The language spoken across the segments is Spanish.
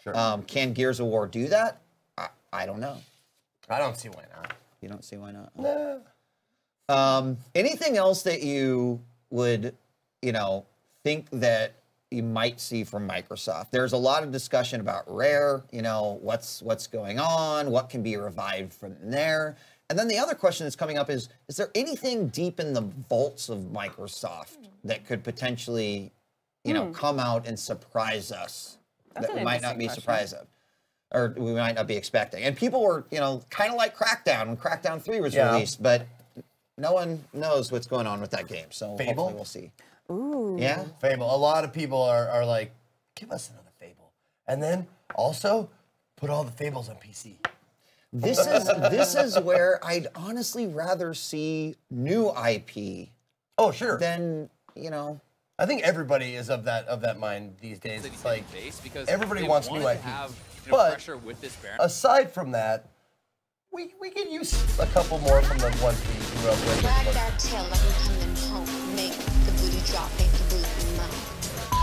Sure. Can Gears of War do that? I don't know. I don't see why not. You don't see why not? Nah. Anything else that you would, think that you might see from Microsoft? There's a lot of discussion about Rare, what's going on, what can be revived from there. And then the other question that's coming up is there anything deep in the vaults of Microsoft that could potentially, come out and surprise us that we might not be surprised of? Or we might not be expecting. And people were, kind of like Crackdown when Crackdown 3 was released, but no one knows what's going on with that game. So Fable? hopefully we'll see. Ooh. Yeah? Fable. A lot of people are like, give us another Fable. And then also put all the Fables on PC. This is where I'd honestly rather see new IP Oh, sure. than, I think everybody is of that mind these days. It's like everybody wants new IP. But aside from that, we could use a couple more from the ones we grew up with. Wag that tail like I'm coming home. Make the booty drop, make the booty mouth.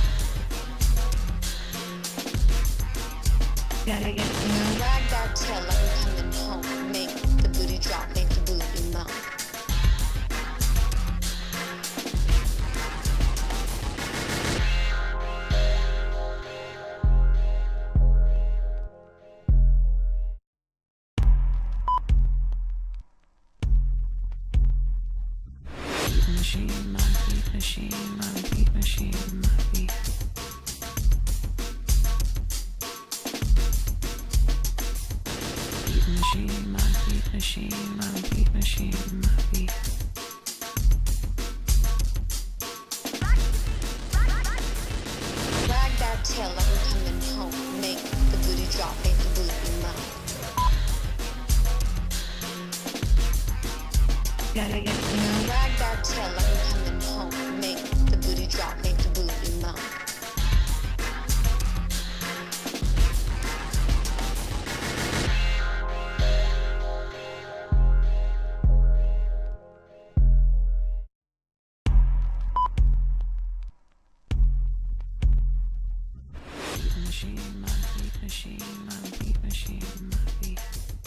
Gotta get you. Wag that tail like I'm coming home. Make the booty drop, make the booty mouth. Machine, my beat machine, my beat machine, my beat. Beat machine, my beat machine, my beat machine, my beat. Wag that tail like I'm coming home. Make the booty drop, make the booty mouth. Gotta get you. Wag that tail like I'm coming home. Make the booty drop, make the booty mouth. Beat machine, my beat machine, my beat machine, my beat.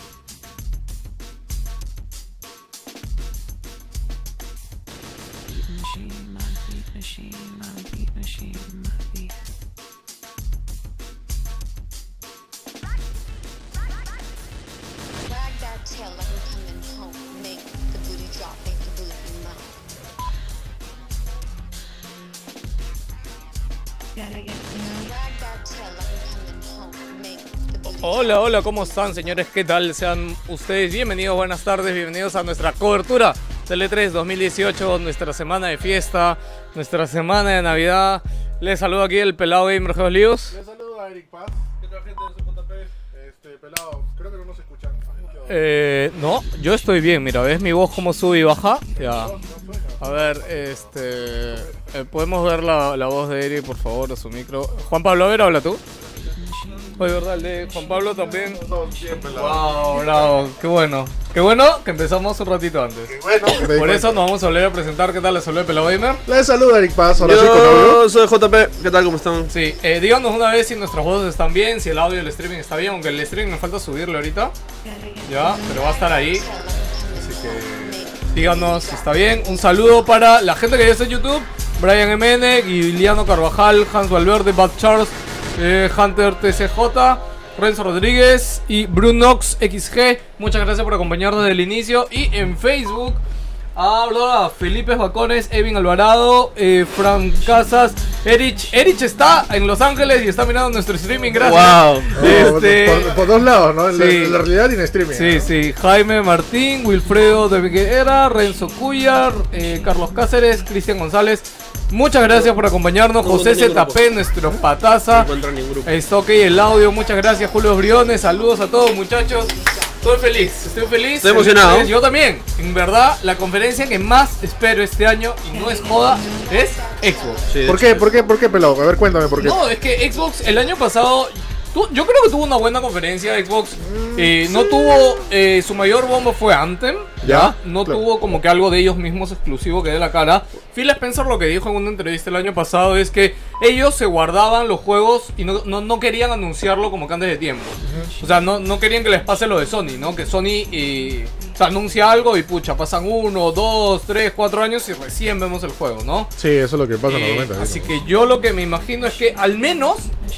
Beat machine, my beat machine, my beat machine, my beat. Wag that tail like I'm coming home. Make the booty drop, make the booty mouth. Gotta get you. Wag that tail like I'm coming home. Make the booty Hola, hola, ¿cómo están, señores? ¿Qué tal? Sean ustedes bienvenidos, buenas tardes, bienvenidos a nuestra cobertura del E3 2018, nuestra semana de fiesta, nuestra semana de Navidad. Les saludo aquí el pelado gamer Geos Líos. Les saludo a Eric Paz. ¿Qué tal, gente de su JP? Pelado, creo que no nos escuchan. No, yo estoy bien, mira, ¿ves mi voz cómo sube y baja? Ya. A ver, ¿podemos ver la voz de Eric, por favor, a su micro? Juan Pablo, a ver, habla tú. Oye, ¿verdad? El de Juan Pablo también. Wow, bravo, qué bueno. Qué bueno que empezamos un ratito antes. Qué bueno. Por eso nos vamos a volver a presentar. ¿Qué tal? Les saluda el Pelado Gamer. Les saludo a Eric Paz. Ahora sí con Yo audio. soy JP, ¿qué tal? ¿Cómo están? Sí, díganos una vez si nuestras voces están bien, si el audio del streaming está bien, aunque el streaming me falta subirlo ahorita. Ya, pero va a estar ahí. Así que díganos si está bien. Un saludo para la gente que ya está en YouTube. Brian MN, Guiliano Carvajal, Hans Valverde, Bad Charles, Hunter TCJ, Renzo Rodríguez y Brunox XG. Muchas gracias por acompañarnos desde el inicio. Y en Facebook habla Felipe Bacones, Evin Alvarado, Fran Casas, Erich está en Los Ángeles y está mirando nuestro streaming. Gracias. Wow. Por dos lados, ¿no? En Sí. la realidad y en streaming. Sí, ¿no? sí. Jaime Martín, Wilfredo de Viguera, Renzo Cuyar, Carlos Cáceres, Cristian González. Muchas gracias por acompañarnos. No José encuentro ZP, nuestro pataza. No encuentro ningún grupo. Está ok el audio. Muchas gracias, Julio Briones. Saludos a todos, muchachos. Estoy feliz. Estoy emocionado. Yo también. En verdad, la conferencia que más espero este año, y no es joda, es Xbox. Sí, de ¿Por hecho, qué, pelado? A ver, cuéntame por qué. No, es que Xbox el año pasado Yo creo que tuvo una buena conferencia de Xbox. No tuvo. Su mayor bombo fue Anthem. Ya, No claro. tuvo como que algo de ellos mismos exclusivo que dé la cara. Phil Spencer lo que dijo en una entrevista el año pasado es que ellos se guardaban los juegos y no querían anunciarlo como que antes de tiempo. O sea, no querían que les pase lo de Sony, ¿no? Que Sony se anuncia algo y pucha, pasan 1, 2, 3, 4 años y recién vemos el juego, ¿no? Sí, eso es lo que pasa normalmente. Así que yo lo que me imagino es que al menos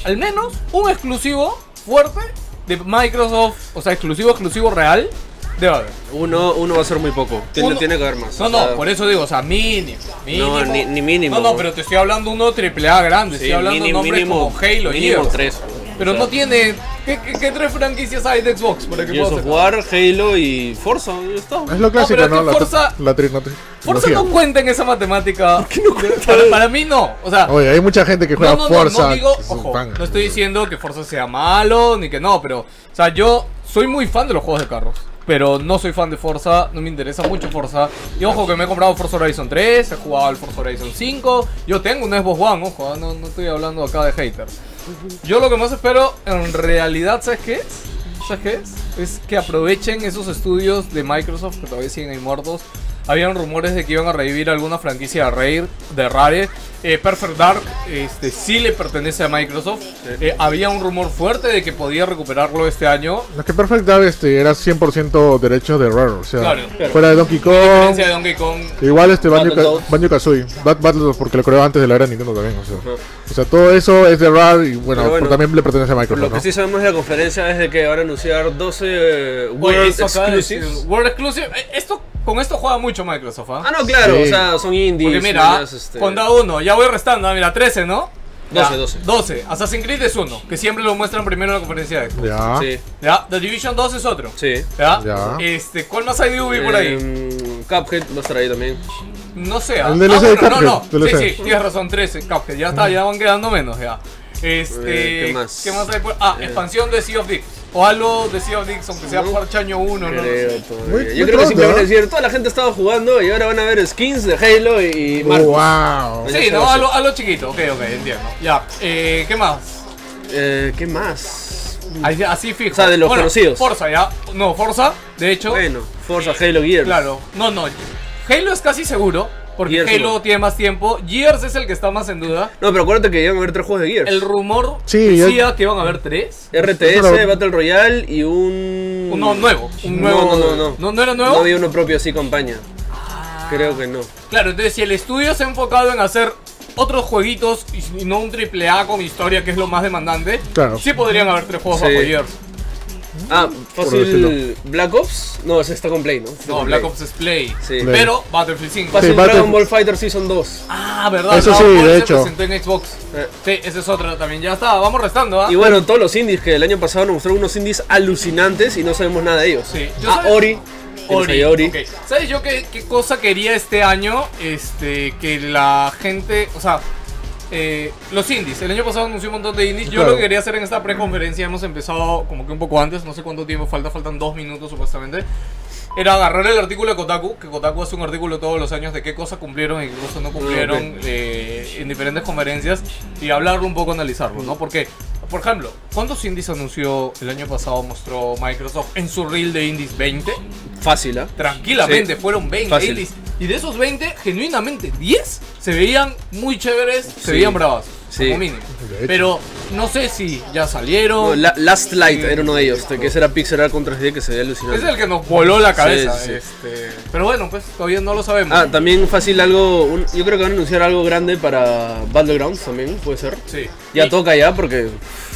un exclusivo fuerte de Microsoft, o sea, exclusivo real, debe haber. Uno va a ser muy poco. Tiene que haber más. No, O sea, por eso digo, o sea, mínimo. No, ni mínimo. No, pero te estoy hablando de uno AAA grande, sí, estoy hablando de nombres como Halo, mínimo Gears. 3. Pero no tiene... ¿Qué 3 franquicias hay de Xbox? Para que Gears pueda of sacar? War, Halo y Forza. Ya está. Es lo clásico, pero es ¿no? que Forza- La Forza trilogía. no cuenta en esa matemática. ¿Por qué no cuenta? Para mí no. O sea, Oye, hay mucha gente que juega Forza. no digo, que es ojo, fan. no estoy diciendo que Forza sea malo, ni que no, pero, o sea, yo soy muy fan de los juegos de carros, pero no soy fan de Forza, no me interesa mucho Forza. Y ojo que me he comprado Forza Horizon 3, he jugado al Forza Horizon 5, yo tengo un Xbox One, ojo, no estoy hablando acá de hater. Yo lo que más espero, en realidad, ¿sabes qué es? ¿Sabes qué es? Es que aprovechen esos estudios de Microsoft que todavía siguen ahí muertos. Habían rumores de que iban a revivir alguna franquicia de Rare. Perfect Dark sí le pertenece a Microsoft. Había un rumor fuerte de que podía recuperarlo este año. Lo que Perfect Dark era 100% derechos de Rare, o sea, Claro. fuera de Donkey A Kong. diferencia de Donkey Kong. Igual Battletoads. Banjo-Kazooie, Battletoads porque lo creó antes de la era Nintendo también, o sea, todo eso es de Rare y bueno, Pero bueno, también le pertenece a Microsoft, Lo que ¿no? sí sabemos de la conferencia es de que van a anunciar 12 Oye, World esto acaba de Exclusives. decir, World Exclusive. Con esto juega mucho Microsoft, ¿ah? Ah, no, claro, Sí. o sea, son indies. Porque mira, mañas, cuenta uno, ya voy restando, mira, 13, ¿no? 12, Ya, 12. Assassin's Creed es uno, que siempre lo muestran primero en la conferencia de Xbox. Ya. Sí, Ya, The Division 2 es otro. sí. Ya. Ya. ¿Cuál más hay de Ubi por ahí? Cuphead va a estar ahí también. No sé. El DLC de bueno, no, Cuphead, no. DLC. Sí, tienes razón, 13, Cuphead. Ya está, ya van quedando menos, ya. ¿qué más? ¿Qué más hay por? Expansión de Sea of Thieves. O algo de Sea of Thieves, aunque sea No parche año 1, ¿no? Creo todavía. Muy Yo creo que pronto, simplemente ¿eh? decir, toda la gente estaba jugando y ahora van a ver skins de Halo y Oh, Marcos. wow. Sí, no, a lo chiquito. Ok, entiendo. Ya. ¿Qué más? ¿Qué más? Así fijo. O sea, de los conocidos. Forza, ya. No, Forza, de hecho. Bueno, Forza, Halo, Gears. Claro. No. Halo es casi seguro. Porque Gears Halo no. tiene más tiempo. Gears es el que está más en duda. No, pero acuérdate que iban a haber 3 juegos de Gears. El rumor Sí, decía que iban a haber 3. RTS, Eso Battle Royale y un... Uno nuevo. No. ¿No era nuevo? No había uno propio así, campaña. Creo que no. Claro, entonces si el estudio se ha enfocado en hacer otros jueguitos y no un AAA con historia, que es lo más demandante, Claro. sí podrían haber 3 juegos Sí. bajo Gears. Ah, fácil. decirlo. Black Ops. No, ese está con Play, ¿no? Está No, con Black Play. Ops es Play. Sí. Play. Pero Battlefield 5. Fácil Sí, Dragon Battle- Ball Fighter Season 2. Ah, verdad. Eso Dragon sí, Ball de se hecho. presentó en Xbox. Eh. Sí, ese es otro también. Ya está, vamos restando, ¿ah? Y bueno, todos los indies que el año pasado nos mostraron unos indies alucinantes y no sabemos nada de ellos. Sí. Yo Ah, sabes- Ori. Ori. Ok. ¿Sabes yo qué cosa quería este año? Que la gente, o sea, los indies. El año pasado anunció un montón de indies. Yo Claro. lo que quería hacer en esta preconferencia, hemos empezado como que un poco antes, no sé cuánto tiempo faltan 2 minutos supuestamente. Era agarrar el artículo de Kotaku, que Kotaku hace un artículo todos los años de qué cosas cumplieron y qué cosas no cumplieron en diferentes conferencias y hablarlo un poco, analizarlo, ¿no? Porque, por ejemplo, ¿cuántos indies anunció el año pasado, mostró Microsoft en su reel de indies? ¿20? Fácil, ¿ah? Tranquilamente, Sí. fueron 20 Fácil. indies. Y de esos 20, genuinamente 10 se veían muy chéveres, se Sí. veían bravas, Sí. como mínimo. De hecho. Pero no sé si ya salieron. No, Last Light Sí. era uno de ellos, que ese era pixel art con 3D que se veía alucinante. Es el que nos voló la cabeza. Sí. Pero bueno, pues todavía no lo sabemos. Ah, también fácil algo, yo creo que van a anunciar algo grande para Battlegrounds también, puede ser. Sí. Ya Y- toca ya porque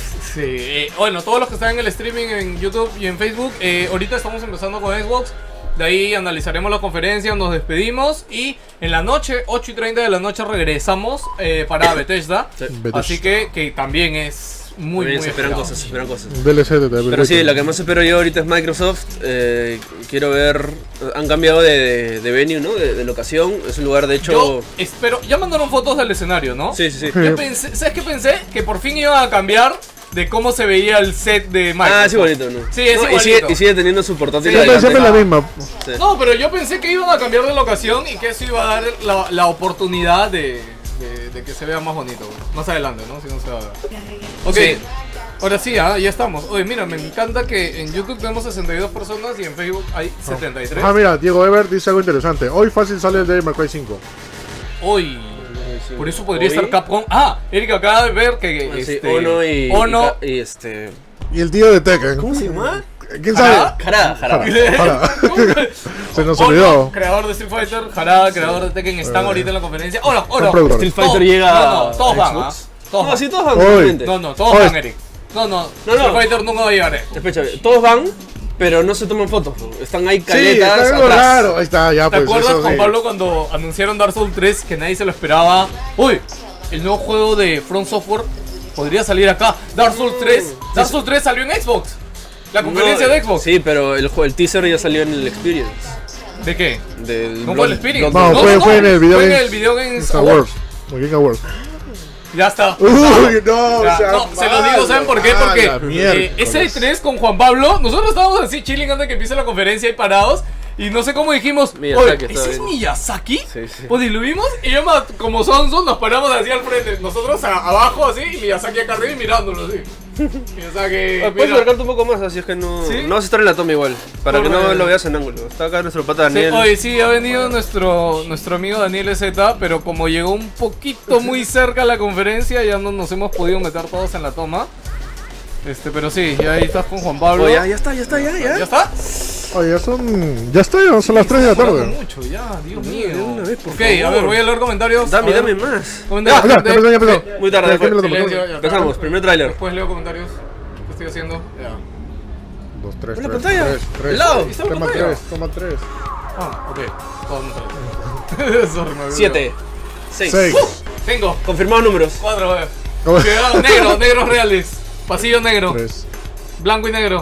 Sí, bueno, todos los que están en el streaming en YouTube y en Facebook, ahorita estamos empezando con Xbox. De ahí analizaremos la conferencia, nos despedimos y en la noche, 8:30 de la noche, regresamos para Bethesda. Bethesda. Así que también es muy, también muy se esperan esperado. cosas, se esperan cosas. Un DLC de Pero sí, lo que más espero yo ahorita es Microsoft. Quiero ver. Han cambiado de venue, ¿no? De locación. Es un lugar, de hecho. Yo espero, ya mandaron fotos del escenario, ¿no? Sí, sí, sí. Yo pensé, ¿sabes qué pensé? Que por fin iban a cambiar de cómo se veía el set de Microsoft. Ah, es igualito, ¿no? Sí, es No, igualito. y sigue teniendo su portátil Sí, Yo pensé adelante. en la misma. Sí. No, pero yo pensé que iban a cambiar de locación y que eso iba a dar la oportunidad de que se vea más bonito, güey. Más adelante, ¿no? Si no se va a ver. Ok. Sí. Ahora sí, ya estamos. Oye, mira, me encanta que en YouTube tenemos 62 personas y en Facebook hay 73. Ah, mira, Diego Ever dice algo interesante. Hoy fácil sale el Devil May Cry 5. Hoy. Por eso podría estar Capcom. Ah, Erika acaba de ver que Ono y Y el tío de Tekken. ¿Cómo se llama? ¿Quién sabe? Jarada. Se nos olvidó. Creador de Street Fighter, Jarada, creador de Tekken, están ahorita en la conferencia. ¡Hola! Street Fighter llega. No, todos van, ¿ah? No, sí, todos van, realmente. No, todos van, Eric. No. Street Fighter nunca va a llegar, Escúchame, todos van, pero no se toman fotos. Están ahí caletas. Sí, está algo raro. Ahí está, ya pues. ¿Te acuerdas, eso, Juan Pablo, cuando anunciaron Dark Souls 3 que nadie se lo esperaba? Uy, el nuevo juego de From Software podría salir acá. Dark Souls 3. Dark Souls 3 salió en Xbox. La conferencia de Xbox. Sí, pero el teaser ya salió en el Experience. ¿De qué? Del ¿No fue el Experience? No, fue en el video. Fue en el Video Games Awards. Game Awards. Ya está. No, se lo digo, ¿saben por qué? Porque ese 3 con Juan Pablo, nosotros estábamos así chilling antes de que empiece la conferencia y parados. Y no sé cómo dijimos, oye, ¿ese es Miyazaki? Sí. Pues y lo vimos y yo como Sonson nos paramos así al frente. Nosotros abajo así y Miyazaki acá arriba y mirándolo así. Miyazaki, puedes acercarte un poco más, así es que no, ¿sí? No vas a estar en la toma igual. Para que no lo veas en ángulo. Está acá nuestro pata Daniel. Hoy sí ha venido nuestro amigo Daniel Z, pero como llegó un poquito muy cerca a la conferencia, ya no nos hemos podido meter todos en la toma. Pero sí, ya ahí estás con Juan Pablo. Ya está. ¿Ya está? Oye, ya son las 3 de la tarde. Mucho ya, Dios mío. Ok, a ver, voy a leer comentarios. Dame más. Comentarios. Ya empezó. Muy tarde. Silencio, Empezamos, primer tráiler. Después leo comentarios. ¿Qué estoy haciendo? Ya. 2, 3, la pantalla. 3. El lado. Toma 3. Ah, ok. Todo 7. 6. Tengo. Confirmados números. 4, negros reales. Pasillo negro. 3. Blanco y negro.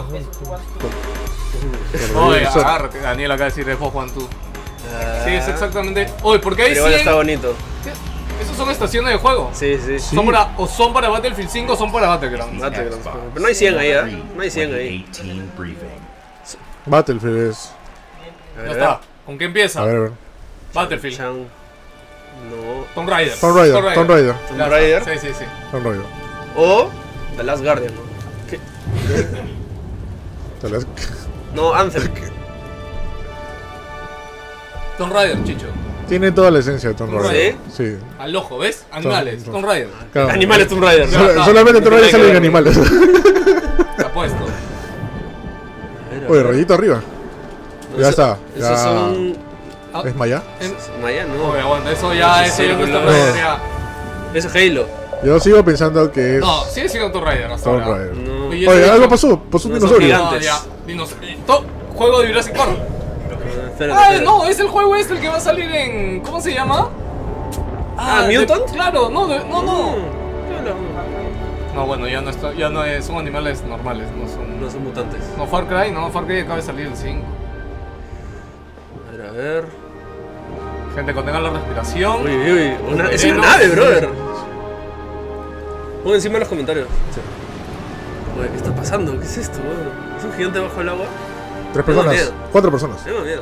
Oye, agarra, Daniel acaba de decir Xbox One 2. Sí, es exactamente. Oye, ¿por qué hay 100? Igual está bonito. ¿Esos son estaciones de juego? Sí. ¿Son para Battlefield 5 o son para Battlegrounds? Pero no hay 100 ahí, ¿eh? No hay 100 ahí. Battlefield es. Ya está. ¿Con qué empieza? A ver. Battlefield. No. Tomb Raider. Tomb Raider. Sí. Tomb Raider. O The Last Guardian, ¿no? ¿Qué? No, Anthem. Tomb Raider, Chicho. Tiene toda la esencia de Tomb Raider. ¿Sí? Sí. Al ojo, ¿ves? Animales, Tomb Raider. Claro. Animales Tomb Raider. Solamente Tomb Raider salen animales. Te apuesto. Oye, rayito arriba. Ya está. Esos son. ¿Es Maya? Maya, no. Oye, aguanta, eso ya es Tomb Raider. Eso es Halo. Yo sigo pensando que es. No, sigue siendo Tomb Raider hasta Tomb ahora. Raider. No. Oye, algo pasó un dinosaurio. No, ya. Juego de Jurassic Park. Espérate. No, es el juego el que va a salir en. ¿Cómo se llama? ¿Mutant? Claro, no. No, bueno, ya no es, son animales normales, no son mutantes. No, Far Cry acaba de salir el 5. A ver. Gente, contengan la respiración. Uy, es una nave, brother. Pon encima en los comentarios. Sí. Oye, ¿qué está pasando? ¿Qué es esto, weón? ¿Es un gigante bajo el agua? 3 personas. 4 personas. Tengo miedo.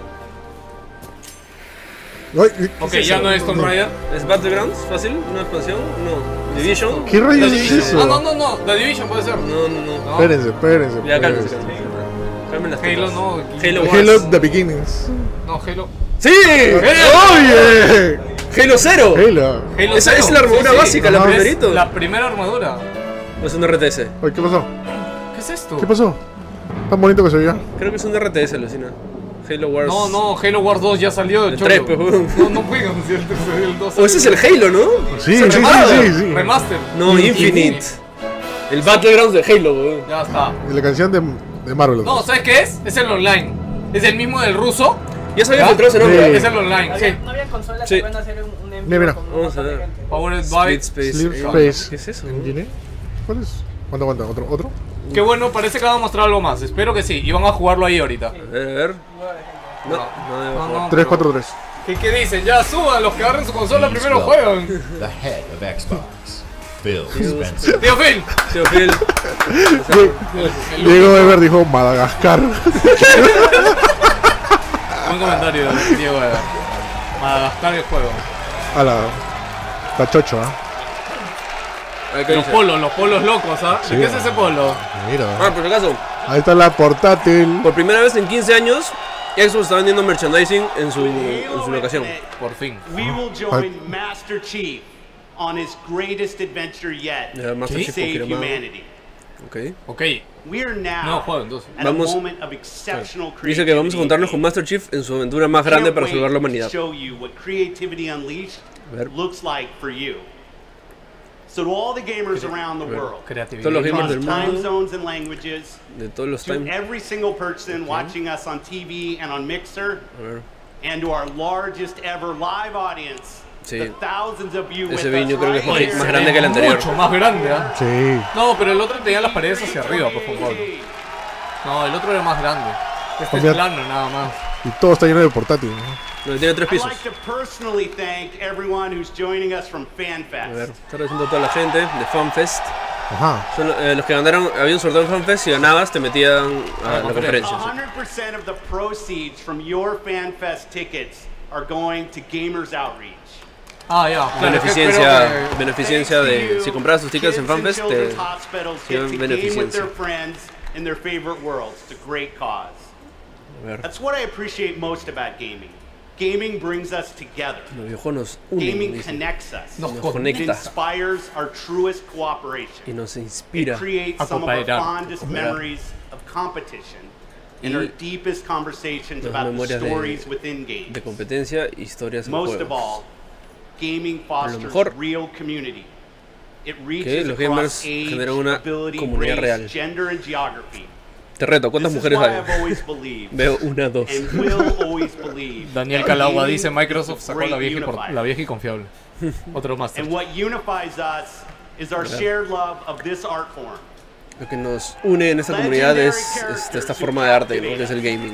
Ok, ya no es Tomb Raider. ¿Es Battlegrounds? ¿Fácil? ¿Una expansión? No. ¿Division? ¿Qué rayos es eso? No. The Division puede ser. No. Espérense. Ya, cálmense. Halo no. Halo The Beginnings. No, Halo. ¡Sí! ¡Oye! ¡Halo 0! Halo. Esa es la armadura básica, la primerito. La primera armadura. ¿O es un RTS? Oye, ¿qué pasó? ¿Qué es esto? ¿Qué pasó? Tan bonito que se veía. Creo que es un RTS, Lucina. Halo Wars. No, Halo Wars 2 ya salió. El 3, pues. No juegan, ¿cierto? El 2. O ese es el Halo, ¿no? Sí. Remaster. No, Infinite. El Battlegrounds de Halo, weón. Ya está. Y la canción de Marvel. No, ¿sabes qué es? Es el online. Es el mismo del ruso. Ya se había encontrado ese nombre. Es el online, sí. No había consolas que pueden hacer un envío. Mira. Con Vamos a ver. Powered by Sleep Space. ¿Qué es eso? ¿Cuál es? Aguanta, ¿otro? Qué bueno, parece que van a mostrar algo más. Espero que sí. Y van a jugarlo ahí ahorita. A ver. No. 3-4-3. ¿Qué dicen? Ya suban, los que agarren su consola primero juegan. The head of Xbox, Phil Spencer. Tío Phil. Diego Ever dijo Madagascar. Buen comentario, Diego Ever. Madagascar el juego. Está chocho, ¿eh? Los polos locos, ¿ah? Sí, ¿Qué es ese polo? Mira. Ah, por si acaso. Ahí está la portátil. Por primera vez en 15 años, Xbox está vendiendo merchandising en su locación. Por fin. We will join Master Chief on his greatest adventure yet to save humanity. Ok. We are now at a moment of exceptional creativity. Dice que vamos a juntarnos con Master Chief en su aventura más grande para salvar la humanidad. Show you what creativity unleashed looks like for you. So to all the gamers around the world, todos los gamers del time mundo, zones and languages, de todos los to time. every single person watching us on TV and on Mixer, and to our largest ever live audience. Sí. The thousands of you Ese with video us creo que right es más grande que el anterior. Mucho más grande, ¿ah? Sí. No, pero el otro tenía las paredes hacia arriba, pues, Juan Pablo. No, el otro era más grande. Este es plano, nada más. Y todo está lleno de portátil, ¿no? Tiene 3 I'd pisos. like to personally thank everyone who's joining us from FanFest. A ver, está agradeciendo a toda la gente de FanFest. Ajá. Son los que ganaron, había un sorteo en FanFest, si ganabas te metían a la conferencia. 100% of the proceeds from your FanFest tickets are going to Gamers Outreach. Ah, ya. Beneficencia de si compras tus tickets en FanFest te llevan beneficencia. In their favorite worlds, it's a great cause. That's what I appreciate most about gaming. Gaming brings us together. Los videojuegos nos Gaming unen, connects us. Nos conecta. It inspires our truest cooperation. Y nos inspira It creates some of our fondest memories of competition and our deepest conversations about the stories within games. De competencia, historias en Most of juegos. all, gaming fosters real community. It reaches los gamers across age, generan una ability, comunidad race, real. gender, and geography. Te reto, ¿cuántas This is mujeres why hay? I've always believed, Veo una, dos. and will always believe Daniel that Calagua gaming dice Microsoft is a sacó great la unifier. vieja y confiable. Otro Master. And what unifies us is our shared love of this art form. Lo que nos une en esta comunidad es esta forma de arte, ¿no? Que es el gaming.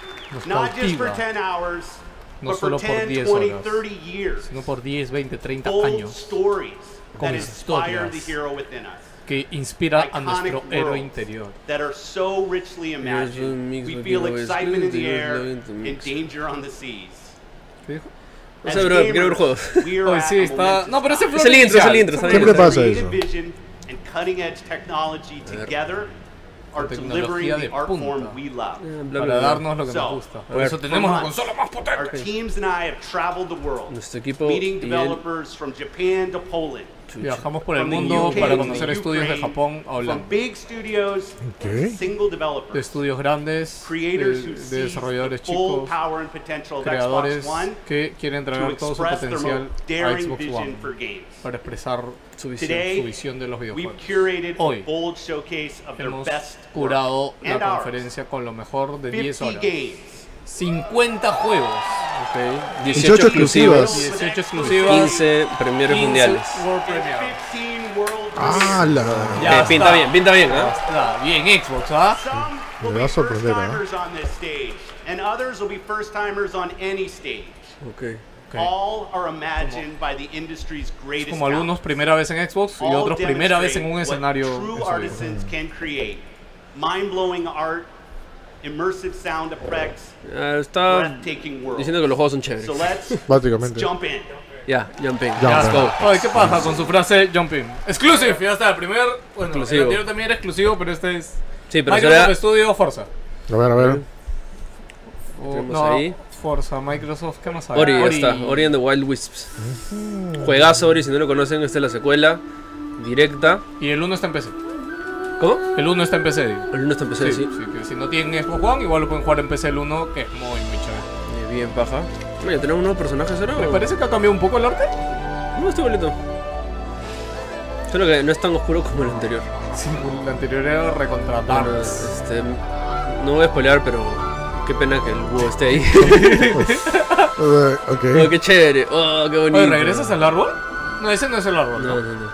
Not just for 10 hours, no but for solo por 10, 10 20, horas, 30 years. sino por 10, 20, 30 Bold años. stories Con that inspire historias the hero within us. Que inspira a nuestro Iconic héroe worlds interior. that are so richly imagined. We feel excitement in the air and danger on the seas. ¿Qué dijo? No sé, bro, quiero ver juegos. Hoy sí está. No, pero ese fue es el intro. Siempre pasa eso. And cutting edge technology together are delivering the art form we love. Para darnos lo que nos gusta. Por eso tenemos la consola más potente. Our teams and I have traveled the world, meeting developers from Japan to Poland. Viajamos por el mundo para conocer estudios de Japón a Holanda. De estudios grandes, de desarrolladores chicos, creadores que quieren traer todo su potencial a Xbox One para expresar su visión de los videojuegos. Hoy hemos curado la conferencia con lo mejor de 10 horas. 50 juegos. 18 exclusivos. 18 exclusivas. 15 premieres mundiales. Ah, pinta bien, pinta bien, ¿eh? Bien Xbox, ¿ah? Me va a sorprender, All are imagined by the industry's greatest como algunos primera vez en Xbox y otros primera vez en un escenario. True artisans can create mind-blowing art, immersive sound effects, breathtaking worlds. Diciendo que los juegos son chéveres. So let's básicamente. jump in. Ya, jump in. Let's go. Oye, ¿qué pasa con su frase jump in? Exclusive, ya está. El primer, bueno, exclusivo. El anterior también era exclusivo, pero este es sí, pero Microsoft Studio Forza. A ver. Tenemos ahí. Forza, Microsoft, ¿qué más hay? Ori, ya está. Ori and the Wild Wisps. Juegazo, Ori, si no lo conocen, esta es la secuela directa. Y el 1 está en PC. ¿Cómo? El 1 está en PC. El 1 está en PC, sí. Que si no tienen Xbox One, igual lo pueden jugar en PC el 1, que es muy chévere. Bien paja. Oye, ¿tenemos nuevos personajes ahora? ¿Me parece que ha cambiado un poco el arte? No, está bonito. Solo que no es tan oscuro como el anterior. Sí, el anterior era recontra darks. No voy a spoilear, pero qué pena que el búho esté ahí. Okay. Oh, qué chévere. Oh, qué bonito. Oye, ¿regresas al árbol? No, ese no es el árbol.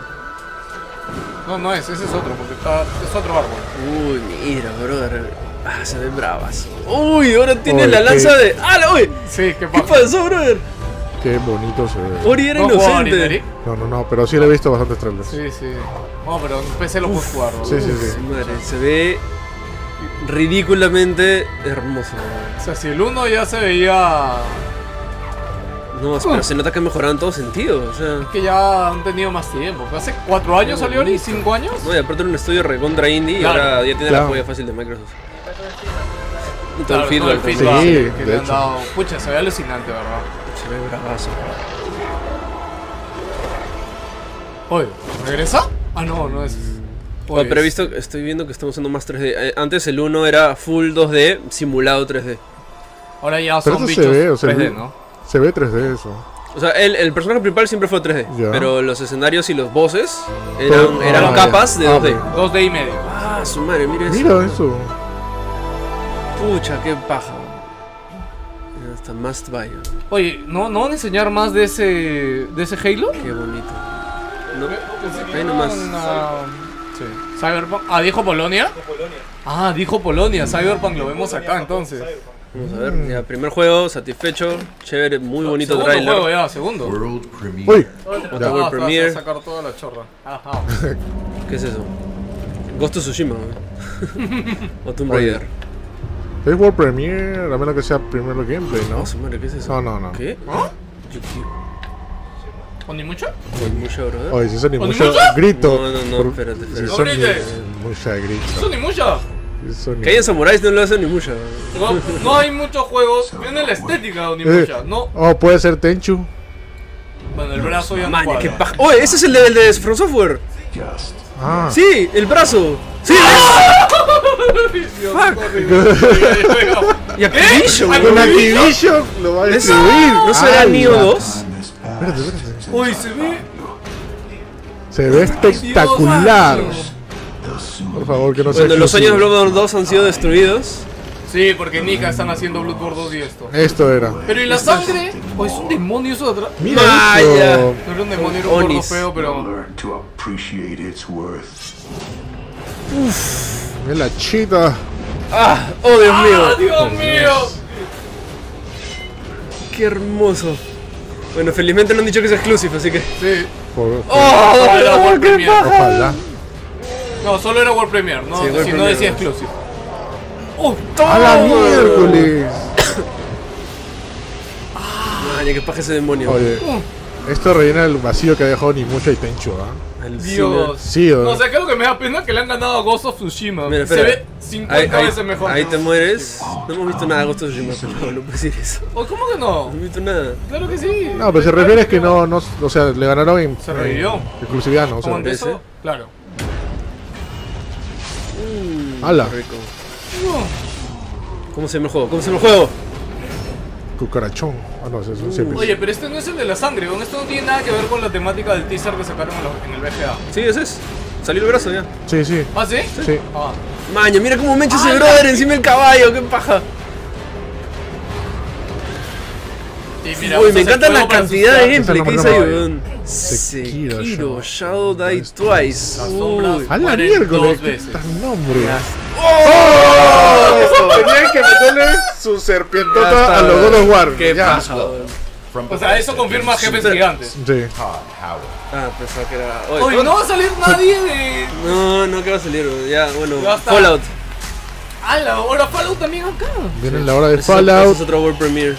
No. No, ese es otro, porque es otro árbol. Uy, mira, brother. Ah, se ven bravas. Uy, ahora tiene la lanza de. ¡Ah, uy! Sí, ¿qué pasó, brother? Qué bonito se ve. Ori era inocente. No, pero sí le he visto bastantes trailers. Sí. No, pero en PC lo puedes jugar, ¿no? Sí. Madre, se ve ridículamente hermoso. O sea, si el 1 ya se veía No, pero se nota que han mejorado en todo sentido, o sea... Es que ya han tenido más tiempo. ¿Hace 4 años salió Ori? ¿5 años? No, y aparte era un estudio recontra indie Claro. y ahora ya tiene la apoyo fácil de Microsoft. Y todo el feedback. Sí, que le han dado. Pucha, se ve alucinante, ¿verdad? Se ve bravazo. Oye, ¿regresa? Ah, no, no es... Oye, pero estoy viendo que estamos usando más 3D. Antes el 1 era full 2D, simulado 3D. Ahora ya Pero son eso bichos se ve, o sea, 3D, ¿no? Se ve 3D eso. O sea, el personaje principal siempre fue 3D, Ya. pero los escenarios y los bosses eran capas de 2D. 2D y medio. Ah, su madre, mira eso. Mira eso. Pucha, qué paja. Mira, hasta must buy. Oye, ¿no van a enseñar más de ese Halo? Qué bonito. No, ahí nomás. Sí. Cyberpunk. Ah, ¿dijo Polonia? Ah, dijo Polonia. Cyberpunk lo vemos acá entonces. Vamos a ver, ya, primer juego, satisfecho, chévere, muy bonito Segundo trailer. juego ya, segundo. World premiere. Uy. Otro World Premiere. A sacar toda la chorra. Ajá. ¿Qué es eso? Ghost of Tsushima. O Tomb Raider. Es World Premiere, a menos que sea primero gameplay, ¿no? No, su madre, ¿qué es eso? No. ¿Qué? ¿Ah? Yuki. ¿Onimucha? Onimusha, brother. Oye, si es Onimusha, ¿Onimusha? grito. No, espérate. Si es No grites. Onimusha, grito. ¿Es Onimucha? Que haya samuráis no lo hace Onimusha. No hay muchos juegos. Viene la estética de Onimusha. No. Oh, puede ser Tenchu. Bueno, el brazo ya no Maña, qué cuadra. paja. Oye, ese es el de From Software. Ah. Sí, el brazo. Sí, Dios, Fuck. horrible. Y Activision. ¿Qué? Con Activision lo va a distribuir. ¿No será Neo 2? Espérate. Uy, se ve. Se ve espectacular. Por favor, que no sea Bueno, los sueños de exclusivo. Bloodborne 2 han sido destruidos. Sí, porque Nika están haciendo Bloodborne 2 y esto. Esto era. Pero ¿y la sangre? ¿O es un demonio eso de atrás? Mira Vaya. esto. No era un demonio, era un gordo Onis. feo, pero... Mira la chita. ¡Ah! ¡Oh, Dios mío! ¡Ah, Dios mío! ¡Qué hermoso! Bueno, felizmente no han dicho que es exclusive, así que... Sí. ¡Oh! Era World ¡Qué Premiere. paja! Ojalá. No, solo era World Premiere, no, Sí, World si no Premiere. decía exclusive. ¡A la miércoles! Maña, qué paja ese demonio. Oye, esto rellena el vacío que ha dejado Onimusha y Tenchu, ¿ah? Dios. Sí, No, o sea, creo que me da pena que le han ganado a Ghost of Tsushima. Mira, Se espera. ve 50 veces mejor. Ahí te mueres. No hemos visto nada de Ghost of Tsushima, pero no puedes decir eso. Oh, ¿cómo que no? No hemos visto nada. Claro que sí. No, pero se refiere es que no, o sea, le ganaron en Se revivió. exclusividad, ¿no? O sea, ¿Cómo empezó? Claro. ¡Hala! Rico. ¿Cómo se llama el juego? ¿Cómo se llama el juego? Cucarachón. Ah, no, eso es un siempre. Oye, pero este no es el de la sangre, ¿no? Esto no tiene nada que ver con la temática del teaser que sacaron en el VGA. Sí, ese es. Salió el brazo ya. Sí, sí. ¿Ah, sí? Sí. Ah. Maña, mira cómo me echa ese ¡Hala! brother encima del caballo, qué paja. Y mira, Uy, usas me el encanta la fuego para cantidad de asustar. gameplay que Ese dice ahí, nombre no weón. Sekiro, Sekiro, Shadow Die Twice. Las sombras Uy. ¡A la mueren miércoles! dos ¿Qué veces. tan nombre? ¡Oh! Tenían que meterle su Ya serpientota está, a los God of War. Qué Ya. paja, weón. O sea, eso confirma jefes gigantes. Sí. Ah, pensaba que era. Oye, no va a salir nadie de... No, que va a salir, weón. Ya, bueno, Ya está. Fallout. ¡Hala! Ahora Fallout también acá. Viene la hora de Ese Fallout. es otro World Premiere.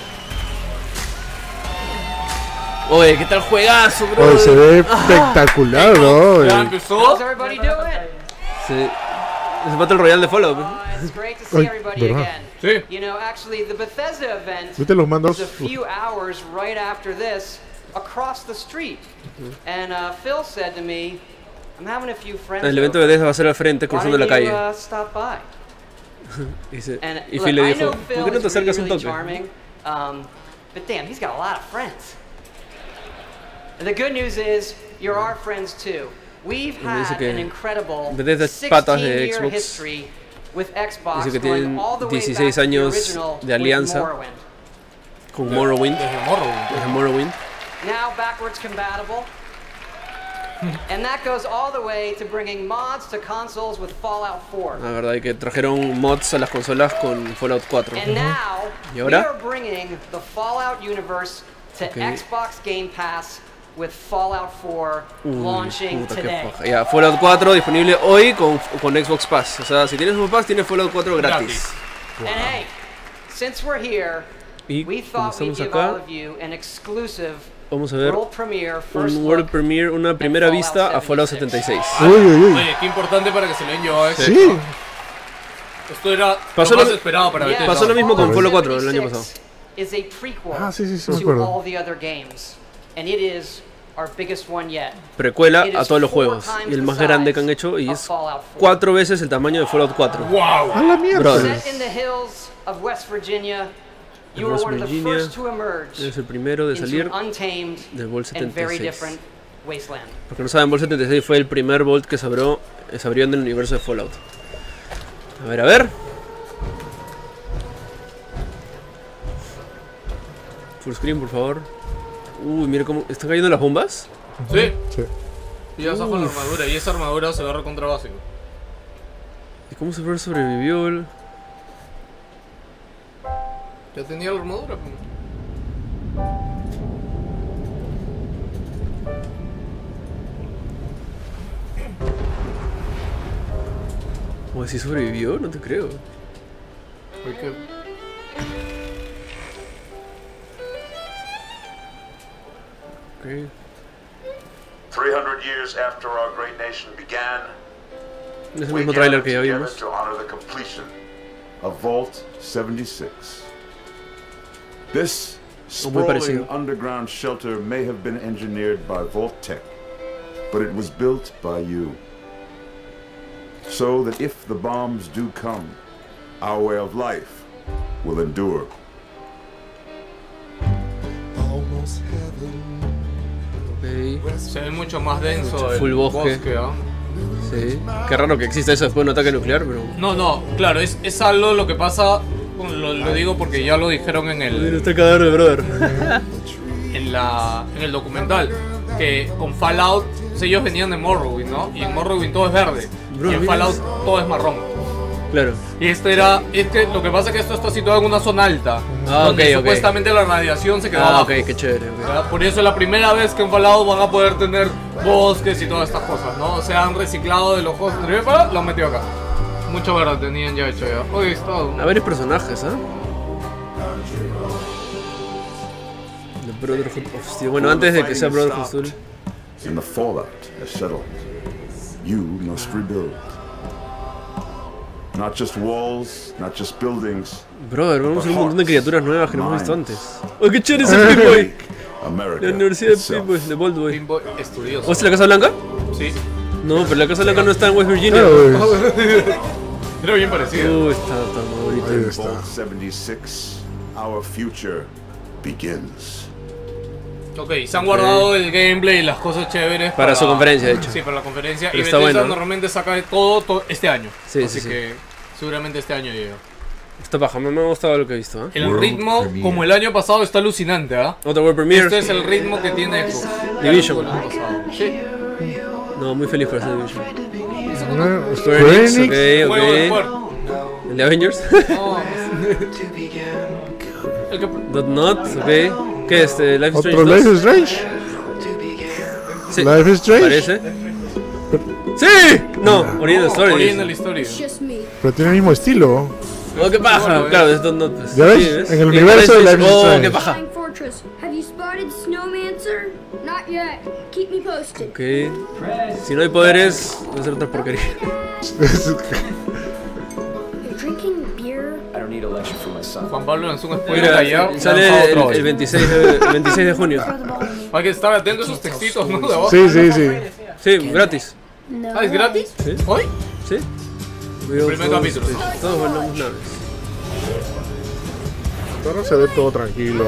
Oye, ¿qué tal juegazo, bro? Oye, se ve espectacular, bro. Ya empezó. How's everybody doing? Sí. Es el Battle Royale de Fallout. It's great to see Ay, everybody ¿verdad? again. Sí. You know, actually, the Bethesda event ¿Viste los mandos? is a few hours right after this across the street. And Phil said to me, I'm having a few friends El evento de over. Bethesda va a ser al frente, Why cruzando don't la you, calle. stop by? Y Look, Phil le I dijo, know Phil ¿por qué no te is acercas un really toque? charming, but damn, he's got a lot of friends. And the good news is, you're our friends too. We've Me dice had que an incredible Bethesda es patas de 16-year Xbox. history with Xbox Dice que going tienen all the way 16 back to the años original de with alianza. Morrowind. Con Morrowind. Desde Morrowind. Desde Morrowind. Now backwards compatible. And that goes all the way to bringing mods to consoles with Fallout 4. La verdad es que trajeron mods a las consolas con Fallout 4. And now ¿Y we ahora? are bringing the Fallout universe to Okay. Xbox Game Pass with Fallout 4 launching Puta, qué today. paja. Ya, Fallout 4 disponible hoy con Xbox Pass. O sea, si tienes Xbox Pass, tienes Fallout 4 gratis. And hey, since we're here, Y we thought we'd comenzamos give all acá. of you an exclusive Vamos a ver world premiere, first un World look Premiere, una primera vista a Fallout 76. Oye, qué importante para que se lo den yo. Sí. Esto era Pasó lo más lo- esperado para Bethesda. Pasó lo mismo con Fallout 4 el año pasado. is a prequel Ah, sí, sí, sí, me to acuerdo. all the other games, and it is our biggest one yet. Precuela It a is todos los 4 juegos. times Y el the más grande que han size hecho. Y of es Fallout 4. 4 veces el tamaño de Fallout 4. ¡Wow! A la mierda. Set in the hills of West Virginia, you were West one of the Virginia, first to emerge es el primero de into salir an untamed del Vault and very 76. different wasteland. Porque no saben, Vault 76 fue el primer Vault que se abrió en el universo de Fallout. A ver. Full screen, por favor. Uy, mira cómo... ¿Están cayendo las bombas? Sí. Sí. Y ya sacan la armadura. Y esa armadura se va a recontra básico. ¿Y cómo se sobrevivió el...? Ya tenía la armadura. ¿O si sobrevivió? No te creo. Hay que... Ok. 300 years after our great nation began, Es el we mismo tráiler gathered que ya together vimos. to honor the completion of Vault 76. This muy parecido. sprawling underground shelter may have been engineered by Vault Tech, but it was built by you. So that if the bombs do come, our way of life will endure. Ok. Se ve mucho más denso el Full bosque. ¿ah? Sí. Qué raro que exista eso después de un ataque nuclear, pero... No, claro, es algo lo que pasa, bueno, lo digo porque ya lo dijeron en Mira, el está el cadáver de brother. en el documental, que con Fallout, o sea, ellos venían de Morrowind, ¿no? Y en Morrowind todo es verde, Bro, y en mira Fallout eso. todo es marrón. Claro. Y es que lo que pasa es que esto está situado en una zona alta, donde ok. supuestamente la radiación se quedó Ah, abajo. ok, qué chévere. ok. ¿Verdad? Por eso es la primera vez que en Fallout van a poder tener bosques y todas estas cosas, ¿no? O sea, han reciclado de los juegos anteriores, pero lo han metido acá. Mucho verde tenían ya hecho ya. Oye, está... A varios personajes, ¿ah? The Brotherhood of Steel. Bueno, antes de que sea Brotherhood of Steel. And the fallout has settled. You must rebuild. Not just walls, not just buildings. Brother, vamos a ver un montón de criaturas nuevas que no hemos visto Minds. antes. ¡Oh, qué chévere ese Pip-Boy! America La Universidad de itself. Pip-Boy, de Boldboy. Pinball estudioso. ¿O es la Casa Blanca? Sí. No, pero la Casa Blanca no está en West Virginia. Era bien parecido. Está bonito. Ahí está. Vault 76, our future begins. Ok, se han guardado el gameplay y las cosas chéveres Para su conferencia, de hecho. Sí, para la conferencia. Pero Y está Bethesda bueno, ¿no? normalmente saca de todo este año. Sí, Así sí, que seguramente este año llega. Esta paja, me ha gustado lo que he visto, ¿eh? El World ritmo, Premiere. como el año pasado, está alucinante, ¿ah? Otra World Premiere. Este es el ritmo que tiene Xbox. Division. El año pasado. Sí. No, muy feliz por ese Division. Square Enix, Enix. ok, Juego de ok. juego. ¿El de Avengers? No. El que... .not, ok. ¿Qué es este? Life is Strange Otro 2? Life is Strange. Sí. Life is Strange. ¿Parece? ¡Sí! No, Original Story. Original Story. Pero tiene el mismo estilo. Oh, qué paja. Bueno, Claro, es .not. Pues. ¿Ya ves? Sí, ¿ves? En el Y universo de parece- Life is Oh, Strange. qué paja. Flying Fortress. Have you spotted Snowmancer? Not yet. Keep me posted. Ok. Si no hay poderes, va a ser otra porquería. You're drinking beer? I don't need a lecture from my son. Juan Pablo lanzó un spoiler Mira, allá. sale el 26 de junio. Hay que estar atento a esos textitos, ¿no? De abajo. Sí, sí, sí. Sí, gratis. Ah, ¿es gratis? ¿Sí? ¿Hoy? Sí. Primer capítulo. Todos volamos naves. Ahora se ve todo tranquilo.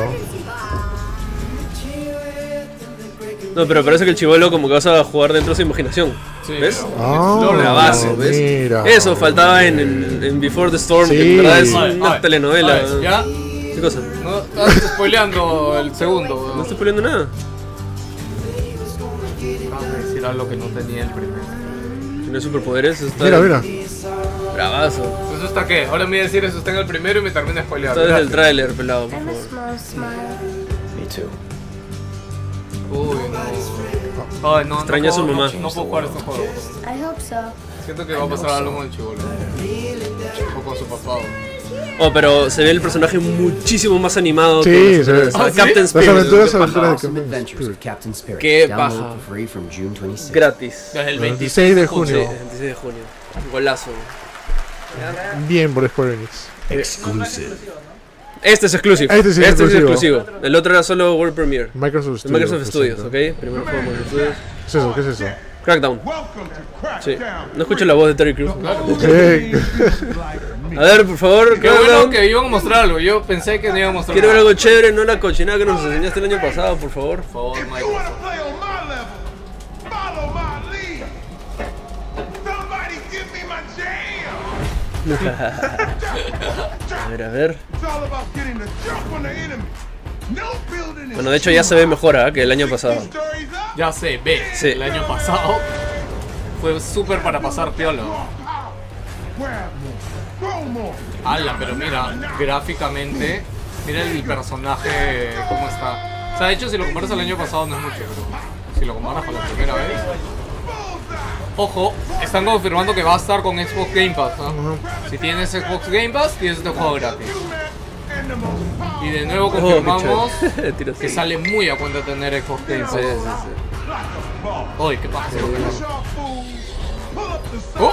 No, pero parece que el chivolo como que vas a jugar dentro de su imaginación. Sí. ¿Ves? Ah, La base, ¿ves? mira. Eso faltaba en Before the Storm, Sí. que en verdad es A ver, una telenovela. a ver, ¿ya? ¿Qué cosa? No, estás spoileando el segundo. No estoy poniendo nada. Vamos a decir algo que no tenía el primero. Tiene superpoderes, eso está. Mira, mira. Bravazo. ¿Eso está qué? Ahora me voy a decir eso está en el primero y me termina spoileando. Esto es el tráiler, pelado, por favor. Me too. Uy, no. Ay, no. Extraña a su puedo- mamá. No puedo jugar estos juegos. I hope so. Siento que va a pasar algo con el chibolo. O con su papá. Oh, pero se ve el personaje muchísimo más animado. Sí, que se ve. Captain Spirit. Las aventuras de Captain Spirit. Qué paja. Gratis. Desde el 26 de junio. Sí, 26 de junio. Golazo. Bien por Square Enix. Exclusive. Este es exclusive. Este sí es exclusivo. El otro era solo World Premiere. Microsoft Studios, ¿ok? Primero juego Microsoft Studios. ¿Qué es eso? ¿Qué es eso? Crackdown. Sí. No escucho la voz de Terry Crews. Sí. A ver, por favor. Qué bueno que iban a mostrar algo. Yo pensé que no iban a mostrar. Quiero ver algo chévere, no la cochinada que nos enseñaste el año pasado, por favor. Por favor, Microsoft. A ver. Bueno, de hecho ya se ve mejor que el año pasado. Ya se ve. Sí. El año pasado fue súper para pasar piola. Ala, pero mira, gráficamente, mira el personaje cómo está. O sea, de hecho si lo comparas al año pasado no es mucho, pero si lo comparas con la primera vez. Ojo, están confirmando que va a estar con Xbox Game Pass, ¿no? Si tienes Xbox Game Pass, tienes este juego gratis. Y de nuevo confirmamos que sale muy a cuenta tener Xbox Game Pass. Uy, ¿qué pasa? ¡Oh!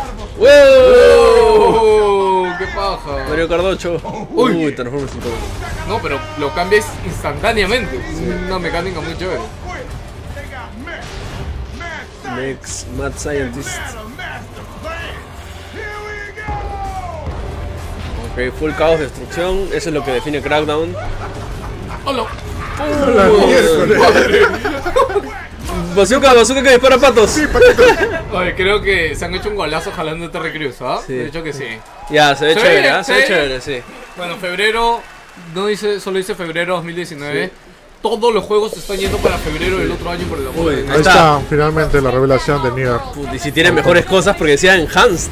¡Wow! ¡Qué paja! Mario Kart 8. Uy, Transformers y todo. No, pero lo cambias instantáneamente. Es una mecánica muy chévere. Next Mad Scientist. Ok, full caos, destrucción. Eso es lo que define Crackdown. ¡Hola! Bazooka que dispara patos. Sí, oye, creo que se han hecho un golazo jalando a Terry Crews, ¿ah? Sí. De hecho que sí. Ya, se ve chévere, se ve chévere, sí. Bueno, febrero, no dice, solo dice febrero 2019. Sí. Todos los juegos se están yendo para febrero del otro año por el amor. Ahí está finalmente la revelación de Nier. Y si tiene mejores cosas porque decía Enhanced.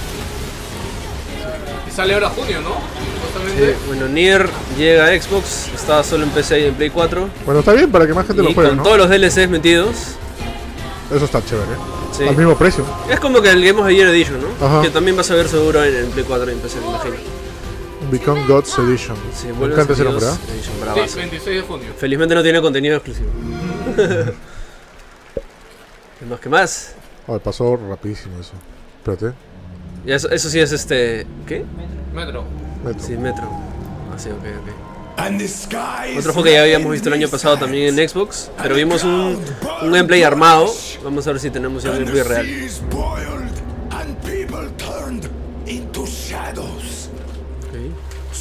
Y sale ahora junio, ¿no? Sí, bueno, Nier llega a Xbox, estaba solo en PC y en Play 4. Bueno, está bien para que más gente lo juegue, con ¿no? todos los DLCs metidos. Eso está chévere, sí. Al mismo precio. Es como que el Game of the Year Edition, ¿no? Ajá. Que también vas a ver seguro en Play 4 y en PC, me imagino. Become Gods Edition. Sí, me encanta ese nombre, Sí, 26 de junio. Felizmente no tiene contenido exclusivo. ¿Qué más? Oh, pasó rapidísimo eso. Espérate. Ya, eso sí es ¿qué? Metro. Sí, Metro. Ah, sí, ok. Otro juego que ya habíamos visto el año pasado también en Xbox, pero vimos un gameplay armado. Vamos a ver si tenemos ya un gameplay real. Okay.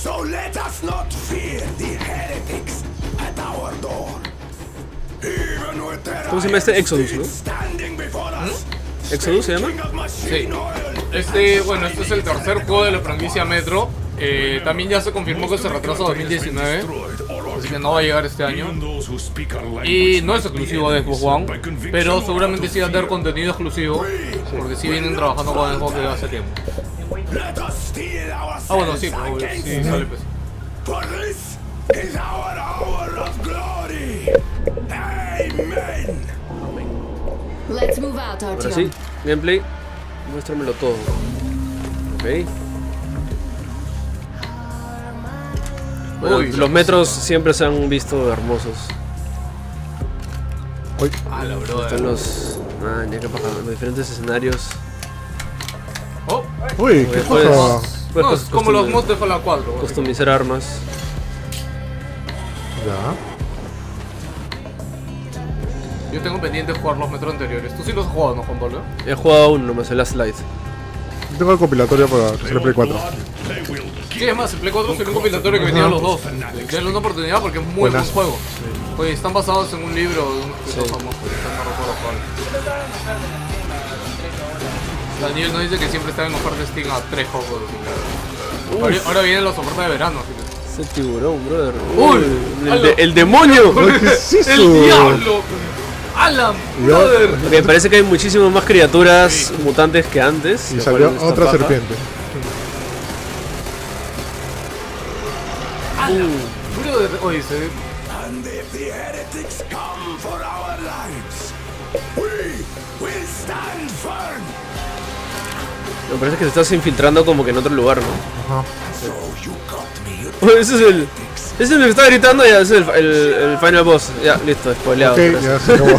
¿Cómo se llama este? Exodus, ¿no? ¿Exodus se llama? Sí. Bueno, este es el tercer juego de la franquicia Metro. También ya se confirmó que se retrasa a 2019, así que no va a llegar este año. Y no es exclusivo de Xbox One, pero seguramente sí va a tener contenido exclusivo, porque sí vienen trabajando con Xbox desde hace tiempo. Ah, bueno, sí, sí sale PC. Ahora sí, gameplay, muéstramelo todo. Ok. Bueno, los metros siempre se han visto hermosos. Uy. Están los diferentes escenarios. Oh. Uy, qué paja. No, es como los mods de Fallout 4. Customizar armas. Ya. Yo tengo pendiente jugar los metros anteriores. ¿Tú sí los has jugado, no, Juan Pablo? He jugado uno nomás, el Last Light. Tengo el compilatorio para el Play 4. Sí, es más, el Play 4 es un compilatorio que venía a los dos. Denle una oportunidad porque es muy buen juego. Sí. Oye, están basados en un libro de un escritor famoso. No recuerdo cuál. Daniel nos dice que siempre está en oferta Steam a 3 juegos. Ahora vienen las ofertas de verano. Ese tiburón, brother. ¡Uy! ¡El demonio! ¿Qué es eso? ¡El diablo! ¡Alan! ¡Brother! Me parece que hay muchísimas más criaturas mutantes que antes. Y salió otra serpiente. Brother, oye, se ve. Me parece que te estás infiltrando como que en otro lugar, ¿no? Ajá. Oh, ese es el... Ese es el que está gritando, ya, ese es el final boss. Ya, listo, spoileado. Ok, ya se acabó.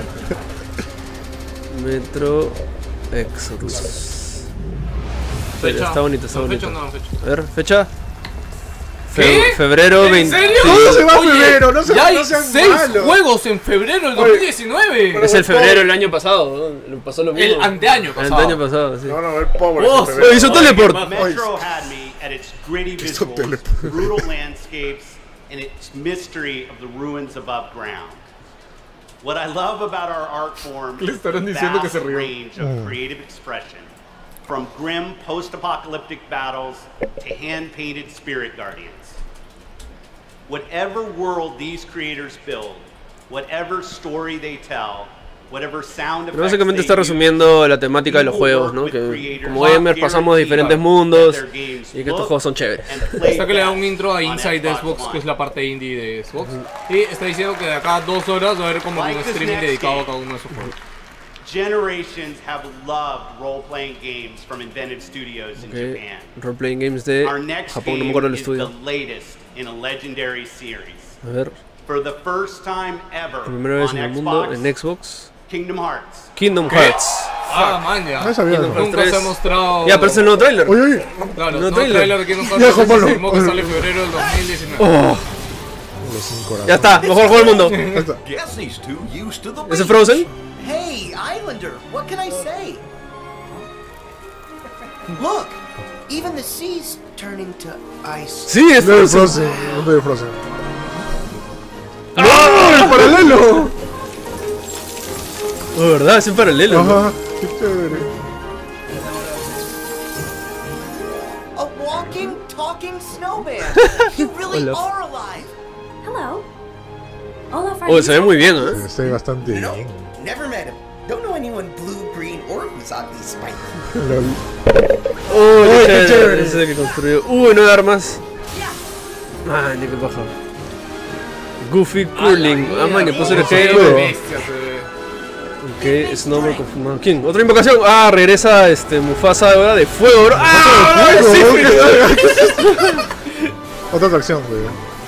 Metro Exodus. Fecha. Está bonito, está bonito. Fecha o no fecha. A ver, fecha. ¿Qué? Febrero 20. ¿En serio? ¿Cómo se va a Oye, febrero? No ya hay sean 6 malos. juegos en febrero del 2019. Es el febrero del año pasado, ¿no? Pasó lo mismo. El anteaño pasado. El año pasado, sí. No, no, el pobre. Oh, hizo teleport. Metro had me at its gritty visuals, brutal landscapes, and its mystery of the ruins above ground. What I love about our art form is the vast range of creative expression, from grim post-apocalyptic battles to hand-painted spirit guardians. Whatever world these creators build, whatever story they tell, whatever sound effects básicamente they está resumiendo la temática de los juegos, ¿no? Que como gamers pasamos diferentes mundos y que estos juegos son chéveres. Está que le da un intro a Inside Xbox, que es la parte indie de Xbox. Y está diciendo que de acá a 2 horas va a haber como un streaming dedicado a cada uno de esos juegos. Generations have loved role-playing games from Inventive Studios in Japan. Role-playing games de Japón, no me acuerdo el estudio. In a legendary series. A ver. For the first time ever Por primera vez en el mundo en Xbox. Kingdom Hearts. Kingdom Hearts. Ah, man, ya. No sabía. Nunca se ha mostrado. Ya, pero es el nuevo trailer. Oye, oye. Claro, nuevo trailer de Kingdom Hearts se confirmó que sale en febrero del 2019. Oh. Ya está, mejor juego del mundo. ¿Ese es Frozen? Hey, Islander, what can I say? Look, even the sea's turning to ice. Sí, es Frozen. ¿Dónde de Frozen? ¡No! ¡El paralelo! Oh, ¿verdad? Es en paralelo. Ajá, qué chévere. A walking, talking snowman. You really are alive. Hello. Olaf, Oh, se ve muy bien, ¿eh? Se ve bastante bien. Never met him. Don't know anyone blue, green, or who's oddly spiky. Oh, qué chévere. Ese es el que construyó. Nueve armas. Man, qué paja. Goofy Curling. Ah, man, que puso el G. Ok, Snowball confirmado. ¿Quién? ¿Otra invocación? Ah, regresa Mufasa ahora de fuego, bro. ¡Ah! ¡Sí! Otra atracción, güey.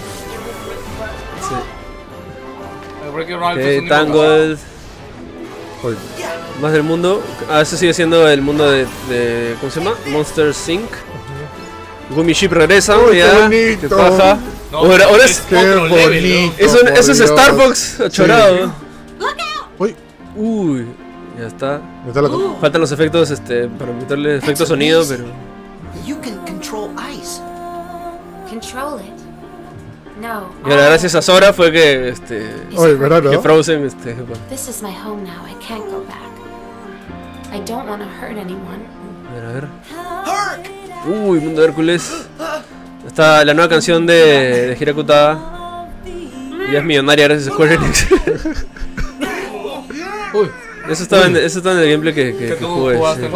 Ok, Tangled. Más del mundo. Ah, ese sigue siendo el mundo de ¿cómo se llama? Monster Inc. Gummy Ship regresa, ya. ¿Qué paja? No, ahora es. Qué bonito. Eso es Starbucks chorado. Uy. Uy, ya está. Faltan los efectos, para meterle efectos sonido, pero. You can control ice. Control it. No. Y ahora gracias a Sora fue que Oye, ¿verdad, no? que Frozen This is my home now. I can't go back. I don't want to hurt anyone. A ver. Uy, Mundo de Hércules. Está la nueva canción de Hirako Utada. Ya es millonaria gracias a Square Enix. Uy. Eso estaba en el gameplay que jugué.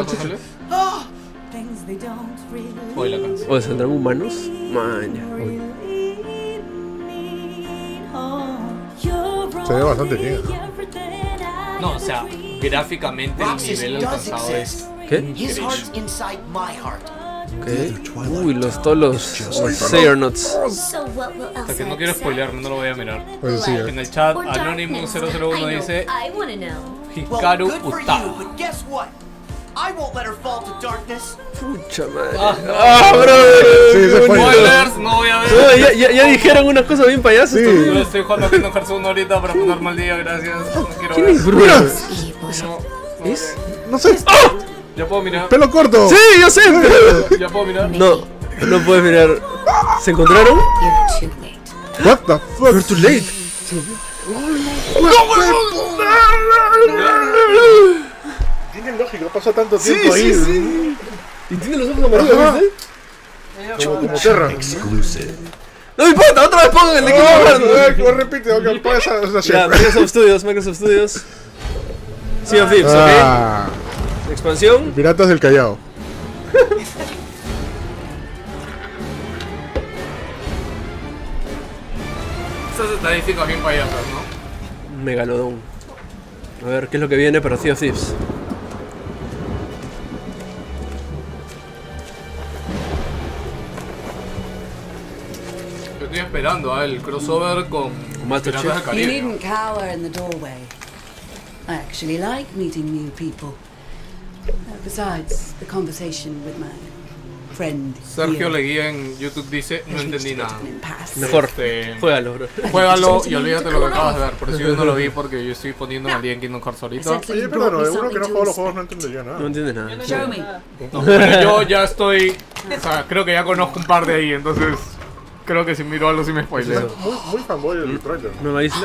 Hoy la canción. ¿O saldrán humanos? Maña. Se ve bastante bien. No, o sea, gráficamente el nivel alcanzado es. ¿Qué? His heart's inside my heart. Uy, todos los Sayernauts. Hasta que no quiero spoilearme, no lo voy a mirar. Pues sí, En el chat, Anonymous001 dice Hikaru Utada. I won't let her fall to darkness. Pucha madre. bro. Sí, Spoilers, no voy a ver. No, ya dijeron unas cosas bien payasas. Sí. Yo estoy jugando a Kingdom Hearts 1 ahorita para ponerme al día, gracias. No quiero ¿Quién ver. es Bruno? ¿Es? No sé. Ya puedo mirar. Pelo corto. Sí, yo sé, pero. Ya puedo mirar. No puedes mirar. ¿Se encontraron? What the fuck? You're too late. Tiene lógica, pasó tanto tiempo ahí. Sí. ¿Y tiene los ojos amarillos, viste? Como Terra. No me importa, otra vez pongan el de Kingdom Hearts. Repite, ok, pasa. Ya, Microsoft Studios. Sea of Thieves, ok. Expansión. Piratas del Callao. Estas estadísticas bien payasas, ¿no? Megalodón. A ver, ¿qué es lo que viene para Sea of Thieves? Estoy esperando el crossover con Master Piratas del Chief. You Caribe. needn't cower in the doorway. I actually like meeting new people. Besides, the conversation with my friend. Sergio Leguía en YouTube dice, no entendí nada. Mejor, juégalo, bro. Juégalo y olvídate lo que acabas de ver. Por eso yo no lo vi porque yo estoy poniendo al día en Kingdom Hearts ahorita. Oye, pero de uno que no juega los juegos no entendería nada. No entiendes nada. No, pero yo ya estoy, o sea, creo que ya conozco un par de ahí, entonces creo que si miro algo sí me spoileo. Muy fanboy del trailer. ¿Nueva isla?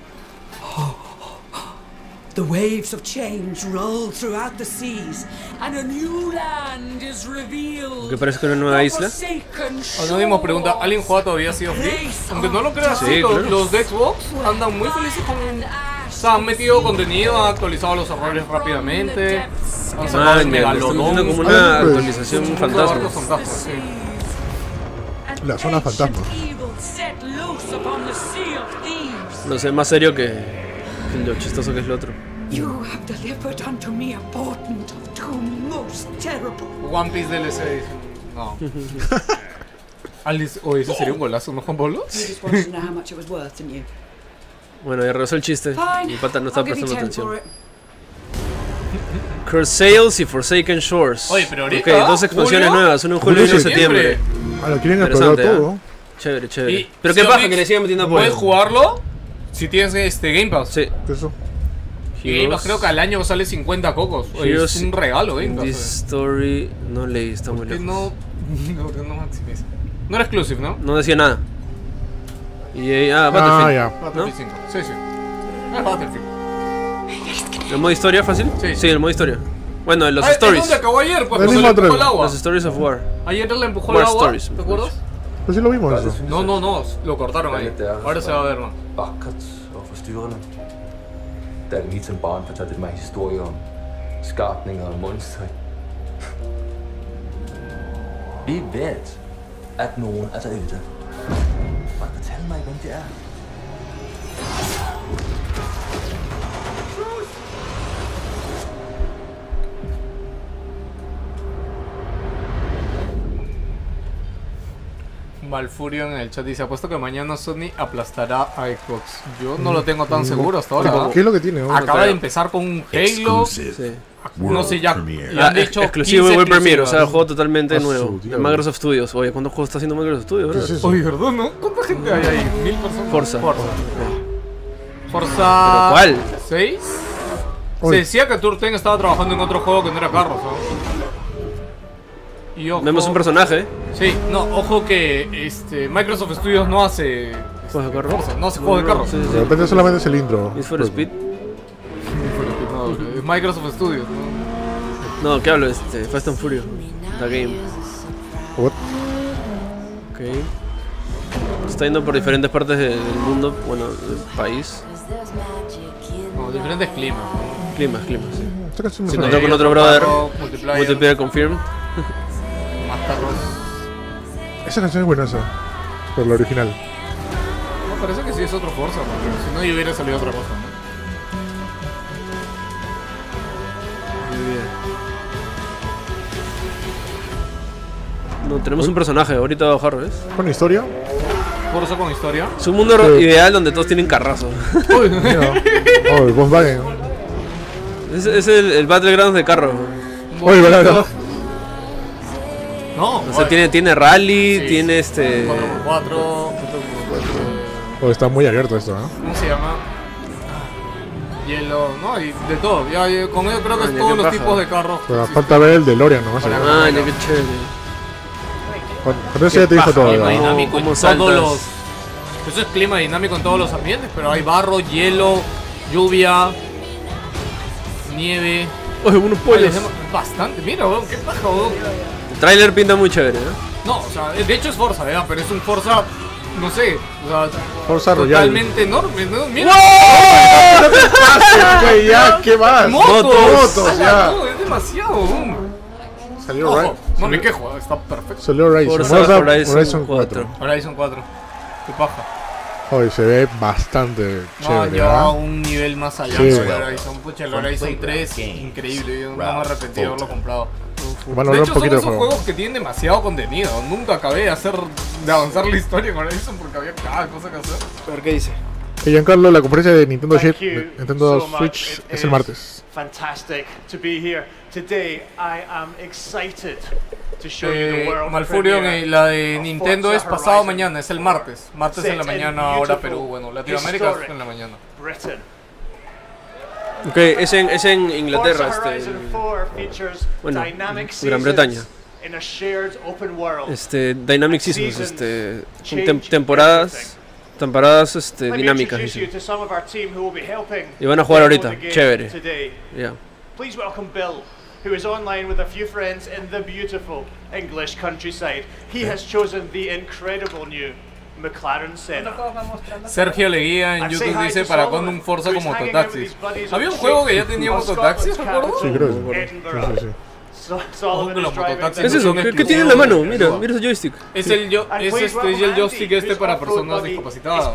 The waves of change roll throughout the seas, and a new land is revealed. ¿Qué parece que una nueva isla? Anónimo pregunta, ¿alguien juega todavía Sea of Thieves? Aunque no lo creas, Sí, los, claro. los de Xbox andan muy felices con... O sea, han metido contenido, han actualizado los errores rápidamente, han sacado el Man, están megalodón. metiendo como una actualización Un fantasma. barco fantasma, sí. La zona fantasma. Set loose upon the Sea of Thieves. No sé, más serio que lo chistoso que es lo otro. You have delivered unto me a portent of doom most terrible. One Piece DLC, dice. No. Alice, o ese sería un golazo, ¿no, Juan Pablo? You just wanted to know how much it was worth, didn't you? Bueno, ya regresó el chiste. Fine. Mi pata no está I'll give you prestando 10 for atención. it. Cursails y Forsaken Shores. Oye, pero ahorita, Ok, dos expansiones ¿julio? nuevas, una en julio y una en septiembre. Ah, lo quieren explorar Interesante, todo. Chévere, chévere. Y Pero qué Sea of pasa Thieves, que le sigan metiendo apoyo. ¿puedes jugarlo si tienes Game Pass? Sí. Eso. Y Game Pass creo que al año sale 50 cocos. Oye, es un regalo Game Pass. This story no leí, está muy Que lejos. no maximiza. No era exclusive, ¿no? No decía nada. Y Battlefield. ya. ¿No? Battlefield 5. Sí, sí. Battlefield. ¿El modo historia fácil? Sí. El modo historia. Bueno, los ¿Es stories. donde acabó ayer? Pues El cuando mismo le empujó trailer. el agua. Los stories of war. Ayer le empujó War el agua, Stories, ¿te acuerdas? Pues sí lo vimos eso. No, lo cortaron ahí. Ahora se va a ver, ¿no? Vakkert og forstyrrende. Da er lige som barn fortalte mig historier om skabninger og monstre. Vi ved, at nogen er derude. Og fortæl mig, hvem det er. Malfurio en el chat dice, apuesto que mañana Sony aplastará a Xbox. Yo no lo tengo tan seguro hasta ahora. ¿Qué es lo que tiene? Acaba de empezar con un Halo. Sí. No sé, ya han dicho exclusivo 15 World Premiere, o sea, exclusivas. juego totalmente nuevo. su De diablo. Microsoft Studios. Oye, ¿cuántos juegos está haciendo Microsoft Studios, bro? ¿Qué es eso? Oye, ¿verdad, no? ¿Cuánta gente hay ahí? 1000 personas. Forza. Forza. ¿Pero cuál? 6. Se Oye. decía que Turten estaba trabajando en otro juego que no era carros, ¿no? Y ojo, Vemos un personaje. Sí, no, ojo que Microsoft Studios no hace ¿Juegos de carro? Forza, no hace juegos de carros. Sí, De repente solamente es el intro. Need for Speed. No, es Microsoft Studios, ¿no? No, ¿qué hablo? Fast and Furious. The game. What? Ok. Está yendo por diferentes partes del mundo, bueno, del país. No, diferentes climas. Climas, sí. Esta canción me Se suena. encontró con otro brother. Multiplayer. Multiplayer confirmed. Más carros. Esa canción es buena esa. Pero la original. No, parece que sí es otro Forza, porque si no, yo hubiera salido otra cosa, ¿no? No, tenemos un personaje, ahorita va a bajar, ¿ves? ¿Con historia? Forza con historia. Es un mundo Sí. ideal donde todos tienen carrazos. Mira. Oh, el Volkswagen. Es el Battlegrounds de carros. Oye, ¿verdad? No, O sea, tiene rally, Sí. tiene 4x4. Oh, está muy abierto esto, ¿eh? ¿Cómo se llama? Hielo, no, y de todo. Ya, con ello creo que es ya, todos qué los paja. Tipos de carros. Pero falta ver el DeLorean nomás. Ah, ya, qué chévere. Con eso ya te dijo todo. Clima ¿verdad? dinámico en ¿Cómo todos saltas? los. Eso es clima dinámico en todos los ambientes, pero hay barro, hielo, lluvia, nieve. Oye, unos pollos. Bastante, mira, weón, qué paja, weón. El trailer pinta muy chévere, ¿eh? No, o sea, de hecho es Forza, ¿verdad? Pero es un Forza, no sé, o sea, Forza Royale. totalmente enorme, ¿no? Mira. ¡No te pases, güey! Ya, ¿qué más? Motos, ya. No, es demasiado, weón. Salió Ojo, Horizon. no me quejo, está perfecto. Salió Horizon. Forza Horizon 4. Horizon 4. Qué paja. Hoy se ve bastante No, chévere, ya ¿verdad? un nivel más allá Sí, de güey. Horizon. Pucha, el Horizon 3, increíble. Yo no me arrepentí de haberlo comprado. Van a De hablar hecho, un poquito son de esos juego. juegos que tienen demasiado contenido. Nunca acabé de avanzar la historia con Horizon porque había cada cosa que hacer. A ver qué dice. Giancarlo, la conferencia de Nintendo Thank Shit, you de Nintendo so much. Switch It es el is martes. Fantastic to be here today. I am excited to show you the world Malfurion, premiere la de of Nintendo Forza es pasado Horizon mañana, es el martes. Martes en la set in mañana, ahora beautiful, Perú. Bueno, Latinoamérica es en la mañana. Britain. Ok, es en Inglaterra, Forza Horizon 4 features bueno, dynamic Gran Bretaña. seasons in a shared open world. Dynamic Seasons, temporadas Let me dinámicas, introduce you dicen. to some of our team who will be helping Y van a jugar demo ahorita, the game chévere. today. Ya. Please welcome Bill, who is online with a few friends in the beautiful English countryside. He has chosen the incredible new McLaren Senna. Sergio Leguía en YouTube dice para cuando un Forza con mototaxis. Había un juego que ya tenía mototaxis, ¿recuerdo? Sí, creo. Sí, sí. ¿Qué es eso? ¿Qué tiene en la mano? Mira ese joystick. Es el joystick para personas discapacitadas.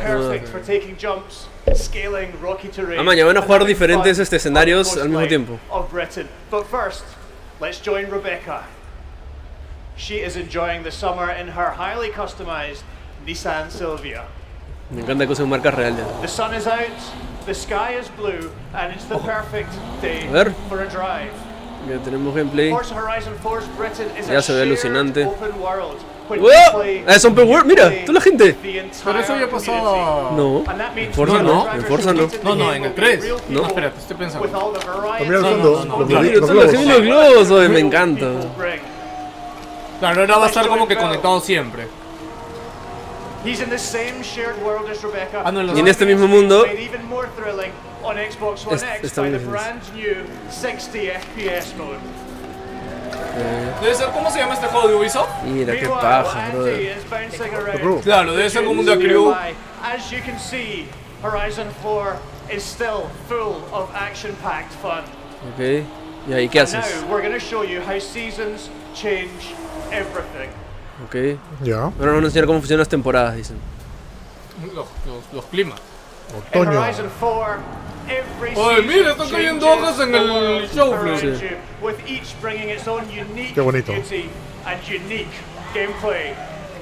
Mañana van a jugar diferentes escenarios al mismo tiempo. But first, let's join Rebecca. She is enjoying the summer in her highly customized Nissan Silvia. Me encanta que usen marcas reales. The sun is out, the sky is blue, and it's the perfect day A ver. for a drive. Ya tenemos gameplay. Forza Horizon 4's Britain is Ya a se ve shared alucinante. open world. When ¡Wow! you play, Es open world, mira, toda la gente. Pero eso ya pasaba. No, en Forza no, en Forza no. No, en el 3. No. No, espérate, estoy pensando. Mira los fondos, los globos. Los globos, oye, me encanta. Claro, ahora va a estar como que conectado siempre. He's in the same shared world as Rebecca. Y en este mismo mundo Made even more thrilling on Xbox One X está by the bien. brand new 60 FPS mode. Debe ser, ¿cómo se llama este juego de Ubisoft? Mira qué paja, brother. Is bouncing around. Claro, debe ser como un The Crew. As you can see, Horizon 4 is still full of action-packed fun. Ok, y ahí, ¿qué And haces? now we're going to show you how seasons change everything. Ok. Ya. Ahora nos van a enseñar cómo funcionan las temporadas, dicen. Los climas. In Otoño. Horizon 4, every Oye, mira, están season cayendo changes hojas en the el world show around floor. you, with each bringing its own unique Qué bonito. beauty and unique gameplay.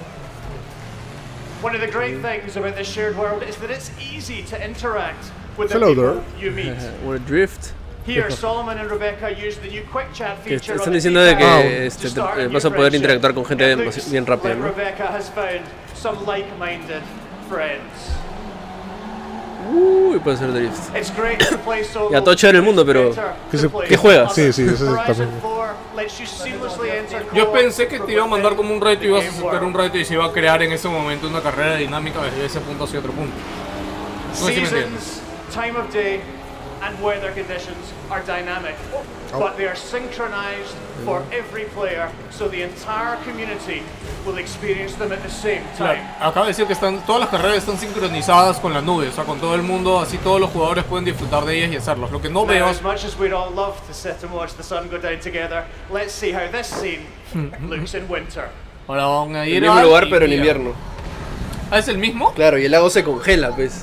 One of the great things about this shared world is that it's easy to interact with the Hello people there. you meet. Wanna drift. Here, Solomon and Rebecca use the new quick chat Que feature están on the diciendo de D-pad que to start a new vas a poder friendship. interactuar con gente It looks bien rápido, like ¿no? Rebecca has found some like-minded friends. Uy, puede ser drift. It's great to play solo. Ya todo chévere el mundo, pero ¿qué juegas? Sí, sí, eso es también. Yo pensé que te iba a mandar como un reto y ibas a aceptar un reto y se iba a crear en ese momento una carrera dinámica desde ese punto hacia otro punto. No sé si me entiendes. Seasons, time of day, and weather conditions are dynamic, but they are synchronized for every player, so the entire community will experience them at the same time. Acaba de decir que todas las carreras están sincronizadas con la nube, o sea, con todo el mundo, así todos los jugadores pueden disfrutar de ellas y hacerlas. Lo que no Now, veo as much as we'd all love to sit and watch the sun go down together, let's see how this scene looks in winter. Ahora van a ir El mismo lugar, pero en invierno. ¿Ah, es el mismo? Claro, y el lago se congela, pues.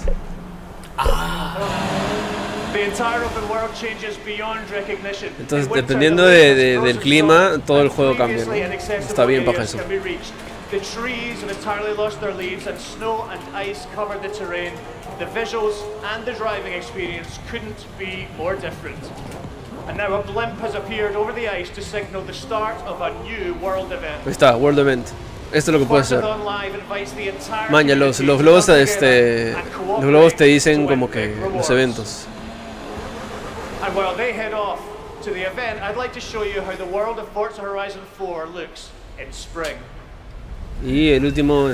The entire open world changes beyond recognition. Entonces, In winter, dependiendo the limits of del frozen clima, snow todo el and juego cambia, previously ¿no? inaccessible Está bien paja areas eso. can be reached. The trees have entirely lost their leaves and snow and ice covered the terrain. The visuals and the driving experience couldn't be more different. And now a blimp has appeared over the ice to signal the start of a new world event. Ahí está, World Event. Esto es lo que puede ser. Forzathon Live invites the entire Maña, los community to globos, come together and los globos te dicen to como win que big los rewards. eventos. And while they head off to the event, I'd like to show you how the world of Forza Horizon 4 looks in spring. Y el último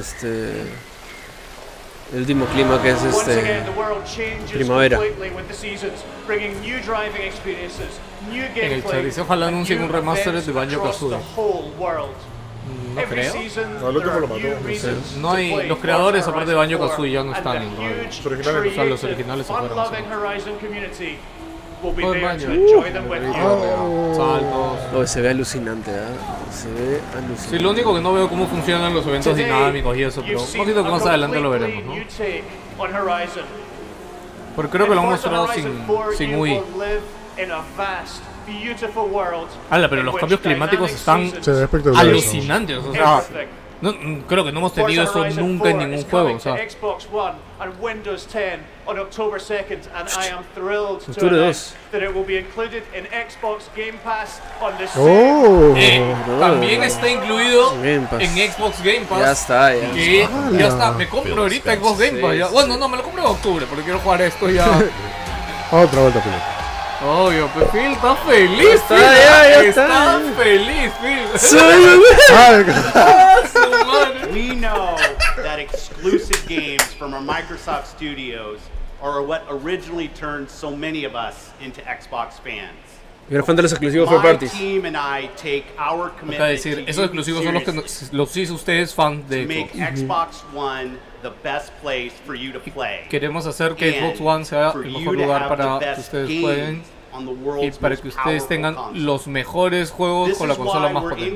clima que es Once again, the world changes primavera. completely with the seasons, bringing new driving experiences, new En el gameplay, chat dice ojalá and anuncien new un remaster events de Banjo across Kazooie. the whole world. No Every creo. season, No, el último there lo are mató, new no sé. reasons No to hay, play los creadores Forza aparte de Banjo Horizon Kazooie ya no 4, están en and the Horizon. huge, Los originales, o sea, los creative, originales se fueron. fun-loving Horizon community will be Oh, there Banjo. to enjoy them with you. Saltos. Oh, se ve alucinante, ¿eh? Se ve alucinante. Sí, lo único que no veo cómo funcionan los eventos Today, dinámicos y eso, pero you've un seen poquito que a más adelante lo completely veremos, new ¿no? take on Horizon. Porque creo que lo han In Forza mostrado Horizon 4, sin you UI. will live in a vast, beautiful world. Pero los cambios climáticos están alucinantes. O sea, no, creo que no hemos tenido eso nunca en ningún juego. O sea. Xbox One and Windows 10 on October 2nd, and I am thrilled to announce that it will be included in Xbox Game Pass on the también está incluido en Xbox Game Pass. Ya está, ya está. Me compro ahorita Xbox Game Pass. Ya. Bueno, no, me lo compro en octubre porque quiero jugar esto ya. Otra vuelta, Phil. Obvio, Phil está feliz. Está feliz, Phil. We know that exclusive games from our Microsoft studios are what originally turned so many of us into Xbox fans. Y era fan de los exclusivos for parties. Acaba de decir, esos exclusivos son los que los hizo ustedes fan de Xbox One the best place for you to play. Queremos hacer que Xbox One sea el mejor lugar para que ustedes jueguen y para que ustedes tengan los mejores juegos con la consola más potente.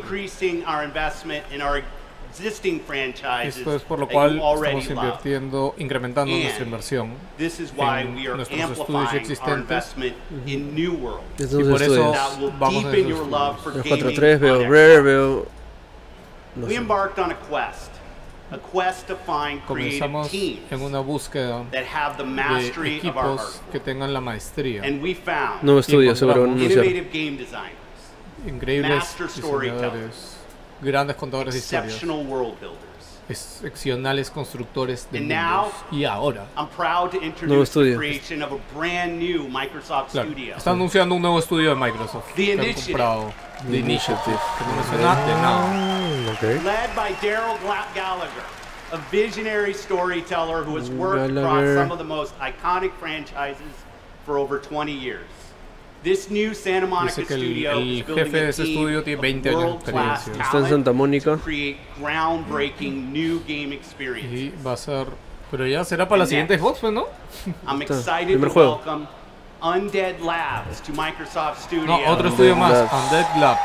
Esto es por lo cual estamos incrementando nuestra inversión en nuestros estudios existentes. Y por eso vamos a esos 4.3, veo Rare, veo... No sé. Comenzamos en una búsqueda de equipos que tengan la maestría. Nuevo estudio, seguro, increíbles diseñadores, grandes contadores de historias, excepcionales constructores de mundos. Y ahora, nuevo estudio. Claro, está anunciando un nuevo estudio de Microsoft que han comprado, The Initiative, que no me suena de nada. Led by Daryl Gallagher, a visionary storyteller who has worked across some of the most iconic franchises for over 20 years. This new Santa Monica studio is building a team of world-class talent to create groundbreaking new game experiences. Y va a ser, pero ya será para la siguiente Xbox, ¿no? I'm excited to welcome Undead Labs to Microsoft Studios. No, otro estudio más, Undead Labs.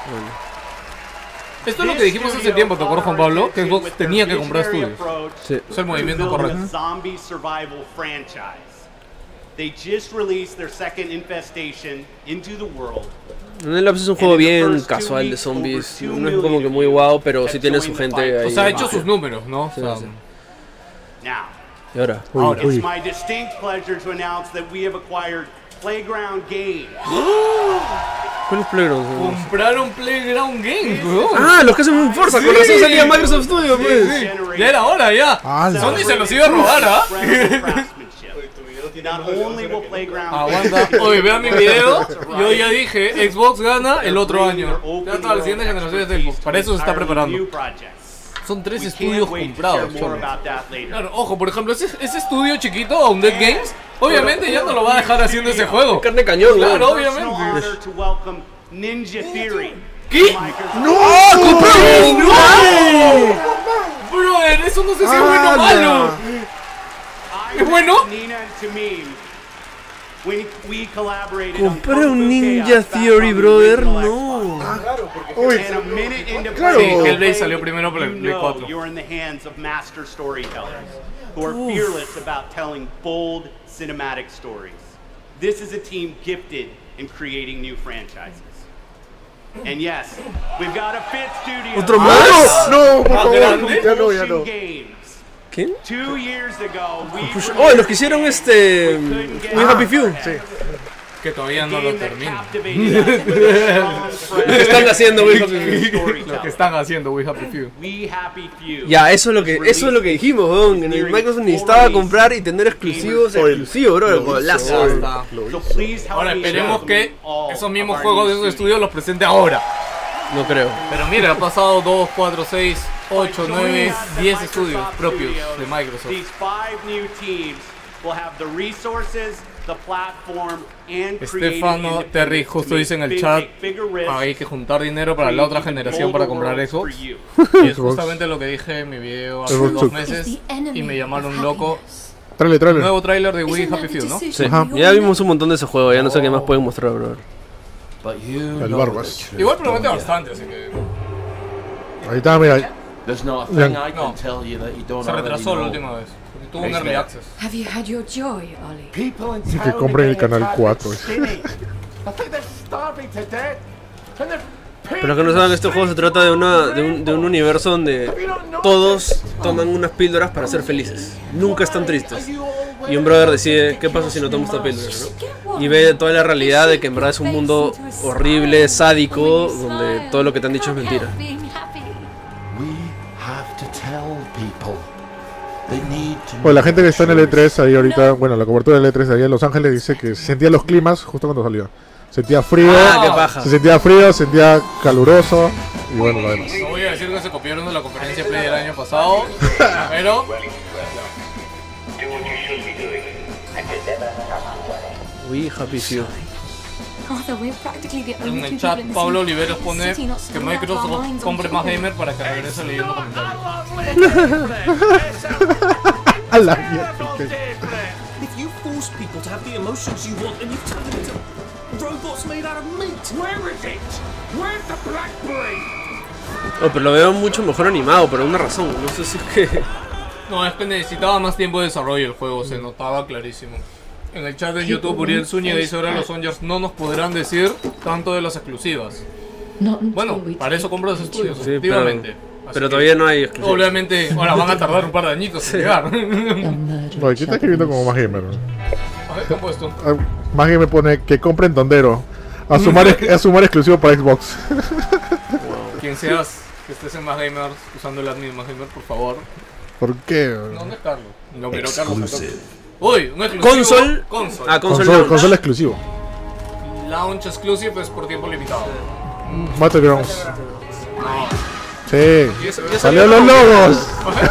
Esto es lo que dijimos hace tiempo, ¿te acuerdas, Juan Pablo? Que Xbox tenía que comprar estudios. Sí. Es el movimiento correcto. Zombie survival franchise. They just released their second infestation into the world. Undead Labs es un juego bien casual de zombies. No es como que muy guau, pero sí tiene su gente ahí. O sea, ha hecho sus números, ¿no? Sí, sí. Now, y ahora. It's my distinct pleasure to announce that we have acquired Playground Games. ¿Cuál es Playground? Compraron Playground Games, bro. Ah, los que hacen Forza, con razón salía Microsoft Studio, pues. Sí. Ya era hora, ya. Sony se los iba a robar, ¿ah? Aguanta. Oye, vean mi video. Yo ya dije, Xbox gana el otro año. Ya todas las siguientes generaciones de Xbox. Para eso se está preparando. Son 3 estudios comprados. Claro, ojo, por ejemplo, ese estudio chiquito, Undead Games, obviamente ya no lo va a dejar haciendo ese juego. Carne cañón, claro, obviamente. ¿Qué? ¡No! ¡Compraron! ¡No! Brother, eso no sé si es bueno o malo. ¿Es bueno? Compré un Ninja Theory, brother, no. Uy, claro. Sí, Hellblade salió primero para el Play 4. Who are fearless about telling bold cinematic stories. This is a team gifted in creating new franchises. And yes, we've got a 5th studio. ¿Otro más? No, por favor, ya no. ¿Quién? 2 years ago, oh, los que hicieron We Happy Few. Sí. Que todavía no lo termina. Lo que están haciendo We Happy Few. Lo que están haciendo We Happy Few. Ya, eso es lo que dijimos, weón. En el Microsoft necesitaba comprar y tener exclusivos, bro. Golazo. Ahora esperemos que esos mismos juegos de esos estudios los presente ahora. No creo. Pero mira, ha pasado 2, 4, 6, 8, 9, 10 estudios propios de Microsoft. Estefano Terry justo dice en el chat, hay que juntar dinero para la otra generación para comprar Xbox. Y es justamente lo que dije en mi video hace 2 meses y me llamaron loco. Trailer. Nuevo trailer de We Happy Few, ¿no? Sí, ya vimos un montón de esos juegos, ya no sé qué más pueden mostrar, bro. El Barbas. Igual promete bastante, así que... Ahí está, mira. No, se retrasó la última vez. Tuvo un early access. Have you had your joy, Ollie? Que compren el canal 4. Pero los que no saben, este juego se trata de un universo donde todos toman unas píldoras para ser felices. Nunca están tristes. Y un brother decide, ¿qué pasa si no tomo esta píldora? ¿No? Y ve toda la realidad de que en verdad es un mundo horrible, sádico, donde todo lo que te han dicho es mentira. Pues la gente que está en el E3 ahí ahorita, bueno, la cobertura del E3 de ahí en Los Ángeles dice que se sentían los climas justo cuando salió. Sentía frío, qué paja. se sentía frío, sentía caluroso y bueno, lo demás. No voy a decir que se copiaron de la conferencia Play del año pasado, pero... Uy, Happy Few. En el chat, Pablo Oliveros pone que Microsoft compre más gamer para que regrese leyendo comentarios. A la mierda. If you force people to have the emotions you want and you've turned them into robots made out of meat, where is it? Where's the BlackBerry? Oh, pero lo veo mucho mejor animado, por alguna razón. No sé si es que... No, es que necesitaba más tiempo de desarrollo el juego, se notaba clarísimo. En el chat de YouTube, Uriel Zúñiga dice: ahora los Songers no nos podrán decir tanto de las exclusivas. Bueno, para eso compro los estudios, sí, efectivamente. Pero todavía no hay exclusivas. Obviamente, ahora van a tardar un par de añitos en llegar. No, aquí está escribiendo como Más Gamer. A ver, ¿qué han puesto? Más Gamer pone que compren Tondero. A sumar exclusivo para Xbox. Wow. Quien seas que estés en Más Gamer usando el admin Más Gamer, por favor. ¿Por qué? No, no es Carlos. No, pero Carlos. Uy, un exclusivo. Console. Ah, console exclusivo. Launch exclusive es por tiempo limitado. Battlegrounds. No. Sí. Ya salió los logos.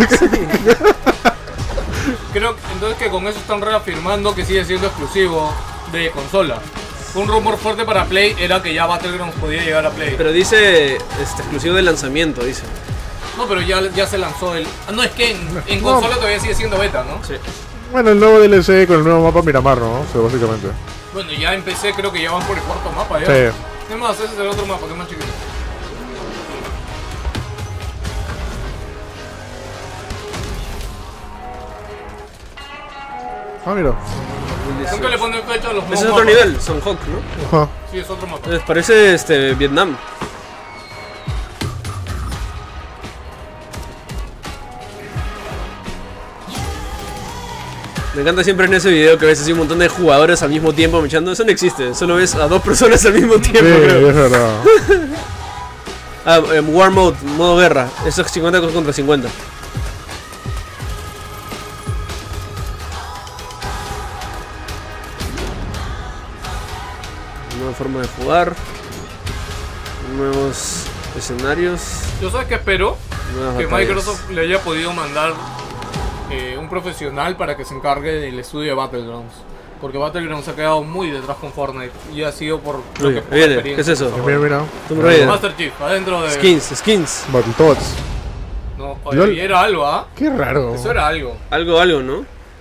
Creo entonces que con eso están reafirmando que sigue siendo exclusivo de consola. Un rumor fuerte para Play era que ya Battlegrounds podía llegar a Play. Pero dice exclusivo de lanzamiento, dice. No, pero ya se lanzó el... no, es que en consola todavía sigue siendo beta, ¿no? Sí. Bueno, el nuevo DLC con el nuevo mapa Miramar, ¿no? O sea, básicamente. Bueno, ya en PC creo que ya van por el cuarto mapa, ¿ya? Sí. ¿Qué más? Ese es el otro mapa, que es más chiquito. Ah, mira. Nunca le ponen fecha a los ese es otro nivel, Son Hawk, ¿no? Ajá. Sí, es otro mapa. Parece Vietnam. Me encanta siempre en ese video que ves así un montón de jugadores al mismo tiempo mechando. Eso no existe, solo ves a 2 personas al mismo tiempo, sí, creo. Es verdad. War Mode, modo guerra. Eso es 50 contra 50. Nueva forma de jugar. Nuevos escenarios. Yo sabes que espero nuevas que batallas. Microsoft le haya podido mandar un profesional para que se encargue del estudio de Battlegrounds. Porque Battlegrounds ha quedado muy detrás con Fortnite y ha sido por lo que viene. ¿Qué es eso? Mira. Tomb Raider. Master Chief, adentro de... Skins. Battletoads. No, oye, era algo, ¿ah? Qué raro. Eso era algo. Algo, ¿no?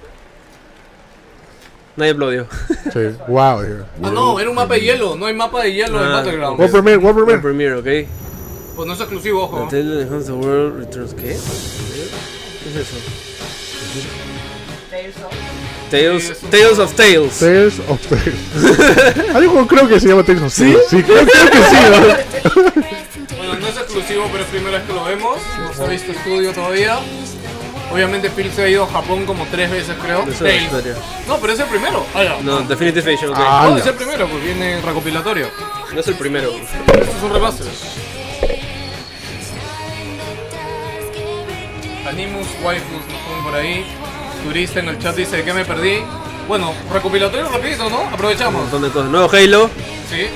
Nadie aplaudió. Sí, wow. Ah, no, era un mapa de hielo. No hay mapa de hielo en Battlegrounds. World Premiere, ok. Pues no es exclusivo, ojo. The World Returns, ¿qué? ¿Qué es eso? Tales of Tales. Tales of Tales. Algo creo que se llama Tales of Tales. Sí, creo que sí. Bueno, no es exclusivo, pero es primera vez que lo vemos. No se ha visto estudio todavía. Obviamente Phil se ha ido a Japón como 3 veces, creo. Tales. No, pero es el primero. No, Definitive Edition, ok. No, es el primero, pues viene recopilatorio. No es el primero. Esto es un remaster. Animus Waifus nos ponen por ahí. Turista en el chat dice que me perdí. Bueno, recopilatorio rapidito, ¿no? Aprovechamos. Un montón de cosas. Nuevo Halo. Sí.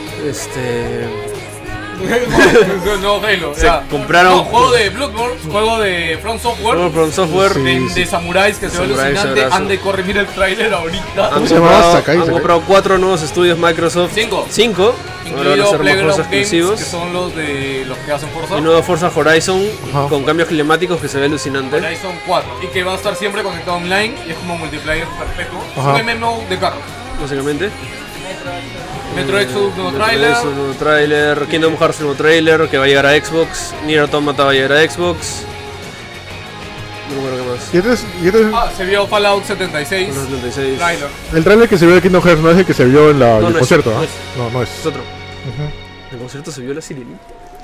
Nuevo Halo. Se compraron. No, juego de Bloodborne, juego de From Software. De samuráis que se ve alucinante. Ande, corre, mira el trailer ahorita. Han comprado 4 nuevos estudios Microsoft. 5. Ahora van a ser Playground más exclusivos. Que son los que hacen Forza. Y nuevo Forza Horizon con cambios climáticos que se ve alucinante. Horizon 4. Y que va a estar siempre conectado online. Y es como multiplayer perpetuo. Es un MMO de carros. Básicamente. Metro Exodus nuevo trailer. Kingdom Hearts nuevo trailer que va a llegar a Xbox. Nier Automata va a llegar a Xbox. Se vio Fallout 76. Trailer. El trailer que se vio de Kingdom Hearts no es el que se vio en el concierto, ¿ah? No, es. Es otro. En el concierto se vio la sirenita.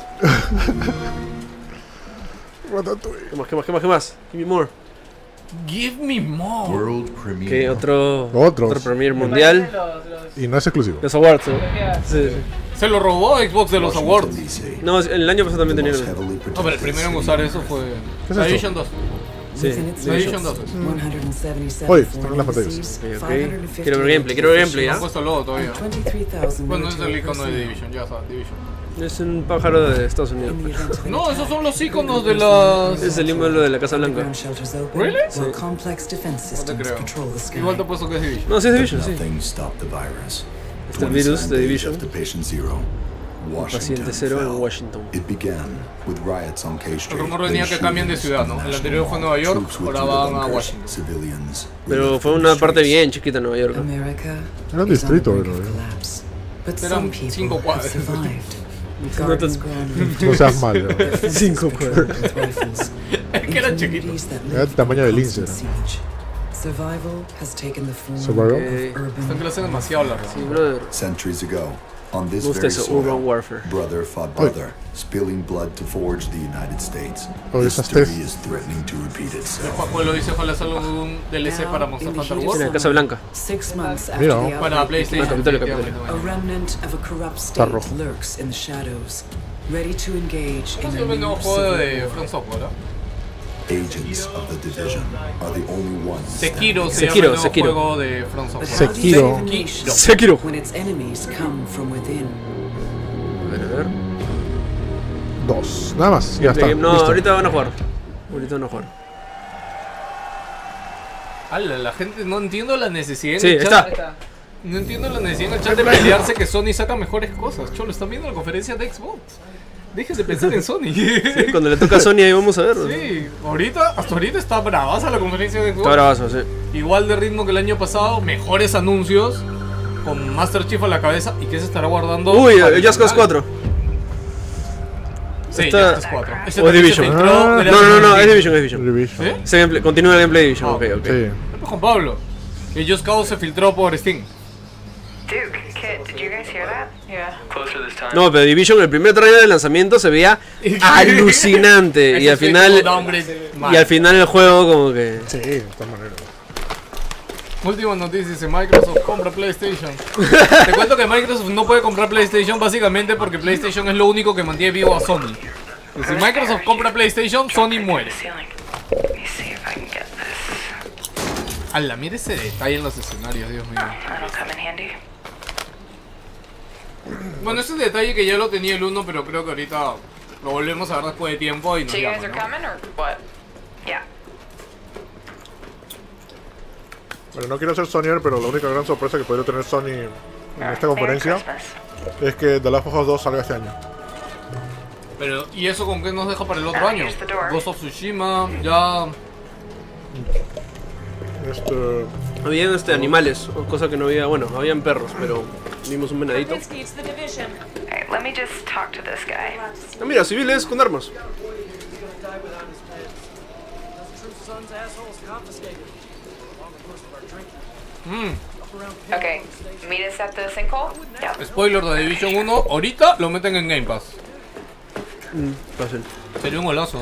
¿Qué más? Give me more. Give me more. World Premiere. ¿Qué otro Premiere mundial? Y no es exclusivo. Los Awards, ¿no? Sí. Se lo robó Xbox de los Awards. No, el año pasado también tenían. No, pero el primero en usar eso fue Division 2. Sí, Division 2. Oye, están en las pantallas. Quiero ver gameplay, No ¿ya? han puesto logo todavía. Bueno, es el icono de Division, ya sabes, Division. Es un pájaro de Estados Unidos. No, esos son los iconos de las... Es el símbolo de la Casa Blanca. ¿Really? Sí. No te creo. Igual te he puesto que es Division. No, sí es Division, sí. Este el virus de Division. Paciente cero en Washington. El rumor venía que cambian de ciudad, ¿no? El anterior fue Nueva York, ahora van a Washington. Pero fue una parte bien chiquita en Nueva York. Era un distrito, bro. Eran 5 cuadras. No seas malo. 5 cuadras. Es que eran chiquitos. Era el tamaño del lince. Survival. Están clases demasiado largas. Sí, brother. Centuries ago, on this Gusta very eso, soil, urban warfare. brother fought brother, spilling blood to forge the United States. Esas History tres. is threatening to repeat itself. Juan lo dice, ojalá salga un DLC para Monster Hunter World. En la Casa Blanca. 6 months after Mira. the Para outbreak, PlayStation. a remnant of a corrupt Está state rojo. lurks in the shadows, ready to engage in ¿Cómo se a llama el nuevo new juego civil de war. From Software, ¿no? Agents of the division are the only ones. Sekiro se Sekiro, llama el Sekiro. nuevo juego de From But Software. how do you Sekiro. save a nation Sekiro. when its enemies come from within? A ver. 2. Nada más. Ya está. No, listo. ahorita van a jugar. Ahorita van a jugar. Ala, la gente no entiendo la necesidad en Sí, el chat. está. No entiendo la necesidad en el chat de pelearse que Sony saca mejores cosas. Cholo, están viendo la conferencia de Xbox. Dejen de pensar en Sony. Sí, cuando le toca a Sony ahí vamos a ver. Sí, hasta ahorita está bravaza la conferencia de Xbox. Está bravazo, sí. Igual de ritmo que el año pasado, mejores anuncios, con Master Chief a la cabeza. ¿Y qué se estará guardando? Uy, para el Just Cause final? 4. Sí, Está- Just Cause 4. Ese O también se Division. filtró Ah, de la No, es Division. Division. ¿Eh? Ese gameplay, continúa el gameplay de Division. Ok. Sí. Juan Pablo. El Just Cause se filtró por Steam. Duke, Kit, did you guys hear that? Yeah. Closer this time. No, pero Division, el primer trailer de lanzamiento se veía alucinante. y al Ese final. segundo downgrade mal. Y al final el juego como que. Sí, de todas maneras. Última noticia, dice Microsoft compra PlayStation. Te cuento que Microsoft no puede comprar PlayStation básicamente porque PlayStation es lo único que mantiene vivo a Sony. Y si Microsoft compra PlayStation, Sony muere. Ala, mira ese detalle en los escenarios, Dios mío. That'll come in handy. Bueno, ese detalle que ya lo tenía el 1, pero creo que ahorita lo volvemos a ver después de tiempo y nos So you guys llama, are ¿no? coming or what? Yeah. Bueno, no quiero ser Sonyer, pero la única gran sorpresa que podría tener Sony en esta conferencia es que The Last of Us 2 salga este año. Pero, ¿y eso con qué nos deja para el otro Ah, año? here's the door. Ghost of Tsushima, ya... Habían animales, cosa que no había. Bueno, habían perros, pero vimos un venadito. Alright, let me just talk to this guy. Ah, mira, civiles con armas. Okay, meet us at the sinkhole? Yeah. Spoiler de Division 1, ahorita lo meten en Game Pass. Fácil. Sería un golazo.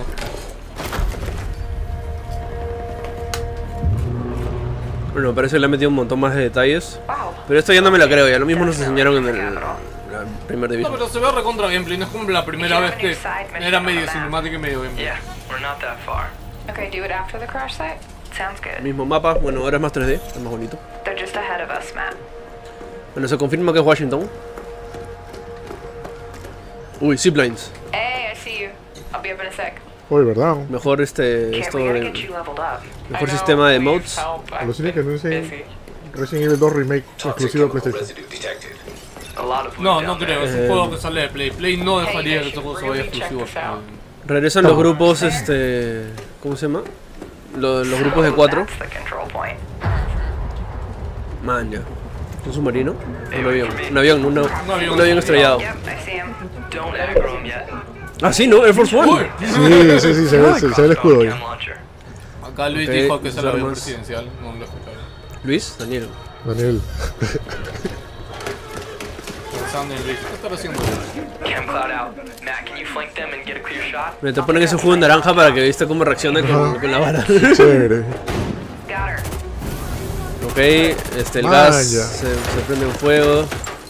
Bueno, me parece que le han metido un montón más de detalles. Pero esto ya no me la creo, ya lo mismo nos enseñaron en el primer No, Division. pero se ve recontra gameplay, no es como la primera vez que era medio cinemática y medio gameplay. Yeah, we're not that far. Okay, do it after the crash site? Sounds good. Mismo mapa, bueno, ahora es más 3D, es más bonito. They're just ahead of us, Matt. Bueno, se confirma que es Washington. Uy, ziplines. Hey, I see you. I'll be up in a sec. Uy, ¿verdad? Mejor esto we gotta de, get you leveled up. mejor sistema de modes. Alucina que anuncien Resident Evil 2 Remake exclusivo de PlayStation. No, no creo, es un juego que sale de Play. Play no dejaría que este juego se vaya exclusivo. Regresan los grupos, ¿cómo se llama? Los grupos de 4. That's the control point. Man, ya. ¿Un submarino? Un avión, un avión estrellado. Yep, I see him. Don't aggro him yet. Ah, sí, ¿no? Air Force One. Sí, se ve el escudo ahí. Acá Luis dijo que es el avión presidencial, no lo escucharon. Luis, Daniel. Daniel. Pensando en Luis, ¿qué estará haciendo? Me te ponen ese jugo en naranja para que viste cómo reacciona con la vara. Chévere. Ok, el gas se prende en fuego.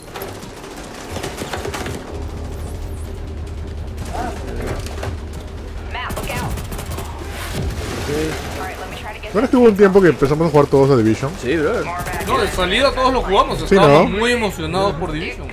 Bueno, es que hubo un tiempo que empezamos a jugar todos a Division. Sí, bro. No, de salida todos lo jugamos, Sí, estábamos ¿no? muy emocionados por Division.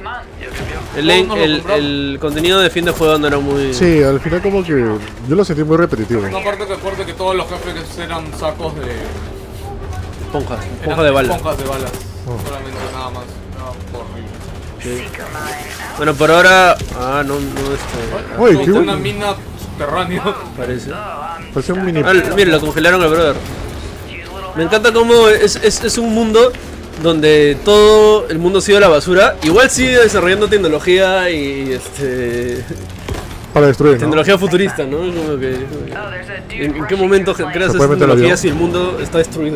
El contenido de fin de juego no era muy... Sí, al final como que yo lo sentí muy repetitivo. No, aparte que todos los jefes eran sacos de... Esponjas de balas. Esponjas de balas, solamente nada más. No, horrible. Sí. Bueno, por ahora... Oye, es qué una bueno. mina subterránea. Parece un mini... Mira, lo congelaron al brother. Me encanta cómo es un mundo donde todo el mundo ha sido la basura. Igual sigue desarrollando tecnología y para destruir, ¿no? Tecnología futurista, ¿no? Como que, ¿en qué momento creas esa meter tecnología si el mundo está destruido?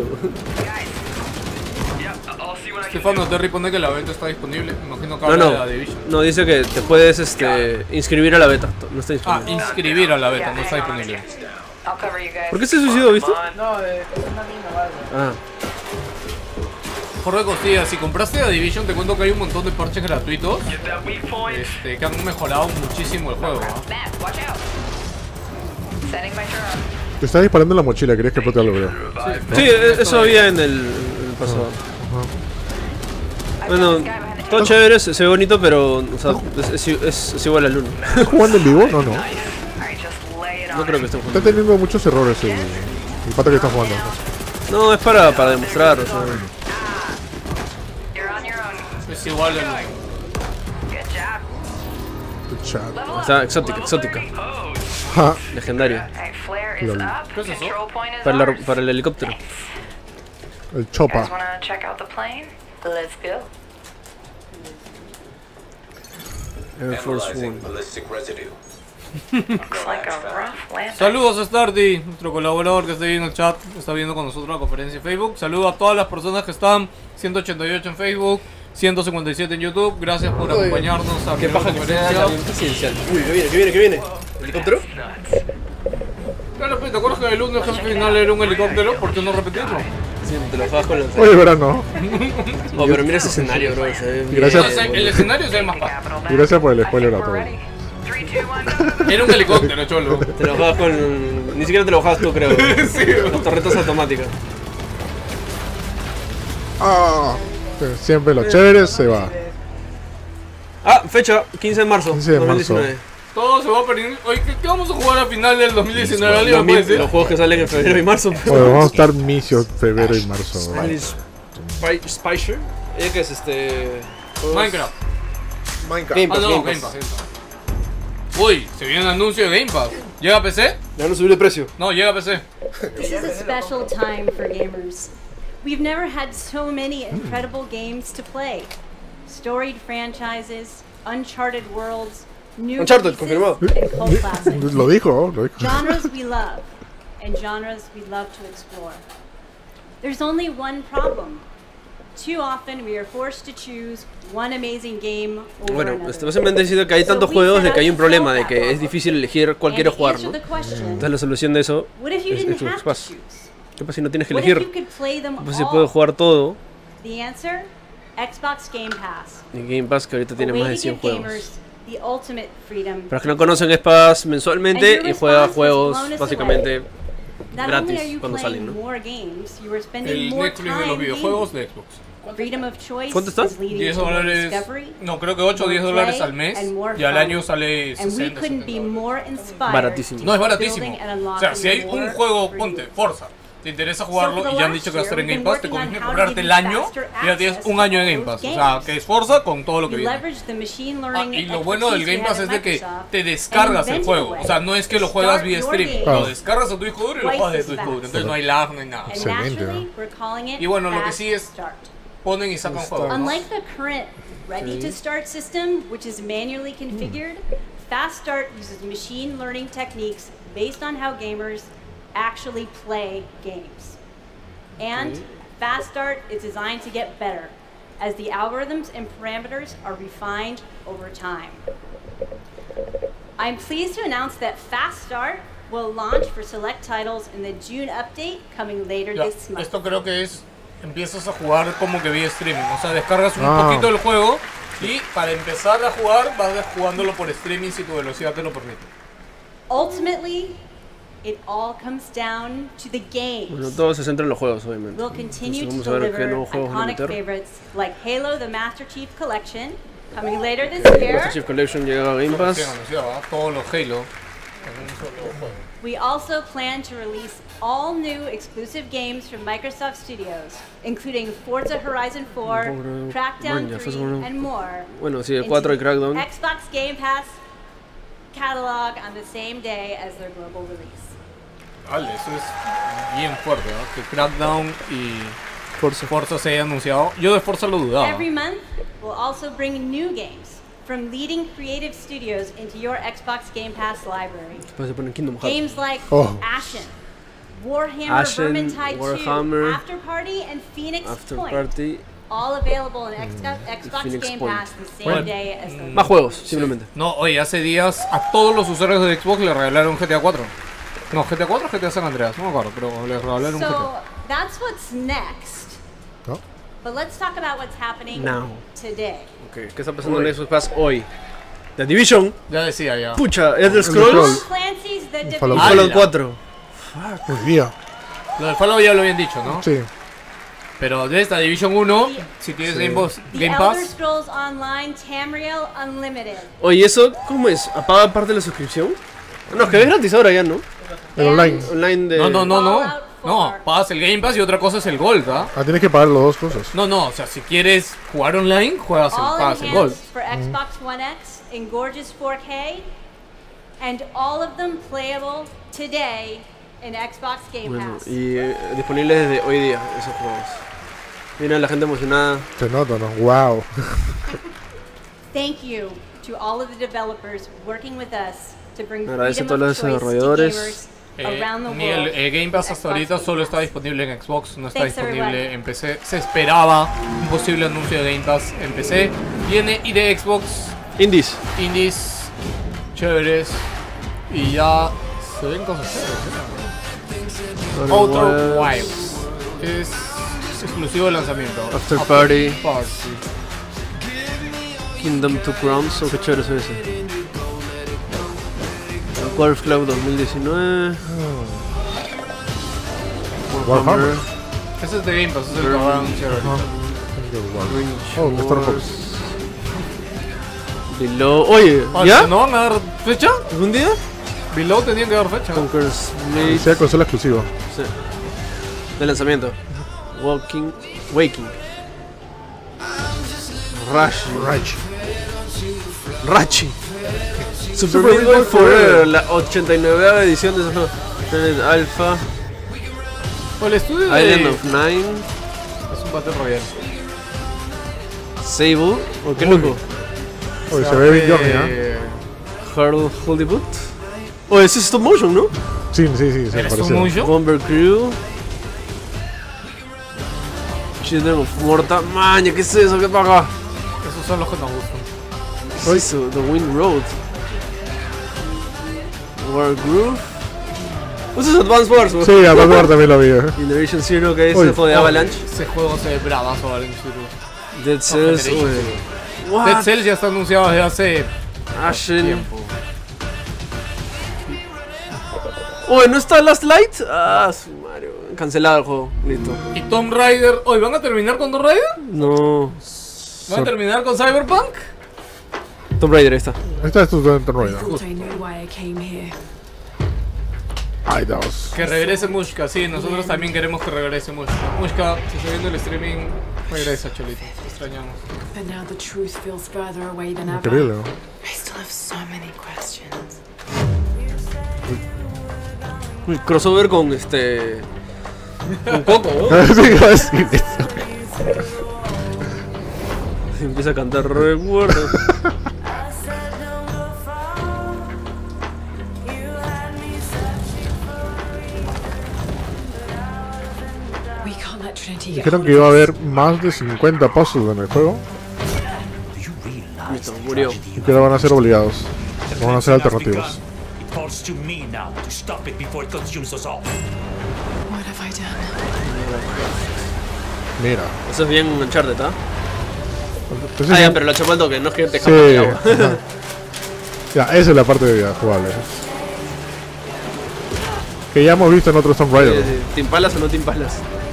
Stefano Terry pone que la beta está disponible. Me imagino que habla de la Division. No, dice que te puedes inscribir a la beta. No está disponible. Inscribir a la beta, no está disponible. ¿Por qué se suicidó, viste? No, es una mina o algo. Jorge Costilla, si compraste a Division, te cuento que hay un montón de parches gratuitos que han mejorado muchísimo el juego. Te estás disparando en la mochila, ¿querías que explote algo, bro? Sí, eso había en el pasado. Bueno, todo chévere, se ve bonito, pero o sea, es igual al 1. ¿Estás jugando en vivo? No. No creo que esté jugando. Está teniendo muchos errores el pata que está jugando. No, es para demostrar, o sea. Es igual al 1. Está exótica. Legendaria. ¿Qué es eso? Para el helicóptero. El Chopa. Air Force One. Saludos a Stardy, nuestro colaborador que está ahí en el chat, está viendo con nosotros la conferencia de Facebook. Saludos a todas las personas que están, 188 en Facebook, 157 en YouTube. Gracias por acompañarnos a ¿Qué paja la que sea el avión presidencial? Uy, ¿qué viene? ¿Helicóptero? Claro, ¿te acuerdas que el único jefe final era un helicóptero? ¿Por qué no repetirlo? Sí, te lo bajas con la... Oye, verano. Oh, pero mira ese escenario, bro. Gracias. El escenario se ve más fácil. Gracias por el spoiler a todos. Era un helicóptero, cholo. Te lo bajas con... Ni siquiera te lo bajas tú, creo. Sí, con torretas automáticas. Siempre lo chévere se va. Fecha, 15 de marzo. 15 de 2019. marzo. Todo se va a perder. Oye, ¿qué vamos a jugar a final del 2019? Los juegos que salen en febrero y marzo. Bueno, vamos a estar misio febrero y marzo. Spicer. ¿Qué es Minecraft. Game Pass, Game Pass. Uy, se viene un anuncio de Game Pass. ¿Llega a PC? Ya no subió el precio. No, llega a PC. This is a special time for gamers. We've never had so many incredible games to play. Storied franchises, uncharted worlds, new Uncharted, confirmado. and cult classics. Lo dijo. Genres we love, and genres we love to explore. There's only one problem. Too often we are forced to choose one amazing game over Bueno, another. básicamente diciendo que hay tantos juegos de que hay un problema de que es difícil elegir cuál quieres jugar, ¿no? Entonces la solución de eso What if you es didn't Xbox have to Pass. choose? ¿Qué pasa si no tienes que What if elegir? you could play them ¿Qué pasa si all? puedes jugar todo? The answer? Xbox Game Pass. En Game Pass, que ahorita tiene A way más de to 100 give juegos. gamers the ultimate freedom. Para los que no conocen, es Pass mensualmente And y your juega response juegos has blown us básicamente Not only gratis are you cuando playing salen, ¿no? more games, you are spending El more Netflix de los time videojuegos gaming. de Xbox. Freedom of choice ¿Cuánto está? is leading to more discovery, No, creo que 8 o 10 more dólares play, al mes. and more Y al fun. año sale And we 60. couldn't be more inspired Baratísimo. No, es building baratísimo. and O sea, si hay unlocking un more juego, for ponte, you. Forza. Te interesa So jugarlo for the y ya han last dicho que va a estar en year, Game we've Pass, te been conviene working on comprarte el how to año give you y ya tienes faster un año en Game access Pass. to O sea, games. que es Forza con todo lo que We viene. leverage the machine learning Y lo bueno del expertise Game we Pass had es at de que Microsoft te and descargas el invented a juego. way O sea, no es que lo to juegas start vía your stream. game Lo descargas a tu disco duro y lo twice juegas de as tu disco duro. fast. Entonces no hay lag, no hay nada. And naturally, we're calling it Y bueno, lo que Fast sí es, Start. ponen y sacan juegos. Unlike the current Ready to Start system, which is manually configured, Fast Start uses machine learning techniques based on how gamers actually play games. And Fast Start is designed to get better as the algorithms and parameters are refined over time. I'm pleased to announce that Fast Start will launch for select titles in the June update coming later this month. Esto creo que es, empiezas a jugar como que vía streaming, o sea, descargas un poquito del juego y para empezar a jugar vas jugándolo por streaming si tu velocidad te lo permite. Ultimately, it all comes down to the game. Bueno, todo se centra en los juegos, obviamente. We'll continue to Vamos a ver qué deliver nuevos juegos van a iconic meter. favorites like Halo: The Master Chief Collection, coming later this year. Master Chief Collection llega a Game Pass. Todos los Halo en un solo juego. We also plan to release all new exclusive games from Microsoft Studios, including Forza Horizon 4, Crackdown 3, and more. Bueno, sí, el 4 y Crackdown. Xbox Game Pass catalog on the same day as their global release. Vale, eso es bien fuerte, ¿no? Que Crackdown y Forza se haya anunciado. Yo de Forza lo dudaba. Every month, we'll also bring new games from leading creative studios into your Xbox Game Pass library. Games like Ashen, Warhammer, Vermintide 2, After Party, and Phoenix Point. All available in Xbox Game Pass the same day as the Más juegos, simplemente. No, oye, hace días a todos los usuarios de Xbox le regalaron GTA 4. No, GTA 4 o GTA San Andreas, no me acuerdo, pero le regalaron un GTA. So that's what's next. ¿No? But let's talk about what's happening today. Okay. ¿Qué está pasando en Xbox Pass hoy? The Division. Ya decía ya. Pucha, Elder Scrolls. Clancy's The Division. Fallout 4. Hoy día. Lo del Fallout ya lo habían dicho, ¿no? Sí. Pero de esta Division 1, si tienes Game Pass. The Elder Scrolls Online Tamriel Unlimited. Oye, ¿eso cómo es? ¿Apaga parte de la suscripción? No, es que es gratis ahora ya, ¿no? El online. Online de... No, pagas el Game Pass y otra cosa es el Gold, ¿ah? Ah, tienes que pagar las dos cosas. No, o sea, si quieres jugar online, pagas el Gold. For Xbox One X in gorgeous 4K, and all of them playable today in Xbox Game Pass. Y disponibles desde hoy día esos juegos. Mira la gente emocionada. Se nota, ¿no? Wow. Thank you to all of the developers working with us to bring Agradece a todos freedom los of choice to desarrolladores. gamers around the Miguel, world. Game Pass hasta ahorita solo está disponible en Xbox, no está Thanks, disponible everybody. en PC. Se esperaba un posible anuncio de Game Pass en PC. Viene y de Xbox. Indies chéveres. Y ya se ven cosas chéveres. Outer Wilds es exclusivo de lanzamiento. After Party. Kingdom Two Crowns, o qué chévere es ese. Warcraft Cloud 2019. Warhammer. Ese es de Game Pass, es el que van a anunciar ahorita. Star Fox. Below. Oye, ¿ya? ¿No van a dar fecha? ¿Algún día? Below tenían que dar fecha. Conqueror's Blade. Sea consola exclusiva. Sí. De lanzamiento. Waking. Rachi. Super Meat Boy Forever, la 89ª edición de ese juego. Alpha. O el estudio Island of Nine. Es un Battle Royale. Sable. ¿O qué loco? Oye, se ve bien Johnny, ¿eh? Harold Hollywood. Oh, ese es stop motion, ¿no? Sí, se pareció. Bomber Crew. Children of Morta. Maña, ¿qué es eso? ¿Qué paga? Esos son los que nos gustan. ¿Qué es eso? The Wind Road. War Groove. ¿Eso es Advance Wars? Sí, Advance Wars también lo vi. Generation Zero, que es el juego de Avalanche. Ese juego se ve bravazo, Avalanche Zero. Dead Cells. Dead Cells ya está anunciado desde hace tiempo. Oye, ¿no está Last Light? Ah, su Mario. Cancelado el juego, listo. ¿Y Tomb Raider? ¿Hoy van a terminar con Tomb Raider? No. ¿Van a terminar con Cyberpunk? Tomb Raider, ahí está. Esta es tu Tomb Raider. Ay, Dios. Que regrese Mushka, sí, nosotros también queremos que regrese Mushka. Mushka, si está viendo el streaming, regresa, Cholito. Te extrañamos. Increíble, ¿no? Uy, crossover con con Coco, ¿no? Sí, iba a decir eso. Empieza a cantar recuerdo. Dijeron que iba a haber más de 50 puzzles en el juego. Listo, murió. Y que ahora van a ser obligados. No van a ser alternativos. Mira. Eso es bien Uncharted, ¿ah? Entonces, ya, pero lo chapó al toque, no es que te sí. el agua. Ya, esa es la parte de jugable. Que ya hemos visto en otros Tomb Raider. Sí. ¿Te impalas o no te impalas?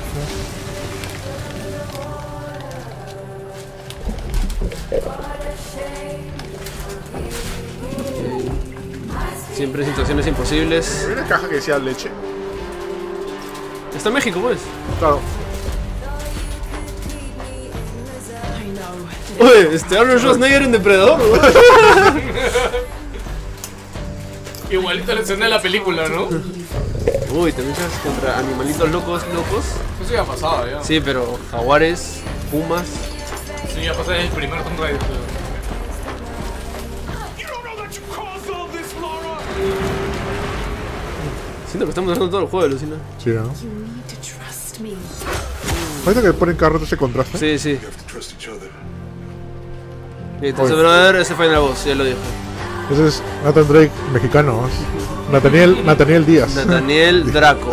Siempre situaciones imposibles. Había una caja que decía leche. Está en México, pues. Claro. Oye, Arnold Schwarzenegger en Depredador. Igualito la escena de la película, ¿no? Uy, te luchas contra animalitos locos. Eso ya pasaba, ya. Sí, pero jaguares, pumas. Sí, ya pasaba en el primer Tomb Raider. Siento que estamos haciendo todo el juego, Lucina. Sí, ¿no? ¿Ahorita que ponen cada rato ese contraste? Sí. Entonces, brother, ese Final Boss, ya lo dijo. Ese es Nathan Drake mexicano. Nathaniel Díaz. Nathaniel Draco.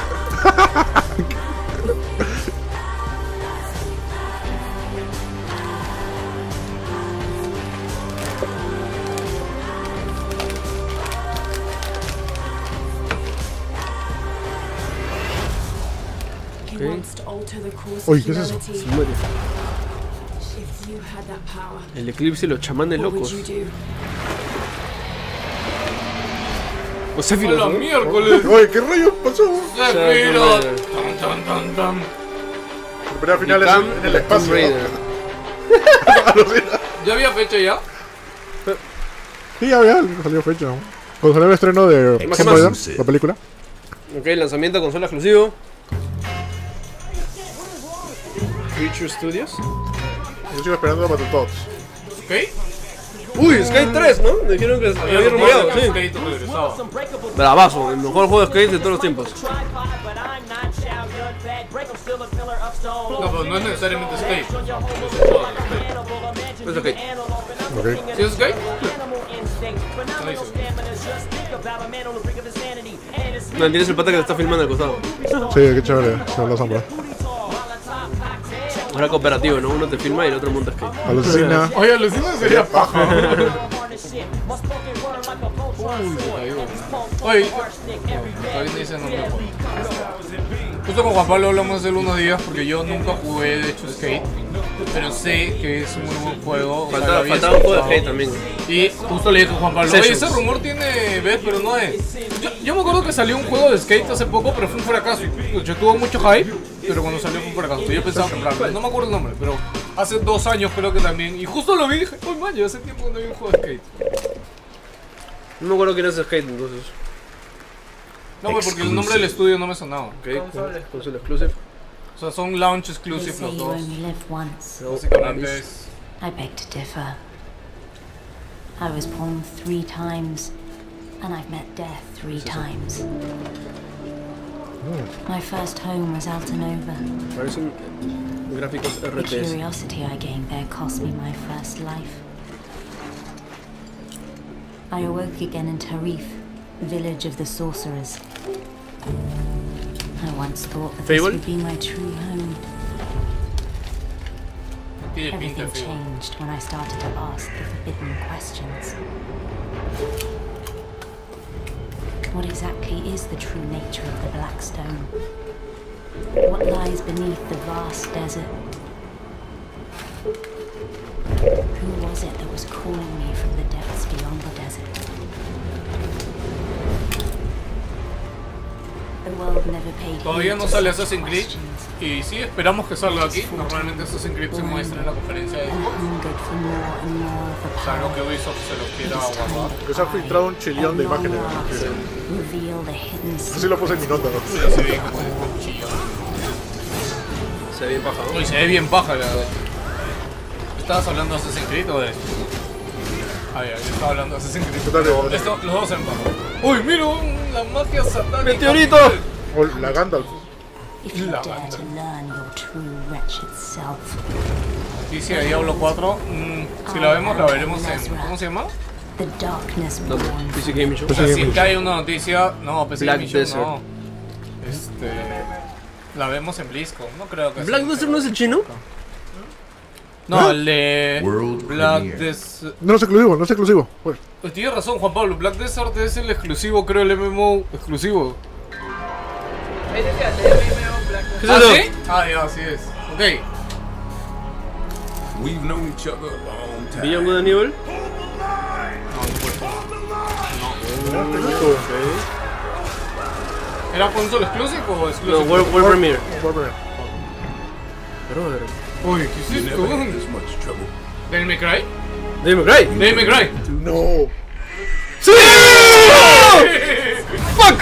Uy, ¿qué es eso? Se muere. El eclipse y los chamanes locos. O Sephiroth, ¡hola, ¿no? miércoles! Oye, ¿qué rollo pasó? ¡Sephiroth! La pelea final es en el espacio. ¿Ya había fecha ya? Sí, ya salió fecha. Cuando salió el estreno de Tomb Raider, la película. Ok, lanzamiento consola exclusivo. Creature Studios. Yo sigo esperando a Battletoads. ¿Ok? Uy, Skate 3, ¿no? Me dijeron que había rumoreado, sí. Bravazo, el mejor juego de Skate de todos los tiempos. No, pero no es necesariamente Skate. Es Skate. Okay. ¿Sí es Skate? No, entiendes el pata que te está filmando al costado. Sí, qué chévere, se ve la sombra. Ahora cooperativo, ¿no? Uno te filma y el otro monta skate. Alucina. Oye, alucina sería paja. Oye, todavía te dicen nombre. Justo con Juan Pablo hablamos de él unos días porque yo nunca jugué de hecho Skate, pero sé que es un muy buen juego. Faltaba un juego de Skate también. Y justo le dije a Juan Pablo, oye, ese rumor tiene vez, pero no es. Yo me acuerdo que salió un juego de Skate hace poco, pero fue un fracaso. Yo tuvo mucho hype, pero cuando salió fue un fracaso. Yo pensaba comprarlo, no me acuerdo el nombre, pero hace 2 años creo que también. Y justo lo vi y dije, uy man, yo hace tiempo que no había un juego de Skate. No me acuerdo quién es Skate entonces. No, pues porque el nombre del estudio no me sonaba. Ok, console exclusive. O sea, son launch exclusive los dos. Básicamente es... I beg to differ. I was born 3 times, and I've met death 3 times. My first home was Altanova. Parecen gráficos The RTS. curiosity I gained there cost me my first life. I awoke again in Tarif, village of the sorcerers. I once thought that this would be my true home. Everything changed when I started to ask the forbidden questions. What exactly is the true nature of the Black Stone? What lies beneath the vast desert? Who was it that was calling me from the depths beyond the desert? The world never paid Todavía no heed to sale such Assassin's Creed questions. y sí, esperamos que salga aquí. Normalmente Assassin's Creed se muestra en la conferencia de And hungered for more and more of the o sea, no power. que Ubisoft se los quiera guardar. Que se ha filtrado un chillón de imágenes. Reveal the hidden Así lo puse en mi nota, ¿no? Sí, se ve como un chillón. Se ve bien paja, ¿no? Uy, se ve bien paja la verdad. ¿Estabas hablando de Assassin's Creed o de esto? Ah, ya, yo estaba hablando de Assassin's Creed. Esto, los dos en paja. Uy, mira, la magia satánica. ¡Meteorito! O la Gandalf. if you dare to learn your true wretched self. Noticia de Diablo 4. Si la vemos, la veremos en. ¿Cómo se llama? The darkness No, PC Gaming Show. O sea, si cae una noticia. No, PC Black Gaming Show Desert. no. La vemos en BlizzCon. No creo que ¿Black Desert no es el chino? No, el de Black Desert. No es exclusivo, no es exclusivo. Pues. Pues tienes razón, Juan Pablo. Black Desert es el exclusivo, creo, el MMO exclusivo. ¿Ah, sí? Ah, ya, así es. Ok. We've known each other a long time. ¿Beyond Good and Evil? ¿Era console exclusive o No, exclusive? World Premiere. Uy, ¿qué es esto? ¿Devil May Cry? Devil May Cry. Devil May Cry. No. ¡Sí! ¡Fuck!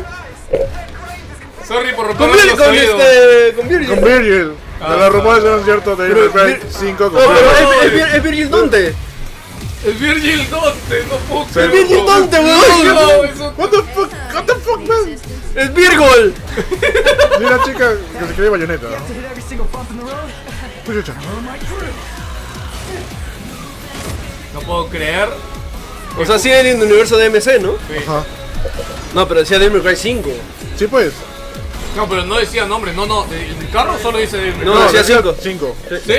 Sorry por Con romper los oídos. Con Virgil. Con Virgil. De los rumores eran ciertos de Devil May Cry 5 con es Virgil Dante. Es Virgil Dante, no puedo creer. Es Virgil Dante, weón. What the fuck, man? Es Virgol. Y una chica que se cree Bayonetta. Pucha. No puedo creer. O sea, sigue en el universo de MC, ¿no? Sí. Ajá. No, pero decía Devil May Cry 5. Sí, pues. No, pero no decía nombre, no, no. El carro solo dice Devil May Cry. No, decía 5. 5. ¿Sí?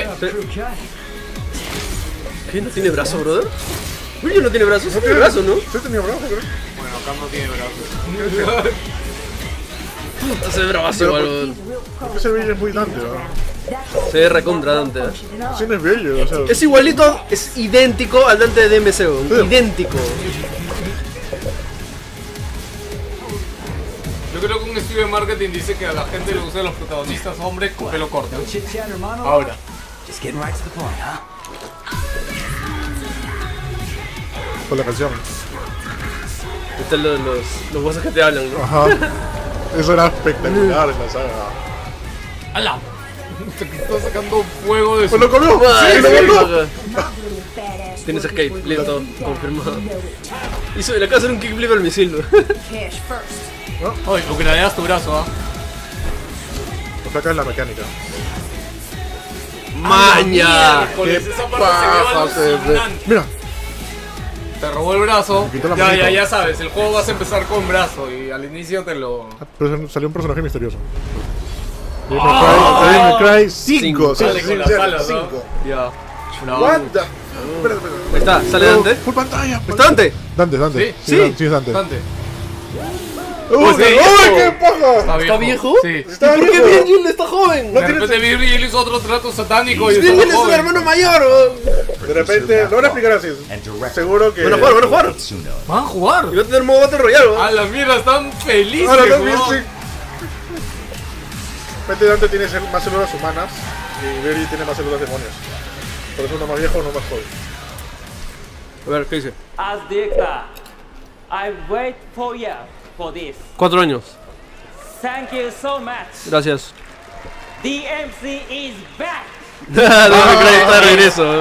¿Qué? ¿No tiene brazo, brother? Virgil no tiene brazo, sí tiene brazo, ¿no? Sí tenía brazo, creo. Bueno, acá no tiene brazos. Se ve bravazo igual. Porque ese Virgil es muy Dante, ¿no? Se ve recontra Dante, ¿eh? Sí, no es Virgil, o sea. Es igualito, es idéntico al Dante de DMC, weón. Sí. Idéntico. Yo creo que un estudio de marketing dice que a la gente le gustan los protagonistas hombres con pelo corto. Ahora. Con la canción. Están los guasos que te hablan, ¿no? Ajá. Eso era espectacular en la saga. ¡Hala! Se está sacando fuego de su... ¡Pues lo comió! ¡Sí, lo comió! Tienes escape, listo, confirmado. Le acaba de hacer un kickflip al misil. Oye, porque le das tu brazo, ¿ah? Lo saca en la mecánica. ¡Maña! ¡Qué Esa parte se ve alucinante. Mira. Te robó el brazo. La manito. Ya sabes, el juego vas a empezar con brazo y al inicio te lo... Pero salió un personaje misterioso. Devil May Cry 5. Sale con las alas, ¿no? 5. Ya. What the... Espera. Ahí está, sale Dante. Full pantalla. ¿Está Dante? Dante. Sí, sí es Dante. ¡Uy, qué paja! ¿Está viejo? Sí. ¿Por qué Virgil está joven? De repente Virgil hizo otro trato satánico y Virgil es un hermano mayor. De repente, lo van a explicar así. Seguro que... Van a jugar. ¿Van a jugar? Y va a tener modo Battle Royale. A la mierda, están felices. Ahora también sí. De repente Dante tiene más células humanas y Virgil tiene más células demonios. Por eso uno más viejo, uno más joven. A ver, ¿qué dice? As director, I wait for you for this. 4 años. Thank you so much. Gracias. DMC is back. Devil May Cry está de regreso.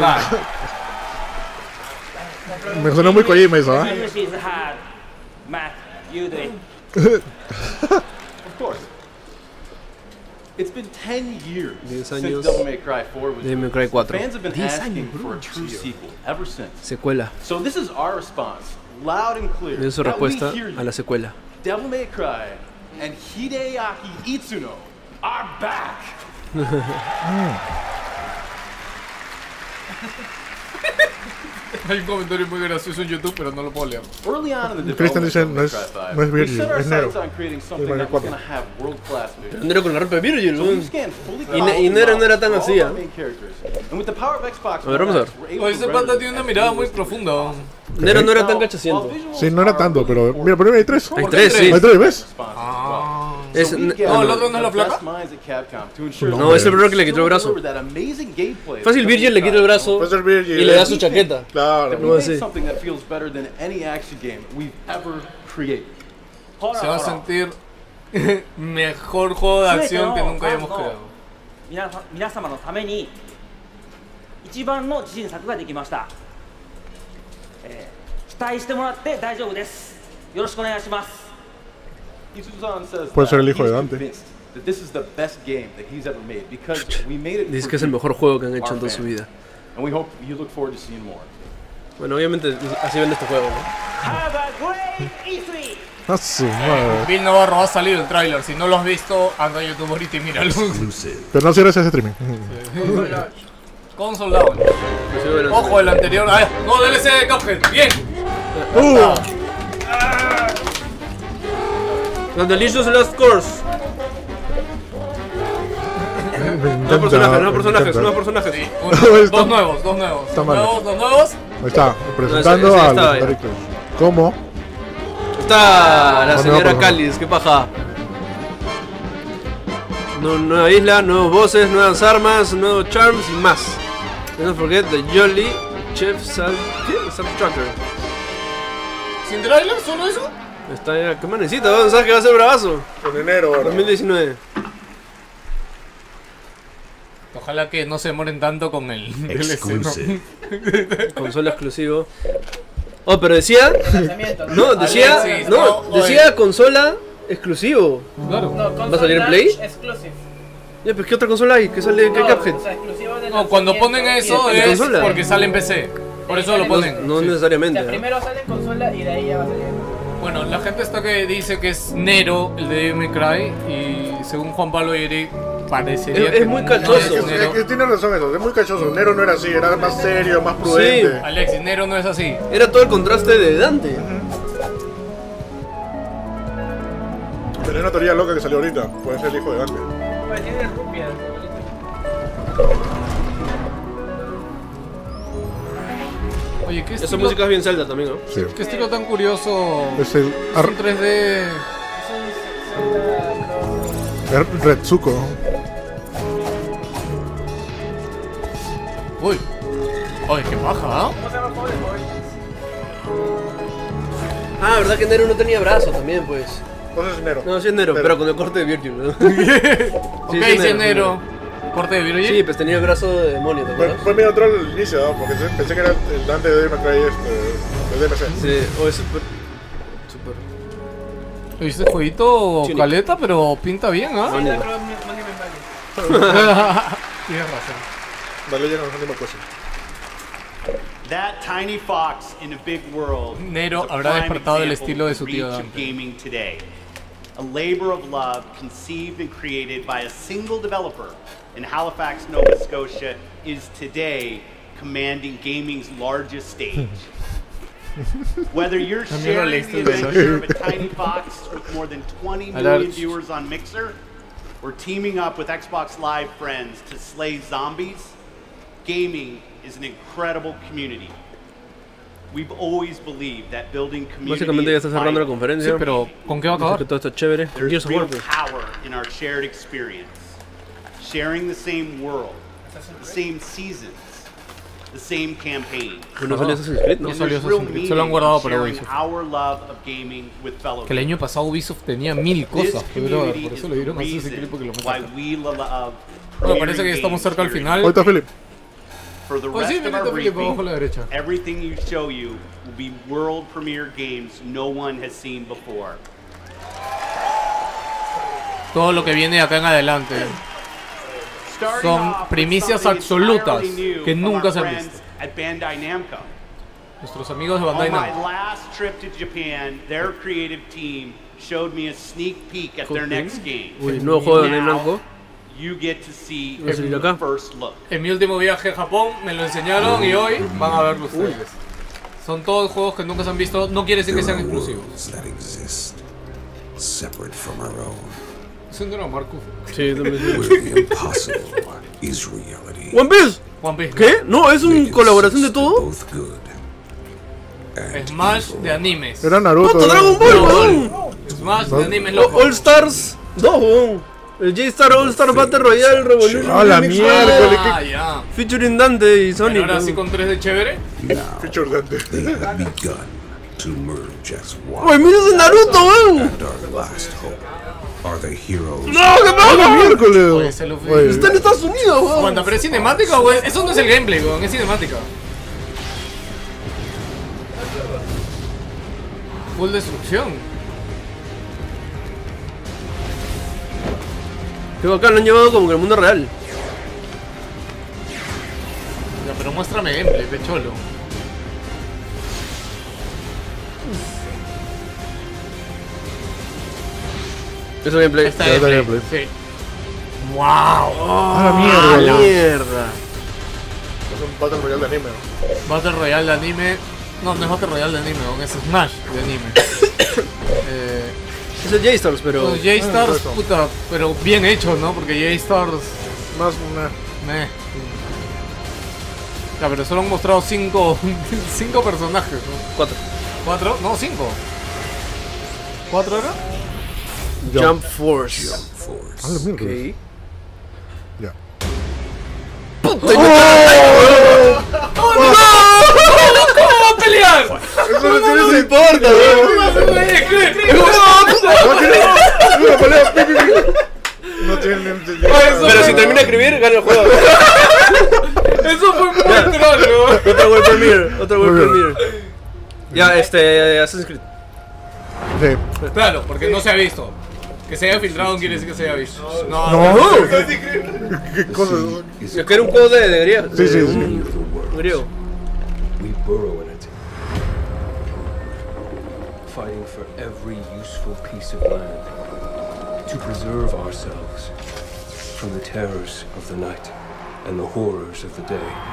Me sonó muy Kojima eso, ¿ah? Finish is hard. Matt, you do it. Of course. It's been 10 years since Devil May Cry 4 was Devil May Cry 4. Fans have been asking for a true sequel ever since. Secuela. So this is our response, loud and clear. Es su that we respuesta hear you. a la secuela. Devil May Cry and Hideaki Itsuno are back. Hay un comentario muy gracioso en YouTube, pero no lo puedo leer. Early on in the Christian dice, no es Virgil, set our es Nero. sights on creating something that was going to have world-class vision. Nero con la ropa de Virgil, So we've scanned fully y Nero no era tan así, all of our main characters. And with the power of Xbox A ver, vamos a ver. One X, we're able Oye, to ese render pata this tiene una at mirada the muy lowest profunda. Nero no era tan cachaciento. Sí, no era tanto, pero... Mira, por ahí hay 3. Hay 3, sí. Hay 3, ¿ves? Es, No, el otro no es la flaca. No, es el primero que le quitó el brazo. Fácil, Virgil le quita el brazo Puede ser Virgil. y le da su chaqueta. Claro. No así. something that feels better than any action game we've ever created. Se va a sentir mejor juego de acción que nunca hayamos creado. 皆様のために一番の自信作ができました、期待してもらって大丈夫です。よろしくお願いします。 Izuzan says Puede ser that el hijo de he's Dante. convinced that this is the best game that he's ever made because we made it. Dice que es el mejor juego que han hecho en toda su vida. And we hope you look forward to seeing more. Bueno, obviamente así vende este juego, ¿no? Have a great E3. Ah, su madre. Bill Navarro ha salido el tráiler. Si no lo has visto, anda a YouTube ahorita y míralo. Pero no cierres ese streaming. Console Launch. Ojo, el anterior. Ah, no, DLC de Cuphead. Bien. The Delicious Last Course. Nuevos personajes. Sí, dos nuevos. Dos nuevos. Ahí está, presentando a los directos. ¿Cómo? Está la señora Cáliz, qué paja. Nueva isla, nuevos bosses, nuevas armas, nuevos charms y más. Don't forget the Jolly Chef Salt Trucker. ¿Sin trailer? ¿Solo eso? Está ya, ¿qué manecita? ¿Sabes que va a ser bravazo? En enero ahora. 2019. Ojalá que no se demoren tanto con el DLC, ¿no? Consola exclusivo. Oh, pero decía. No, decía consola exclusivo. Claro. ¿Va a salir en Play? Ya, pero ¿qué otra consola hay? ¿Qué sale? ¿Qué Cuphead? No, cuando ponen eso es porque sale en PC. Por eso lo ponen. No necesariamente. O sea, primero sale en consola y de ahí ya va a salir. Bueno, la gente está que dice que es Nero, el de Devil May Cry, y según Juan Pablo y Eric, parecería que es muy cachoso. Tiene razón eso, es muy cachoso. Nero no era así, era más serio, más prudente. Sí, Alexis, Nero no es así. Era todo el contraste de Dante. Pero es una teoría loca que salió ahorita. Puede ser el hijo de Dante. Pues tiene rupia. Oye, ¿qué esa música es bien Zelda también, ¿no? Sí. ¿Qué estilo tan curioso? Es el es un 3D. Retsuko. Uy. Oye, qué baja, ¿ah? ¿Cómo se llama el juego de móvil? Ah, ¿verdad que Nero no tenía brazo también, pues? Entonces es Nero. No, sí es Nero, pero con el corte de Virgin, ¿no? Sí, es Nero. ¿Corte de Virgin? Sí, pues tenía el brazo de demonio, ¿te acuerdas? Fue medio otro al inicio, ¿no? Porque pensé que era el Dante de Devil May Cry de DMC. Sí, o es súper... Este jueguito caleta, pero pinta bien, ¿ah? Tienes razón. Vale, ya no es una cosa. That tiny fox in a big world. Nero habrá despertado el estilo de su tío Dante. Gaming today. A labor of love conceived and created by a single developer in Halifax, Nova Scotia, is today commanding gaming's largest stage. Whether you're sharing the adventure of a tiny fox with more than 20 million viewers on Mixer, or teaming up with Xbox Live friends to slay zombies, gaming is an incredible community. We've always believed that building community Básicamente ya está cerrando la conferencia. Sí, pero ¿con qué va a acabar? Que todo está chévere. There's real power in our shared experience. Sharing the same world, the same seasons, the same campaign. No salió Assassin's Creed, ¿no? No salió Assassin's Creed, se lo han guardado para Ubisoft. Our love of gaming with fellow Que el año pasado Ubisoft tenía 1000 cosas, pero por eso le dieron Assassin's Creed porque lo mataron. Bueno, parece que ya estamos cerca al final. Ahí está Philip. For the Pues sí, rest of Philip, our briefing, abajo a la derecha. everything you show you will be world premiere games no one has seen before. Todo lo que viene de acá en adelante son primicias absolutas que nunca se han visto. At Bandai Namco. Nuestros amigos de Bandai On my Namco. last trip to Japan, their creative team showed me a sneak peek at their next game. Uy, nuevo juego de Bandai Now, Namco. you get to see ¿Va a salir acá? first look. En mi último viaje a Japón me lo enseñaron y hoy van a verlo ustedes. Son todos juegos que nunca se han visto, no quiere decir que sean exclusivos. Separate from our own. Eso no era Marco. Sí, también. Where the impossible is reality. One Piece. One Piece. ¿Qué? No, es una colaboración de todo. Both good. Smash de animes. Era Naruto. ¡Puta, Dragon Ball, weón! Smash de animes loco. All Stars 2, weón. El J-Star All Star Battle Royale Revolution. ¡Ah, la Remix, miércoles! Ah, ya. Featuring Dante y Sonic. Pero ahora sí con 3D chévere. Feature Dante. They have begun to merge as one. ¡Uy, mira ese Naruto, weón! And our last hope are the heroes. ¡No, qué pasa! ¡La miércoles! Oye, ese Luffy. Oye. Está en Estados Unidos, weón. Cuando, pero es cinemática, güey. Eso no es el gameplay, güey. Es cinemática. Full destrucción. Qué bacán, lo han llevado como que al mundo real. Ya, pero muéstrame gameplay, de cholo. Eso es gameplay. Esta es gameplay. Sí. ¡Wow! ¡Ah, la mierda! Es un Battle Royale de anime. Battle Royale de anime. No, no es Battle Royale de anime, es Smash de anime. Es el J-Stars, pero. Los J-Stars, puta, pero bien hecho, ¿no? Porque J-Stars. Más meh. Ya, pero solo han mostrado 5 personajes, ¿no? 4. No, 5. ¿4 era? Jump Force. Ah, lo mismo. Ok. Ya. ¡Puta! ¡Oh, no! ¿Cómo va a pelear? Eso no se importa, no tiene. Pero si termina de escribir, gana el juego. Eso fue muy troll, ¿no? Otra World Premiere, otra World Premiere. Ya, Assassin's Creed. Sí. Claro, porque no se ha visto. Que se haya filtrado no quiere decir que se haya visto. No. ¿Qué cosa? Es que era un juego de griego. Sí. Griego. We burrow in it, fighting for every useful piece of land to preserve ourselves from the terrors of the night and the horrors of the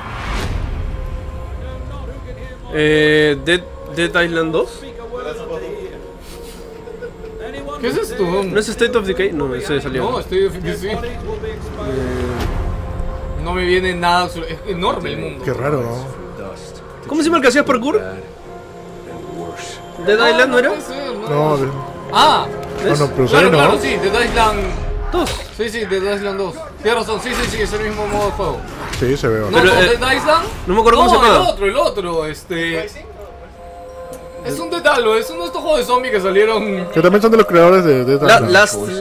day. Dead Island 2. ¿Qué es esto? ¿No es State of Decay? No, ese salió. No, State of Decay sí. No me viene nada. Es enorme el mundo. Qué raro, ¿no? ¿Cómo se llama el que hacías parkour? ¿Dead Island no era? No, ¿ves? pero claro, sí, Dead Island 2. Sí, Dead Island 2. Tienes razón, sí, es el mismo modo de juego. Sí, se ve. No, Dead Island. No me acuerdo cómo se llama. El otro, Es un detallo, es uno de estos juegos de zombies que salieron. Que también son de los creadores de Dead Island.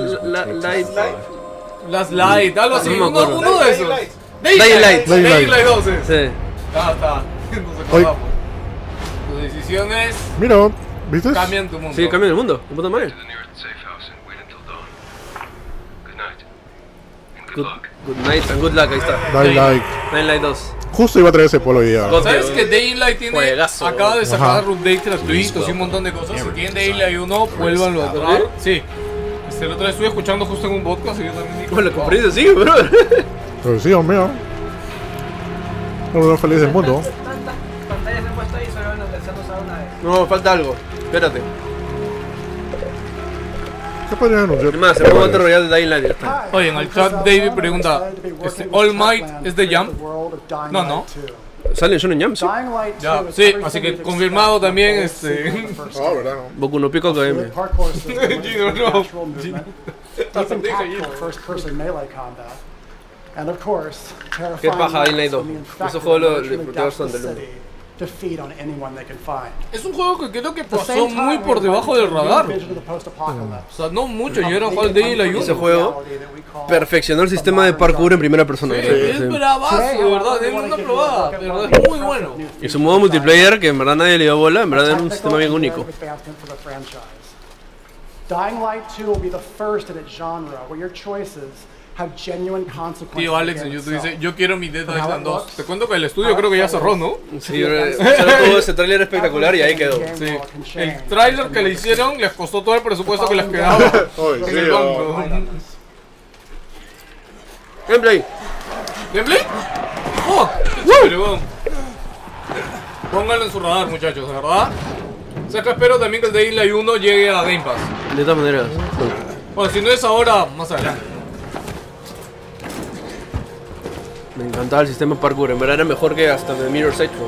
Last Light, algo así, no uno de esos. Daylight 2. Sí. Está. Nos acordamos. Tus decisiones. Mira, ¿viste? Cambian tu mundo. Sí, cambian el mundo. De puta madre. Good night and good luck, ahí está. Daylight 2. Justo iba a traer ese polo hoy día. ¿Sabes que Daylight acaba de sacar updates gratuitos y un montón de cosas? Si tienen Daylight 1, vuélvanlo a traer. Sí. El otro día estuve escuchando justo en un podcast y yo también dije. Bueno, lo compré así, bro. Pero sí, hombre. No feliz del mundo. Pantallas se han puesto ahí y solo lanzamos a una vez. No, falta algo. Espérate. ¿Qué podrían anunciar? Es más, se fue Battle Royale de Daylight. Oye, en el chat David pregunta: ¿All Might es de Jump? No. Sale en Shonen Jump, sí. Ya, sí, así que confirmado también Ah, ¿verdad? Boku no Pico KM. Gino, no. Qué paja Daylight 2. Esos juegos los disfrutaba bastante. Es un juego que creo que pasó muy por debajo del radar. O sea, no mucho, yo era jugar Daylight 1. Ese juego perfeccionó el sistema de parkour en primera persona. Sí, es bravazo, de verdad, denle una probada, de verdad es muy bueno. Y su modo multiplayer, que en verdad nadie le dio bola, en verdad era un sistema bien único. Dying Light 2 will be the first in its genre, where your choices have genuine consequences. Tío Alex en YouTube dice, yo quiero mi Dead Island 2. Te cuento que el estudio creo que ya cerró, ¿no? Sí, solo tuvo ese tráiler espectacular y ahí quedó. Sí. El tráiler que le hicieron les costó todo el presupuesto que les quedaba en el banco. Gameplay. ¿Gameplay? ¡Oh! Pónganlo en su radar, muchachos, ¿verdad? O sea que espero también que el Daylight 1 llegue a Game Pass. De todas maneras. Bueno, si no es ahora, más adelante. Me encantaba el sistema parkour, en verdad era mejor que hasta The Mirror's Edge.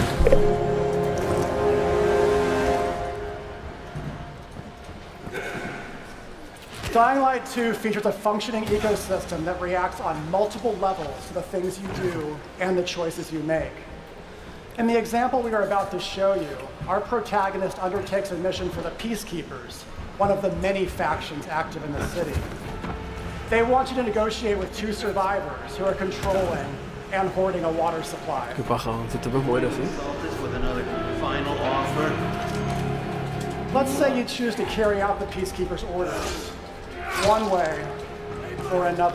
Dying Light 2 features a functioning ecosystem that reacts on multiple levels to the things you do and the choices you make. In the example we are about to show you, our protagonist undertakes a mission for the Peacekeepers, one of the many factions active in the city. They want you to negotiate with two survivors who are controlling and hoarding a water supply. Qué paja, se te puedes mover así. Let's say you choose to carry out the Peacekeepers' orders. One way or another.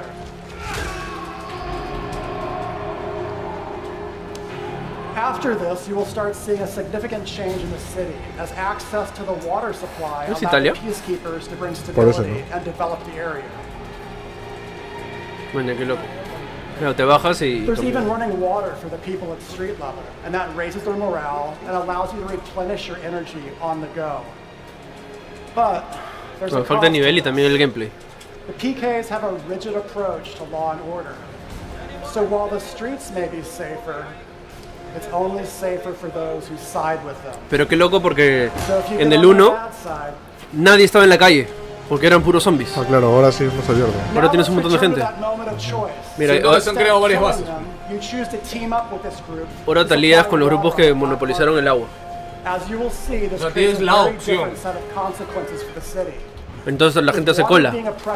After this, you will start seeing a significant change in the city as access to the water supply allows peacekeepers to bring stability and develop the area. Bueno, qué loco. Claro, te bajas y... There's even running water for the people at street level, and that raises their morale and allows you to replenish your energy on the go. But there's a falta nivel y también el gameplay. The PKs have a rigid approach to law and order. So while the streets may be safer, it's only safer for those who side with them. Pero qué loco porque en el 1 nadie estaba en la calle. Porque eran puros zombies. Ah, claro, ahora sí hemos abierto. Ahora tienes un montón de gente. Mira, se han creado varias bases. Ahora te alías con los grupos que monopolizaron el agua. O sea, tienes la opción. Entonces la gente hace cola.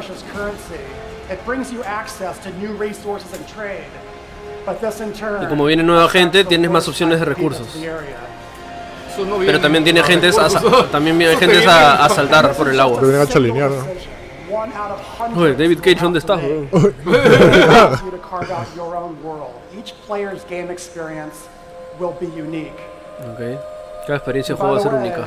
Y como viene nueva gente, tienes más opciones de recursos. Pero también tiene gentes a saltar por el agua. Pero viene a linear, ¿no? Oye, David Cage, ¿dónde estás? Ok. Cada experiencia de juego va a ser única.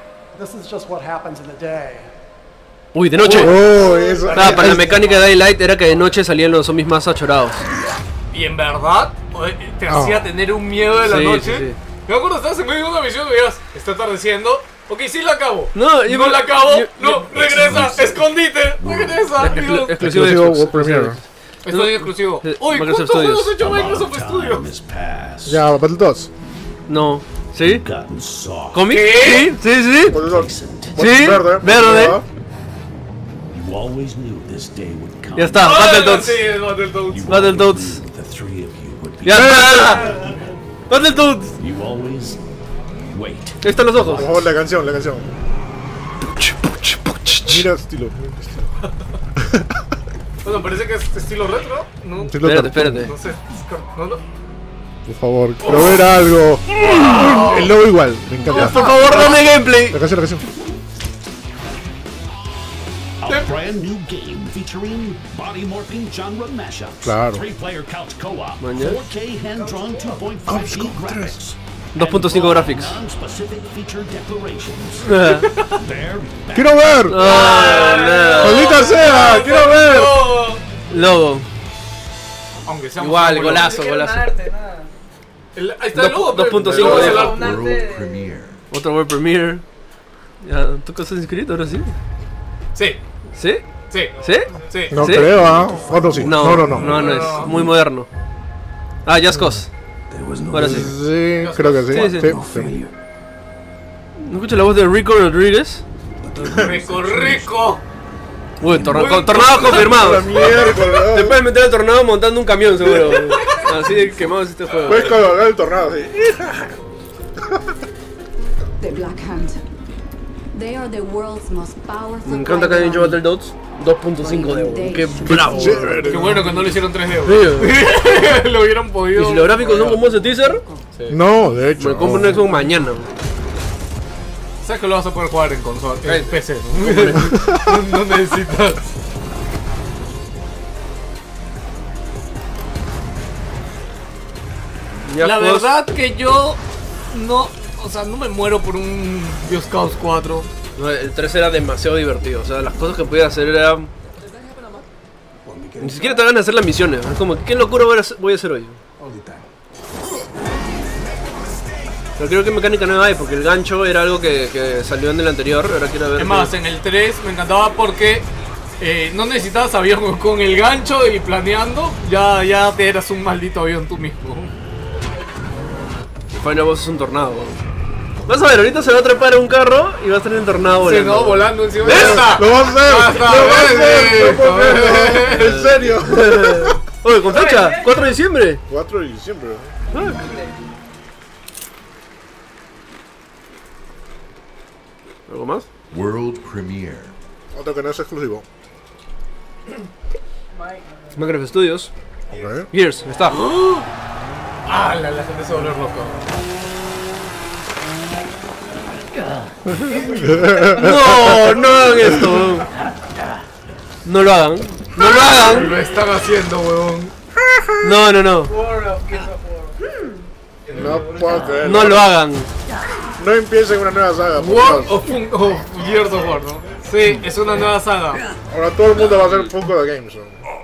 Uy, de noche. Para la mecánica de Daylight era que de noche salían los zombies más achorados. Y en verdad, te hacía tener un miedo de la noche. Sí. Me acuerdo, estabas en medio de una misión y veías, está atardeciendo. Ok, sí la acabo. No la acabo. No, regresa, escondite, regresa. Exclusivo de Xbox. Esto es exclusivo. Uy, ¿cuántos juegos ha hecho Microsoft Studios? Ya, Battletoads. No. ¿Sí? ¿Cómic? ¿Qué? Sí. Sí, verde. Ya está, Battletoads. Ya está. Battletoads. Ahí están los ojos. Oh, la canción. Mira estilo. Bueno, parece que es estilo retro, ¿no? Espérate. No sé. Por favor, quiero ver algo. El logo igual, me encanta. Por favor, dame gameplay. La canción. A brand new game featuring body morphing genre mashups. Claro. 3-player couch co-op. 4K hand-drawn 2.5D graphics. 2.5 graphics. ¡Quiero ver! ¡Maldita sea! ¡Quiero ver! Logo. Aunque sea igual, golazo. Ahí está el logo. 2.5. Otro World Premiere. Ya, ¿tú estás inscrito ahora sí? Sí. ¿Sí? Sí. No creo, ¿ah? ¿Cuánto sí? No es muy moderno. Ah, Just Cause. Ahora sí. Sí, creo que sí. ¿No escuchas la voz de Rico Rodríguez? Rico. Uy, tornado confirmado. Te puedes meter al tornado montando un camión, seguro. Así de quemado es este juego. Puedes colgar el tornado, sí. The Black Hand. They are the world's most powerful. Me encanta que hayan hecho Battletoads 2.5 de Evo. Qué bravo. Qué bueno que no lo hicieron 3 de Evo. Lo hubieran podido. ¿Y si los gráficos son como ese teaser? Sí. No, de hecho. Me compro un Xbox mañana. ¿Sabes que lo vas a poder jugar en consola? En PC. No necesitas. La verdad que yo no. O sea, no me muero por un Just Cause 4. No, el 3 era demasiado divertido. O sea, las cosas que podía hacer eran... Ni siquiera te van a hacer las misiones. Es como, ¿qué locura voy a hacer hoy? Pero creo que mecánica nueva hay, porque el gancho era algo que salió en el anterior. Ahora quiero ver. Es más, en el 3 me encantaba porque no necesitabas avión con el gancho y planeando. Ya te eras un maldito avión tú mismo. Final Boss es un tornado. Vas a ver, ahorita se va a trepar a un carro y va a estar en el tornado volando. Sí, no, volando encima de ¡Esta! ¡Lo vas a hacer! ¡En serio! Oye, con fecha, 4 de diciembre. 4 de diciembre. ¿Algo más? World Premiere. Otro que no es exclusivo. Minecraft Studios. Okay. Gears, está. Ah, la gente se volvió loco. No hagan esto. No lo hagan. No lo hagan. Lo están haciendo, huevón. No. No puedo creerlo. No lo hagan. No empiecen una nueva saga. War of Gears of War, ¿no? Sí, es una nueva saga. Ahora todo el mundo va a hacer Funko de Games.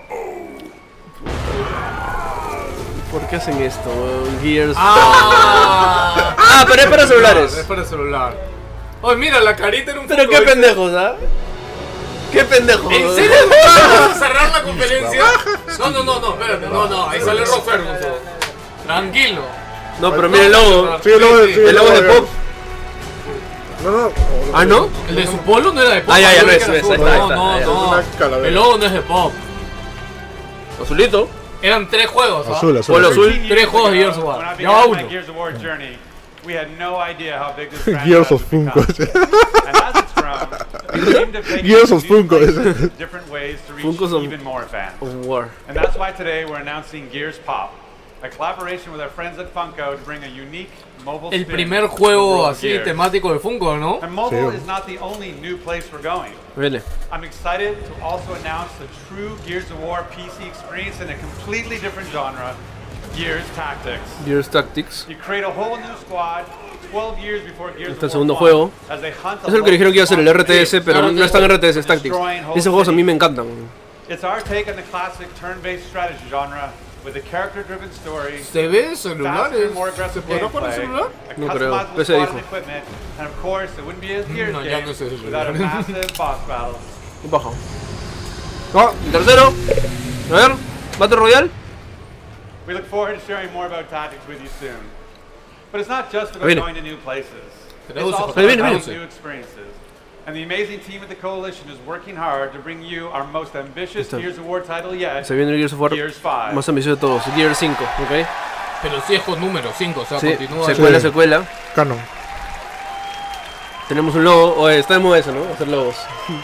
¿Por qué hacen esto, weón? Gears. Pero es para celulares. Es para celular. Oye, mira, la carita en un Pero qué pendejos, ¿ah? Qué pendejos. ¿En serio vas a cerrar la conferencia? No, espérate, no, ahí sale Rock Ferguson. Tranquilo. No, pero mira el logo. Sí, el logo de Pop. No. ¿Ah, no? El de su polo no era de Pop. Ya no es. No. El logo no es de Pop. Azulito. Eran 3 juegos. Azul. Polo azul. 3 juegos de Gears of War. Ya va uno. We had no idea how big this Gears of Funko. And as it's grown, we aim to take Gears of Funko. different ways to reach Funkos even more fans. Of War. And that's why today we're announcing Gears Pop, a collaboration with our friends at Funko to bring a unique mobile El spin primer to juego the world of así Gears. temático de Funko, ¿no? And mobile is not the only new place we're going. Really? I'm excited to also announce the true Gears of War PC experience in a completely different genre, Gears Tactics. Gears Tactics. You create a whole new squad 12 years before Gears Este of segundo War juego. 1, as they hunt Es el que dijeron que iba a ser el RTS, pero no está en RTS, es Tactics. Esos juegos a mí me encantan. It's our take on the classic turn-based strategy genre with a character-driven story. ¿Se ve en celulares? ¿Se podrá poner celular? No creo, PC dijo. And of course, it wouldn't be a Gears No, ya game no es el without a massive boss battle. Un bajo. El tercero. A ver, Battle Royale. We look forward to sharing more about Tactics with you soon. But it's not just about going to new places. It's also about new experiences. And the amazing team at the Coalition is working hard to bring you our most ambitious Gears of War title yet, Se viene el Gears of War Gears 5. más ambicioso de todos, Gears 5, ¿ok? Pero sí es con número 5, o sea, Sí, continúa. secuela. Canon. Tenemos un logo, oye, está de moda eso, ¿no? Hacer logos.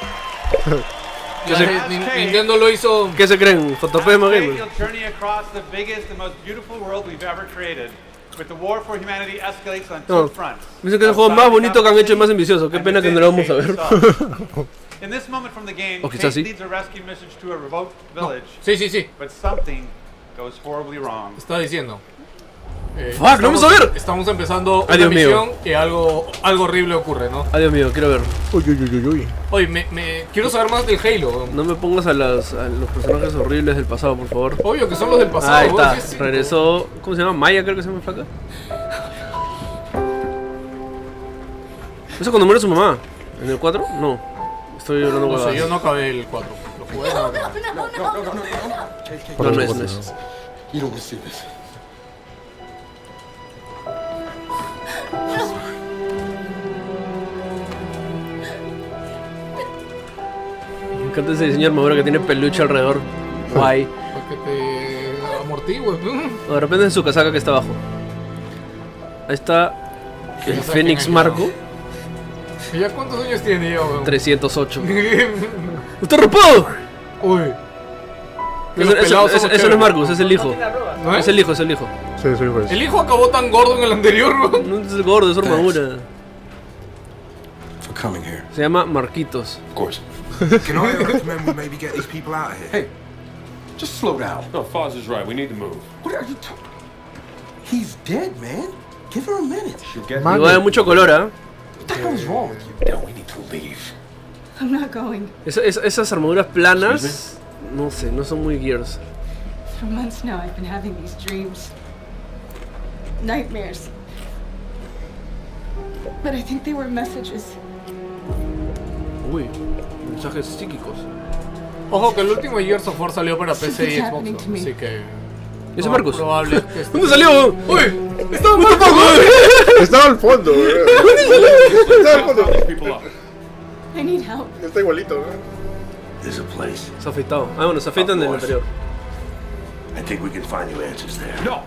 Nintendo lo hizo. ¿Qué se creen? Photopea Gamers. You'll journey across the biggest and most beautiful world we've ever created. With the war for humanity escalates on two fronts. Dicen que es el juego más bonito que han hecho y más ambicioso. Qué pena que no lo vamos a ver. In this moment from the game, O quizás sí. Kate leads a rescue message to a remote village. Sí. But something goes horribly wrong. Está diciendo. Fuck, no vamos a ver. Estamos empezando Ay, una Dios mío. misión y algo horrible ocurre, ¿no? Ay, Dios mío, quiero ver. Uy. Oye, me quiero saber más del Halo. No me pongas a los personajes horribles del pasado, por favor. Obvio que son los del pasado. Ahí está, sí. regresó. ¿Cómo se llama? Maya, creo que se llama flaca. ¿Eso cuando muere su mamá? ¿En el 4? No. Estoy hablando No sé, huevadas. yo no acabé el 4. Lo jugué, no acabé. No es. You don't want to see this. Me encanta ese diseño de armadura que tiene peluche alrededor. Guay. Para que te amortigües. O de repente es su casaca que está abajo. Ahí está el Fénix Marco. ¿Y ya cuántos años tiene ya, weón? 308. ¡Usted rapado! Uy. Ese no es Marcus, es el hijo. ¿No es? Es el hijo, es el hijo. Sí, es hijo. El hijo acabó tan gordo en el anterior, weón. No es gordo, es su armadura. For coming here. Se llama Marquitos. Of course. Can I recommend we maybe get these people out of here? Hey, just slow down. No, Foz is right. We need to move. What are you talking? He's dead, man. Give her a minute. She'll get Igual hay mucho color, ¿ah? What the hell is wrong with you? No, we need to leave. I'm not going. Esas armaduras planas, no sé, no son muy Gears. For months now, I've been having these dreams. Nightmares. But I think they were messages. Uy, mensajes psíquicos. Ojo que el último Gears of War salió para PC y Xbox, ¿no? Así que... ¿Ese Marcus? Probable que ¿Dónde salió? ¡Uy! ¡Estaba muerto! Estaba al fondo, güey. Estaba al fondo. I need help. Está igualito, ¿no? There's a place. Se ha afeitado. Ah, bueno, se afeitan del anterior. I think we can find you answers there. No,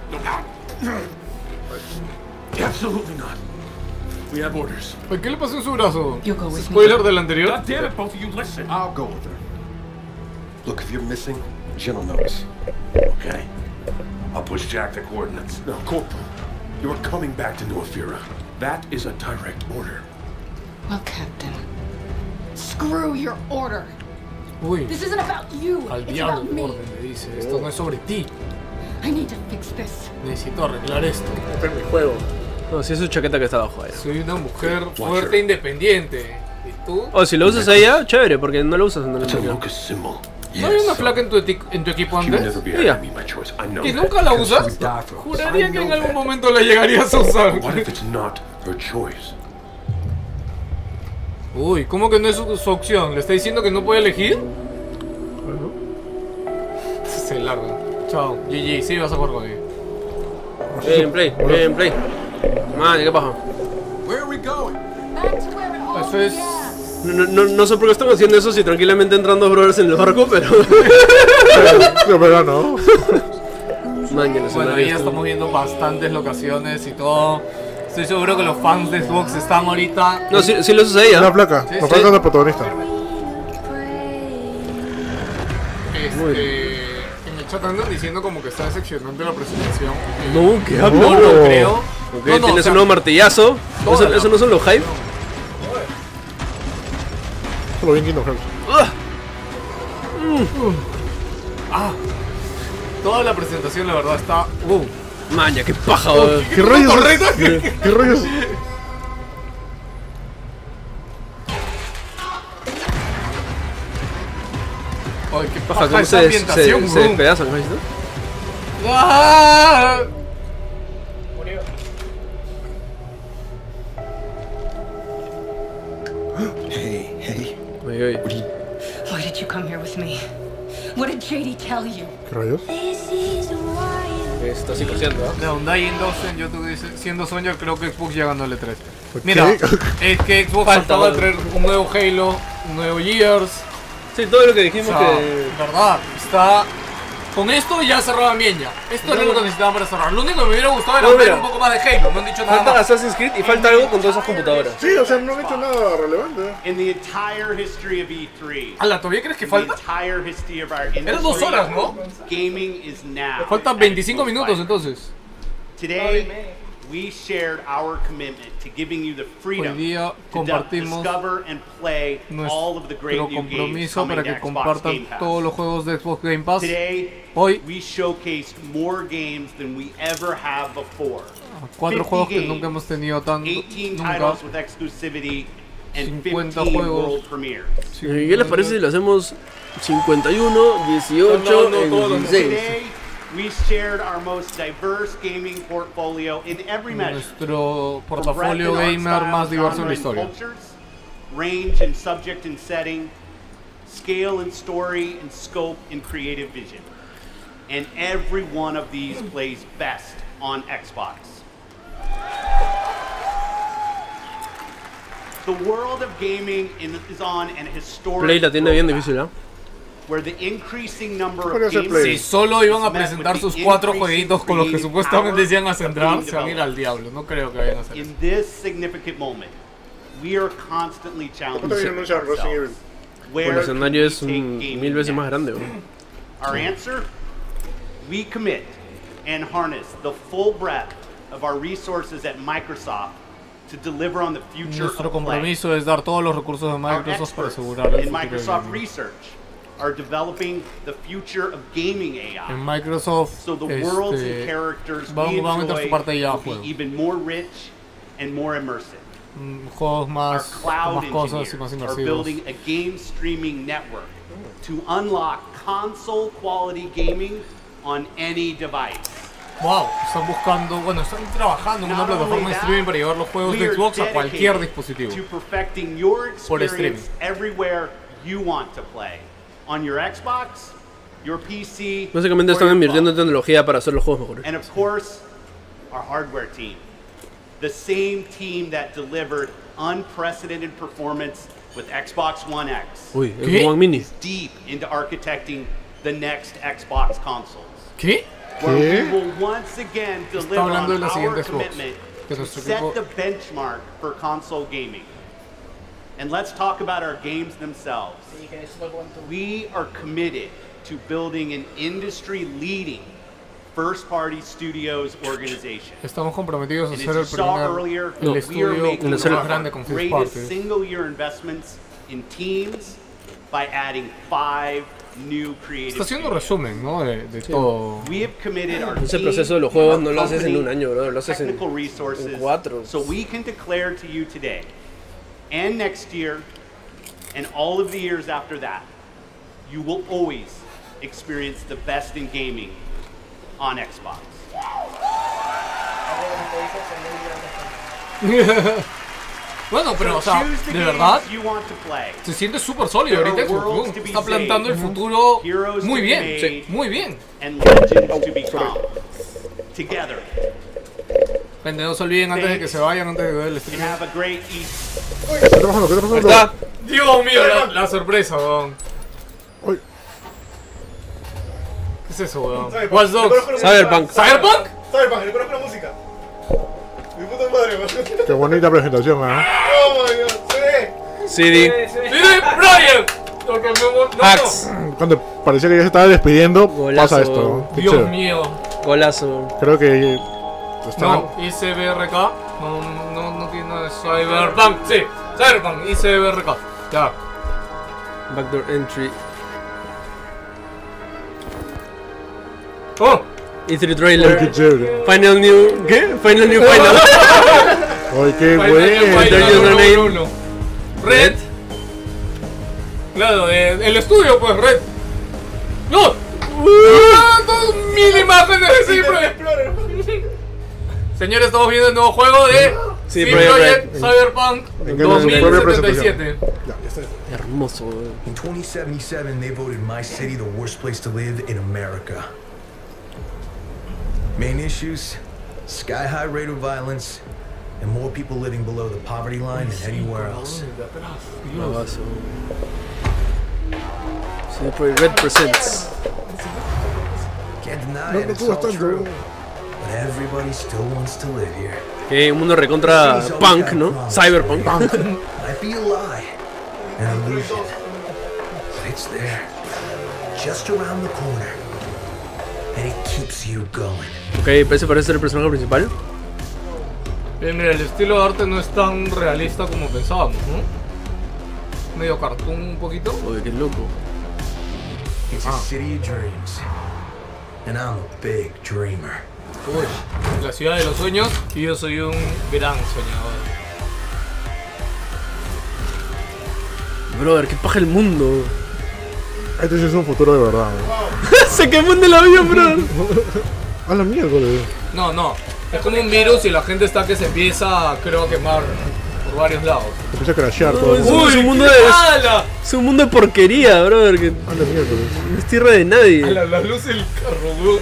absolutely not. We have orders. ¿Qué le pasó en su brazo? You'll go with me. ¿Spoiler del anterior? God damn it, both of you, listen. I'll go with her. Look, if you're missing, Jill knows. Okay? I'll push Jack the coordinates. No, Corporal, you are coming back to New Ephyra. That is a direct order. Well, Captain, screw your order. Uy. This isn't about you. Al It's diablo about me. orden le dice, esto no es sobre ti. I need to fix this. Necesito arreglar esto. Este es mi juego. No, si es su chaqueta que está abajo ahí. Soy una mujer fuerte e independiente. ¿Y tú? Oh, si lo usas a ella, chévere, porque no lo usas en el equipo. ¿No había una placa en tu equipo antes? Mira. ¿Y nunca la usas? Juraría que en algún momento la llegarías a usar. Uy, ¿cómo que no es su opción? ¿Le está diciendo que no puede elegir? Se larga. Chao, GG, sí vas a jugar con él. Gameplay. Man, ¿qué pasa? Eso es... No sé por qué están haciendo eso si tranquilamente entran dos brothers en el barco, pero... pero no. Bueno, ahí ya estamos viendo bastantes locaciones y todo. Estoy seguro que los fans de Xbox están ahorita... No, sí lo usas a ella. Una placa, nos falta el protagonista. En el chat andan diciendo como que está decepcionante la presentación. No, ¿qué hablo? No lo creo. Ok, tienes un nuevo martillazo. ¿Eso no son los hype? Solo bien Kingdom Hearts. Toda la presentación la verdad está... Maña, qué paja, ¿Qué rayos? ¿Qué rayos? Ay, qué paja, ¿cómo se despedazan, ¿no? ¡Ah! Murió. Hey. Why did you come here with me? What did JD tell you? ¿Qué rayos? Está psicoseando, De Undying 2 en YouTube dice, siendo Sonia creo que Xbox ya ganó el E3. Mira, es que Xbox faltaba traer un nuevo Halo, un nuevo Gears. Sí, todo lo que dijimos que... verdad, está... Con esto ya cerraban bien ya. Esto era lo que necesitaban para cerrar. Lo único que me hubiera gustado era ver un poco más de Halo, no han dicho nada falta más. Assassin's Creed y falta algo con todas esas computadoras. Sí, o sea, no han hecho nada relevante. In the entire history of E3. Ala, ¿todavía crees que falta? Entire history of our industry. Eran 2 horas, ¿no? Gaming is now. Faltan 25 minutos entonces. Today, we shared our commitment to giving you the freedom to discover and play all of the great new games compromiso coming para to que Xbox compartan Game Pass. todos los juegos de Xbox Game Pass. Today, Hoy, we showcased more games than we ever have before. 4 juegos que nunca hemos tenido tanto. 18 titles with exclusivity and 50 15 juegos. world premieres. ¿Qué les parece si lo hacemos 51, 18 y 16? Today, we shared our most diverse gaming portfolio in every measure. Nuestro portafolio gamer más diverso en la historia. Range and subject and setting, scale and story and scope and creative vision. And every one of these plays best on Xbox. The world of gaming is on an historic Play la tiene bien difícil, ¿eh? where the increasing number of games Si solo iban a presentar sus 4 jueguitos con los que supuestamente decían a centrar, se van a ir al diablo. No creo que vayan a hacer eso. In this significant moment, we are constantly challenging ourselves. El escenario es 1000 veces más grande, bro. Our answer? We commit and harness the full breadth of our resources at Microsoft to deliver on the future Nuestro of play. compromiso es dar todos los recursos de Microsoft para asegurar el In futuro Microsoft del gaming. Research are developing the future of gaming AI. En Microsoft, So the worlds and characters we vamos a meter su parte ya a enjoy will juego. be even more rich and more immersive. Juegos Our más, cloud más cosas y más engineers are inmersivos. building a game streaming network to unlock console quality gaming on any device. Wow, están buscando, bueno, están trabajando en una plataforma de streaming para llevar los juegos de Xbox a cualquier dispositivo. To perfecting your Por streaming. experience everywhere you want to play. On your Xbox, your PC, Básicamente or están your invirtiendo en phone. tecnología para hacer los juegos mejores. And of course, our hardware team. The same team that delivered unprecedented performance with Xbox One X. Uy, el One Mini. Is deep into architecting the next Xbox consoles. ¿Qué? Where we will once again deliver hablando de on la our siguiente Xbox, commitment que to nuestro set equipo- the benchmark for console gaming. And let's talk about our games themselves. We are committed to building an industry-leading first-party studios organization. Estamos comprometidos a And ser as el you saw primer earlier, el we are estudio making más one of grande our con first greatest party. single-year investments in teams, by adding 5 new creative. Está haciendo resumen, ¿no? De todo. We have committed our Ese proceso de los juegos no lo haces en un año, bro. Lo haces en 4. So we can declare to you today, and next year, and all of the years after that, you will always experience the best in gaming on Xbox. Bueno, pero o sea, de verdad, se siente súper sólido ahorita Xbox. Está plantando el futuro muy bien, sí, muy bien. Gente, no se olviden antes de que se vayan, antes de ver el stream. ¿Qué está pasando? ¿Qué está pasando? Está. Dios mío, la sorpresa, weón. ¿Qué es eso, weón? Watch Dogs. Cyberpunk. ¿Cyberpunk? Cyberpunk, le conozco la música. Mi puta madre, weón. Qué bonita presentación, ¿eh? Oh my god, CD. CD Projekt. Hacks. Cuando parecía que ya se estaba despidiendo, Golazo. pasa esto. Qué Dios chévere. mío. Golazo. Creo que No, ICBRK. No tiene nada de Cyberpunk. Sí, Cyberpunk, ICBRK. Ya. Backdoor entry. Oh. E3 trailer. Qué chévere. Final new. ¿Qué? Final new final. Ay, qué bueno. Red. Claro, el estudio, pues, Red. ¡No! ¡Mil imágenes de CD Projekt! Señores, estamos viendo el nuevo juego de CD Projekt Cyberpunk 2077. Hermoso. In 2077, they voted my city the worst place to live in America. Main issues: sky-high rate of violence, and more people living below the poverty line than anywhere else. CD Projekt Red presents. Can't deny it, it's all true. But everybody still wants to live here. Que un mundo recontra punk, ¿no? Cyberpunk. Might be a lie, an illusion, but it's there, just around the corner, and it keeps you going. Ok, ese parece ser el personaje principal. Bien, mira, el estilo de arte no es tan realista como pensábamos, ¿no? Medio cartoon un poquito. Oye, qué loco. It's a city of dreams, and I'm a big dreamer. Uy, la ciudad de los sueños y yo soy un gran soñador. Brother, qué paja el mundo. Este sí es un futuro de verdad, ¿no? Se quemó en el avión, brother. A la mierda, No, es como un virus y la gente está que se empieza, creo, a quemar por varios lados. Se empieza a crashear todo. Es un mundo de... Es un mundo de porquería, brother. Que a la mierda. No es tierra de nadie. A la luz del carro, bro.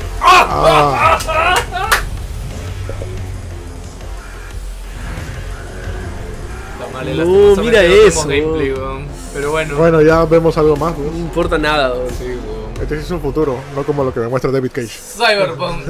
No, mira eso. Gameplay, pero bueno. Bueno, ya vemos algo más. No importa nada. Sí, este sí es un futuro, no como lo que me muestra David Cage. Cyberpunk.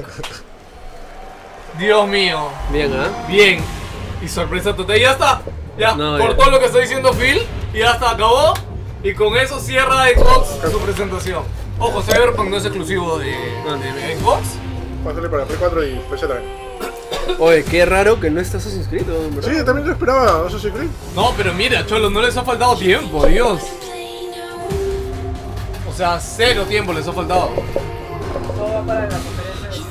Dios mío. Bien, ¿ah? Bien. Y sorpresa total. Ya está. Ya. No, cortó ya. lo que está diciendo Phil. Y ya está. Acabó. Y con eso cierra Xbox su presentación. Ojo, Cyberpunk no es exclusivo de Xbox. Va a salir para Play 4 y PC también. Oye, qué raro que no estás inscrito, ¿verdad? Sí, también lo esperaba Assassin's Creed. No, pero mira, cholo, no les ha faltado tiempo, Dios. O sea, 0 tiempo les ha faltado. Todo va para la conferencia.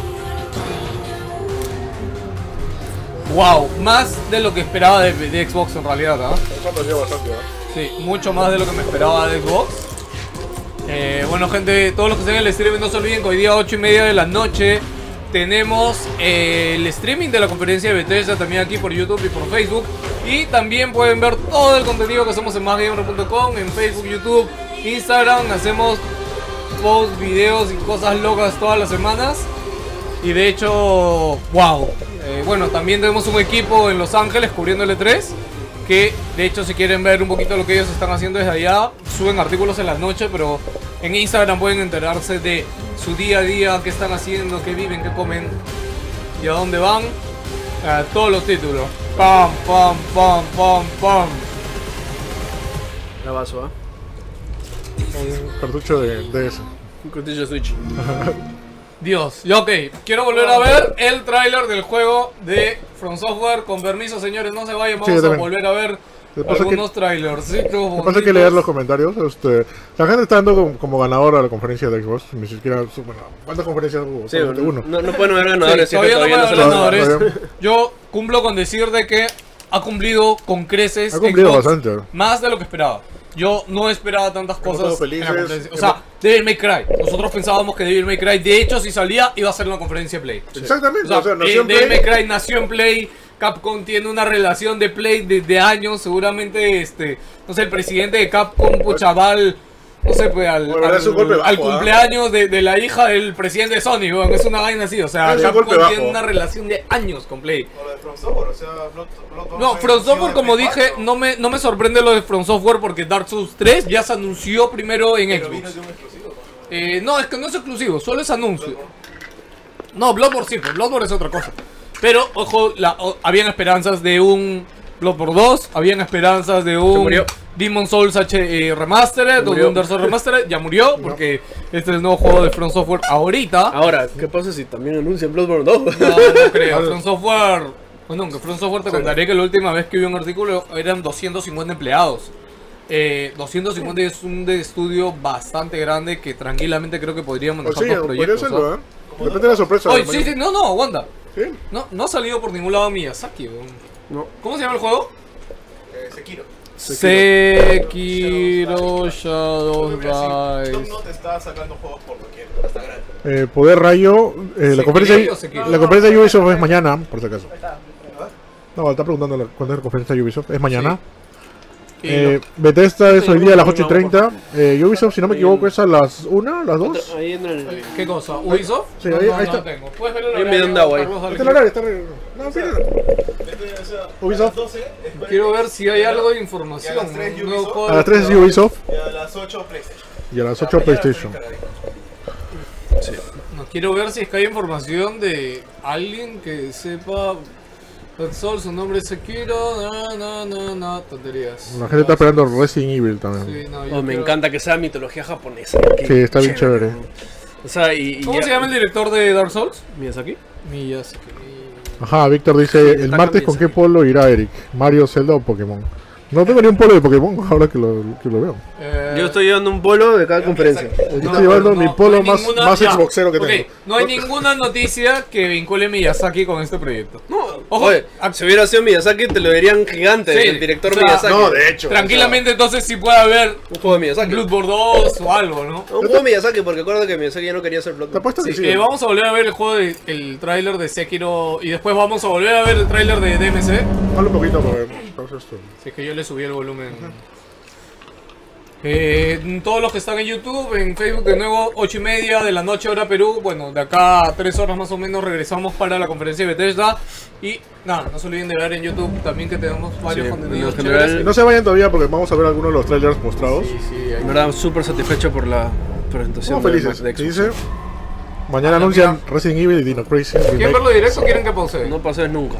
Wow, más de lo que esperaba de Xbox en realidad, ¿ah? Eso apreció bastante, ¿eh? Sí, mucho más de lo que me esperaba de Xbox. Bueno, gente, todos los que estén en el streaming, no se olviden que hoy día 8:30 de la noche tenemos el streaming de la conferencia de Bethesda también aquí por YouTube y por Facebook. Y también pueden ver todo el contenido que hacemos en másgamer.com, en Facebook, YouTube, Instagram. Hacemos posts, videos y cosas locas todas las semanas. Y de hecho, wow. Bueno, también tenemos un equipo en Los Ángeles cubriendo el E3. Que de hecho, si quieren ver un poquito lo que ellos están haciendo desde allá, suben artículos en la noche, pero en Instagram pueden enterarse de su día a día, qué están haciendo, qué viven, qué comen y a dónde van. Todos los títulos. Pam, pam, pam, pam, pam. Bravazo, Un cartucho de eso. Un cartucho de Switch. Dios, y ok, quiero volver a ver el tráiler del juego de From Software. Con permiso, señores, no se vayan, vamos a volver a ver Algunos trailercitos. Lo que pasa es que leer los comentarios. La gente está dando como ganador a la conferencia de Xbox. Ni siquiera. Bueno, ¿cuántas conferencias hubo? Sí, uno. No pueden haber ganadores. Sí, todavía no pueden haber ganadores. Yo cumplo con decir de que ha cumplido con creces. Ha cumplido Xbox, bastante. Más de lo que esperaba. Yo no esperaba tantas cosas en la conferencia. O sea, Devil May Cry. Nosotros pensábamos que Devil May Cry, de hecho, si salía, iba a ser una conferencia Play. Exactamente. O sea, Devil May Cry nació en Play. Capcom tiene una relación de Play de años. Seguramente, no sé, el presidente de Capcom, chaval, no sé, pues al cumpleaños de la hija del presidente de Sony, bueno, es una vaina así. O sea, Capcom tiene una relación de años con Play. O lo de From Software, o sea, no, From Software, como dije, no me sorprende lo de From Software porque Dark Souls 3 ya se anunció primero en Xbox. Vino de un exclusivo, ¿no? No, es que no es exclusivo, solo es anuncio. No, Bloodborne sí, Bloodborne es otra cosa. Pero, ojo, habían esperanzas de un Bloodborne 2, habían esperanzas de un Demon's Souls Remastered, o de un Dark Souls Remastered, ya murió, porque este es el nuevo juego de From Software ahorita. Ahora, ¿qué pasa si también anuncian Bloodborne 2? No creo, From Software... Bueno, aunque From Software te contaré que la última vez que vi un artículo eran 250 empleados. 250 es un estudio bastante grande que tranquilamente creo que podría manejar los proyectos. Serlo, depende de la sorpresa. Oye, sí, no, aguanta. ¿Sí? No ha salido por ningún lado Miyazaki. No. ¿Cómo se llama el juego? Sekiro. Sekiro Shadows Die. No te está sacando juegos por doquier, está grande. Poder Rayo. La conferencia de Ubisoft es mañana, por si acaso. No, está preguntando cuándo es la conferencia de Ubisoft. Es mañana. Bethesda es hoy día a las 8:30. Ubisoft, si no me equivoco, es a las 1, las 2. ¿Qué cosa? ¿Ubisoft? Sí, ahí está. Tengo. ¿Puedes verlo? Hay un bidón de agua ahí. Está el horario, está no, Ubisoft. Quiero ver si hay algo de información. A las 3 es Ubisoft. Y a las 8 PlayStation. Y a las 8 PlayStation. Sí. No, quiero ver si es que hay información de alguien que sepa. Sol, su nombre es Sekiro, no, tonterías. La gente está esperando Resident Evil también. Sí, me encanta que sea mitología japonesa. Sí, está bien chévere. O sea, ¿Cómo se llama el director de Dark Souls? Miyazaki. Ajá, Víctor dice, el martes con qué polo irá Eric, Mario, Zelda o Pokémon. No tengo ni un polo de Pokémon ahora que lo veo. Yo estoy llevando un polo de cada conferencia. Yo estoy llevando mi polo más Xboxero que tengo. No hay ninguna noticia que vincule Miyazaki con este proyecto. Ojo, si hubiera sido Miyazaki te lo verían gigante, el director Miyazaki. No, de hecho. Tranquilamente entonces sí puede haber un juego de Miyazaki. Bloodborne 2 o algo, ¿no? Un juego de Miyazaki, porque acuérdate que Miyazaki ya no quería hacer Bloodborne. Sí, vamos a volver a ver el juego el tráiler de Sekiro y después vamos a volver a ver el tráiler de DMC. Habla un poquito porque esto. Sí, es que yo le subí el volumen. Todos los que están en YouTube, en Facebook de nuevo, 8:30 de la noche hora Perú. Bueno, de acá a 3 horas más o menos regresamos para la conferencia de Bethesda. Y nada, no se olviden de ver en YouTube también que tenemos varios contenidos chéveres. No se vayan todavía porque vamos a ver algunos de los trailers mostrados. Sí, en verdad súper satisfecho por la presentación. Estamos felices. ¿Qué dice? Mañana anuncian Resident Evil y Dino Crisis. ¿Quieren verlo directo o quieren que pause? No pauses nunca.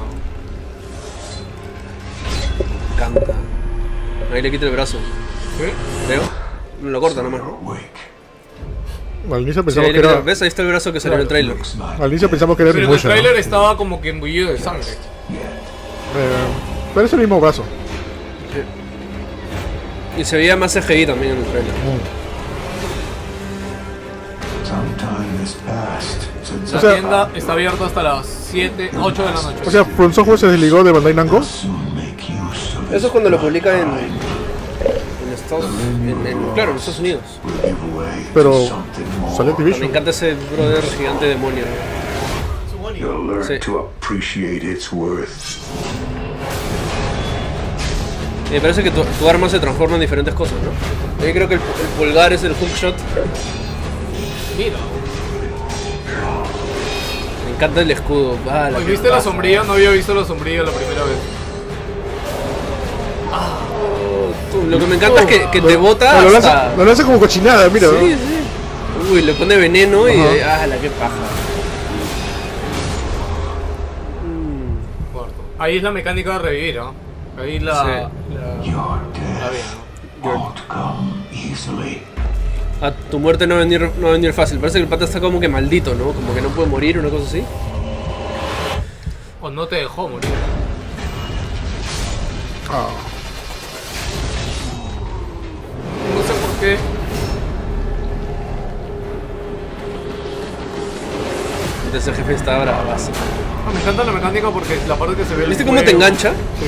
Canta. Ahí le quita el brazo. ¿Sí? Creo. Me lo corta nomás, ¿no? Al inicio pensamos que era... ¿Ves? Ahí está el brazo que salió en el trailer. Al inicio pensamos que era Pero el trailer estaba como que embullido de sangre. Pero es el mismo brazo. Sí. Y se veía más CGI también en el trailer. La tienda está abierta hasta las 8 de la noche. O sea, From Software se desligó de Bandai Namco. Eso es cuando lo publica en claro, en Estados Unidos. Pero sale Activision. Me encanta ese brother gigante demonio. Sí. Me parece que tu arma se transforma en diferentes cosas, ¿no? Yo creo que el pulgar es el hookshot. Mira. Me encanta el escudo. ¿Viste la sombrilla? No había visto la sombrilla la primera vez. Lo que me encanta es que te bota hasta... Lo lanza como cochinada, mira. Sí, sí. Uy, le pone veneno y... la que paja. Ahí es la mecánica de revivir, ¿no? Ahí la tu muerte no va a venir fácil. Parece que el pata está como que maldito, ¿no? Como que no puede morir, una cosa así. O no te dejó morir. que... Ese jefe está bravazo. Me encanta la mecánica porque la parte que se ve... ¿Viste cómo te engancha? Sí.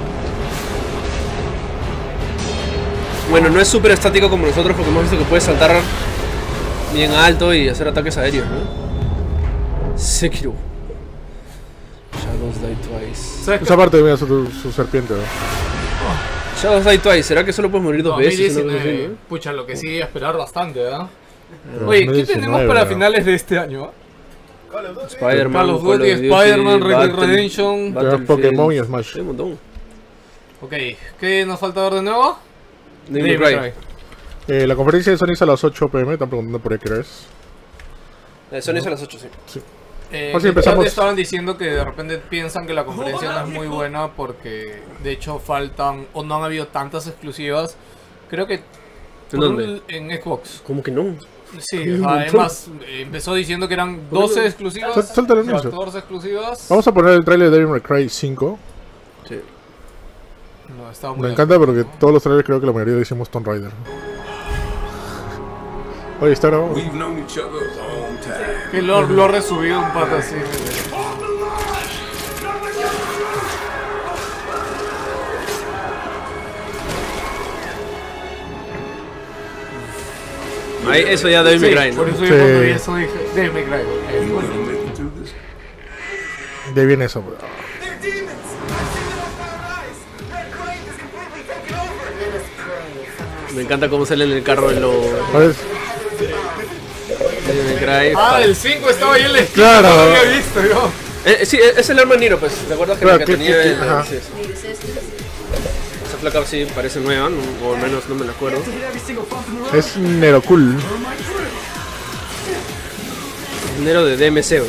Bueno, no es súper estático como nosotros porque hemos visto que puedes saltar bien alto y hacer ataques aéreos, ¿no? Sekiro. Shadows Die Twice. Esa parte mira su serpiente, ¿no? Shadows Die Twice, ¿será que solo puedes morir 2 veces? 2019, ¿no? Pucha, lo que sí, esperar bastante, ¿verdad? Oye, ¿qué tenemos para finales de este año? Spider-Man, Call of Duty, Spider-Man, Red Dead Redemption, Pokémon y Smash. Un montón. Ok, ¿qué nos falta ver de nuevo? Devil May Cry. La conferencia de Sony es a las 8 pm, están preguntando por qué es. Sony es a las 8, sí. Pues empezamos. Estaban diciendo que de repente piensan que la conferencia no es muy buena porque de hecho faltan o no han habido tantas exclusivas. Creo que ¿En dónde? En Xbox. ¿Cómo que no? Sí, además empezó diciendo que eran 12 exclusivas, Salta el anuncio. 14 exclusivas. Vamos a poner el trailer de Devil May Cry 5. Sí. No, estaba muy Me encanta porque todos los trailers creo que la mayoría lo hicimos Tomb Raider. Oye, está grabado. Que lo resubió un pato así. Ahí, eso ya Devil May Cry, ¿no? Por eso yo cuando vi eso dije Devil May Cry. De ahí viene eso, bro. Me encanta cómo sale en el carro de los... el 5 estaba ahí en la esquina, claro. No lo había visto yo. Sí, es el arma Niro, pues. ¿Te acuerdas que claro, la que tenía? Sí. Esa placa sí parece nueva, ¿no? O al menos no me la acuerdo. Es Nerocul. Nero de DMC, güey.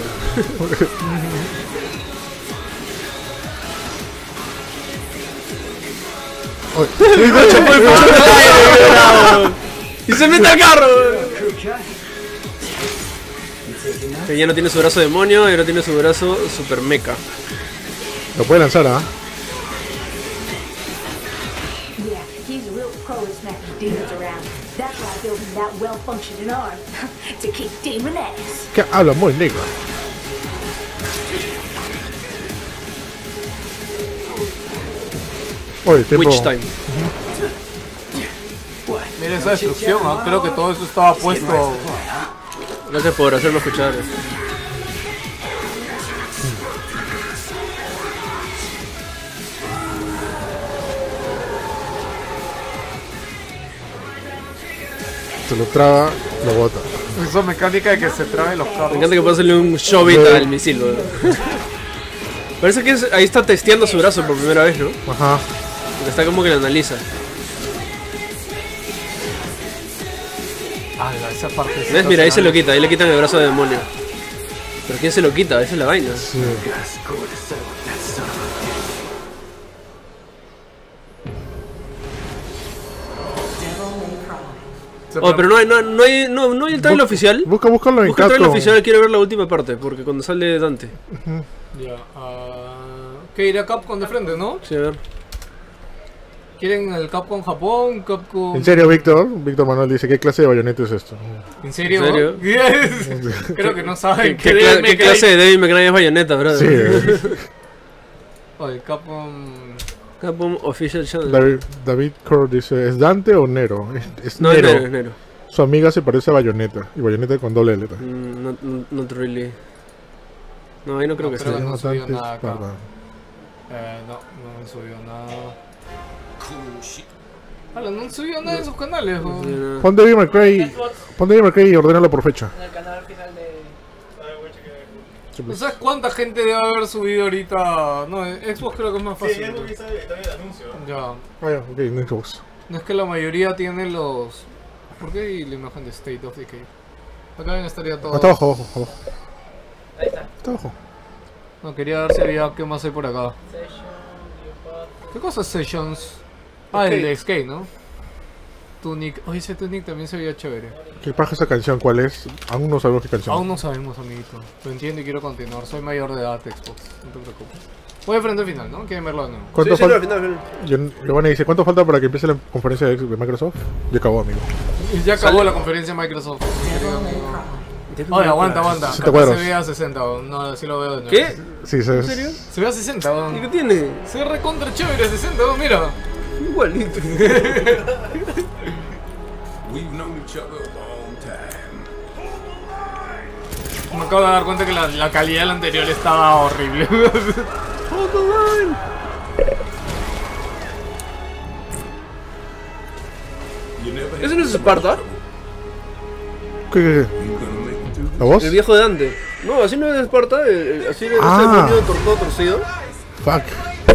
Y se mete al carro. Que ya no tiene su brazo demonio y ahora tiene su brazo super mecha. Lo puede lanzar, ¿ah? ¿Qué habla muy negro? Oye, tiempo. Witch time. Mira esa destrucción, ¿no? Creo que todo eso estaba puesto. Gracias por hacerlo escuchar. Se lo traba, lo bota. Esa mecánica de que se traben los carros. Me encanta que pueda hacerle un shove al misil, ¿no? Parece que ahí está testeando su brazo por primera vez, ¿no? Ajá. Porque está como que lo analiza. Esa parte. ¿Ves? Mira, ahí se lo quita, ahí le quitan el brazo de demonio. ¿Pero quién se lo quita? Esa es la vaina. Sí. Oh, pero no hay el trailer oficial. Búscalo en Busca el trailer oficial, quiero ver la última parte, porque cuando sale Dante. Ya, ¿qué irá Capcom de frente, no? Sí, a ver. ¿Quieren el Capcom Japón? Capcom... ¿En serio, Víctor? Víctor Manuel dice, ¿qué clase de bayoneta es esto? ¿En serio? ¿En serio? Yes. Creo que no saben. ¿Qué clase de Devil May Cry es bayoneta, brother? Sí. Oye, Capcom Official Channel. David Core dice, ¿es Dante o Nero? Es No, Nero. es Nero. Su amiga se parece a Bayonetta. Y Bayonetta con doble letra. Not really. No, ahí no creo que esté. No subió nada acá. No subió nada. No subió nada en sus canales. Pon Devil May Cry y ordénalo por fecha. En el canal final de... ¿No sabes cuánta gente debe haber subido ahorita? No, Xbox creo que es más fácil. Sí, Xbox está el anuncio. Ya. Ok, en Xbox. No es que la mayoría tiene los... ¿Por qué hay la imagen de State of Decay? Acá bien estaría todo... Está abajo, abajo. Ahí está. Está abajo. No, quería ver si había qué más hay por acá. ¿Qué cosa es Sessions? El de Skate, ¿no? Tunic. Oye, ese Tunic también se veía chévere. ¿Qué paja esa canción? ¿Cuál es? Aún no sabemos qué canción. Aún no sabemos, amiguito. Lo entiendo y quiero continuar. Soy mayor de edad, Xbox. No te preocupes. Fue frente final, ¿no? Quieren verlo, ¿no? ¿Cuánto falta? Giovanni dice, ¿cuánto falta para que empiece la conferencia de Microsoft? Ya acabó, amigo. Ya acabó la conferencia de Microsoft. Oye, aguanta. Se ve a 60, no, sí lo veo de nuevo. ¿Qué? Sí, ¿En serio? Se ve a 60, ¿Y qué tiene? Se ve recontra chévere a 60, mira. Igualito. Me acabo de dar cuenta que la calidad del anterior estaba horrible. ¿Ese no es Esparta? ¿Qué? ¿La voz? El viejo de Dante. No, así no es Esparta, así es el demonio todo torcido. Fuck.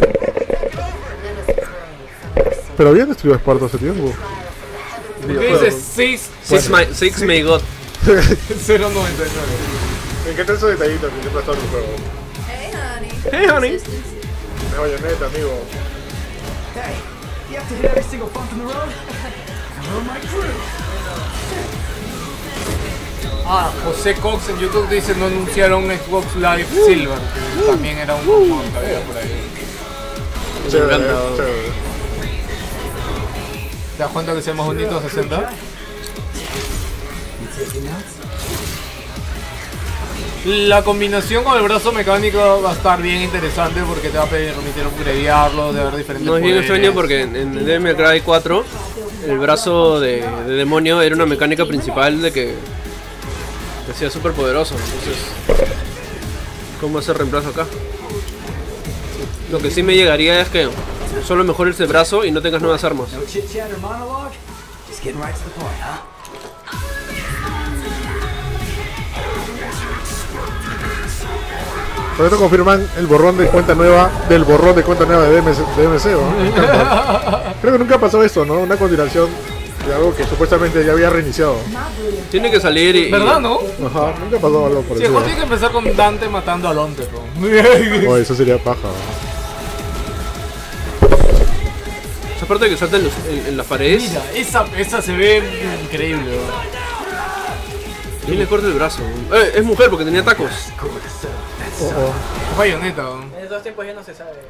Pero habían destruido Esparta hace tiempo. ¿Qué dice? Six May God. 0.99. Me encantan esos detallitos que siempre ha estado en el juego. Hey honey. Es Bayonetta, amigo. Hey, you have to hit every single bump in the road? Hello, my crew. José Cox en YouTube dice no anunciaron Xbox Live Silver, que también era un rumor que había por ahí. Me encanta. ¿Te das cuenta que sea más bonito 60? La combinación con el brazo mecánico va a estar bien interesante porque te va a permitir upgradearlo, de ver diferentes No es bien poderes. extraño porque en Devil May Cry 4 el brazo de demonio era una mecánica principal de que hacía súper poderoso. Entonces, ¿cómo hacer reemplazo acá? Lo que sí me llegaría es que solo mejores el brazo y no tengas nuevas armas. No chit chat or monologue? Just getting right to the point, huh? Por esto confirman el borrón de cuenta nueva del borrón de cuenta nueva de DMC, ¿no? Creo que nunca pasó esto, ¿no? Una continuación de algo que supuestamente ya había reiniciado. Tiene que salir y... ¿Verdad, no? Ajá, nunca pasó algo por Sí, eso. el juego tiene que empezar con Dante matando a Lonte, Oh, eso sería paja. Esa parte que salta en las paredes. Mira, esa se ve increíble. Y le corta el brazo. Es mujer porque tenía tacos. Bayonetta. En esos tiempos ya no se sabe.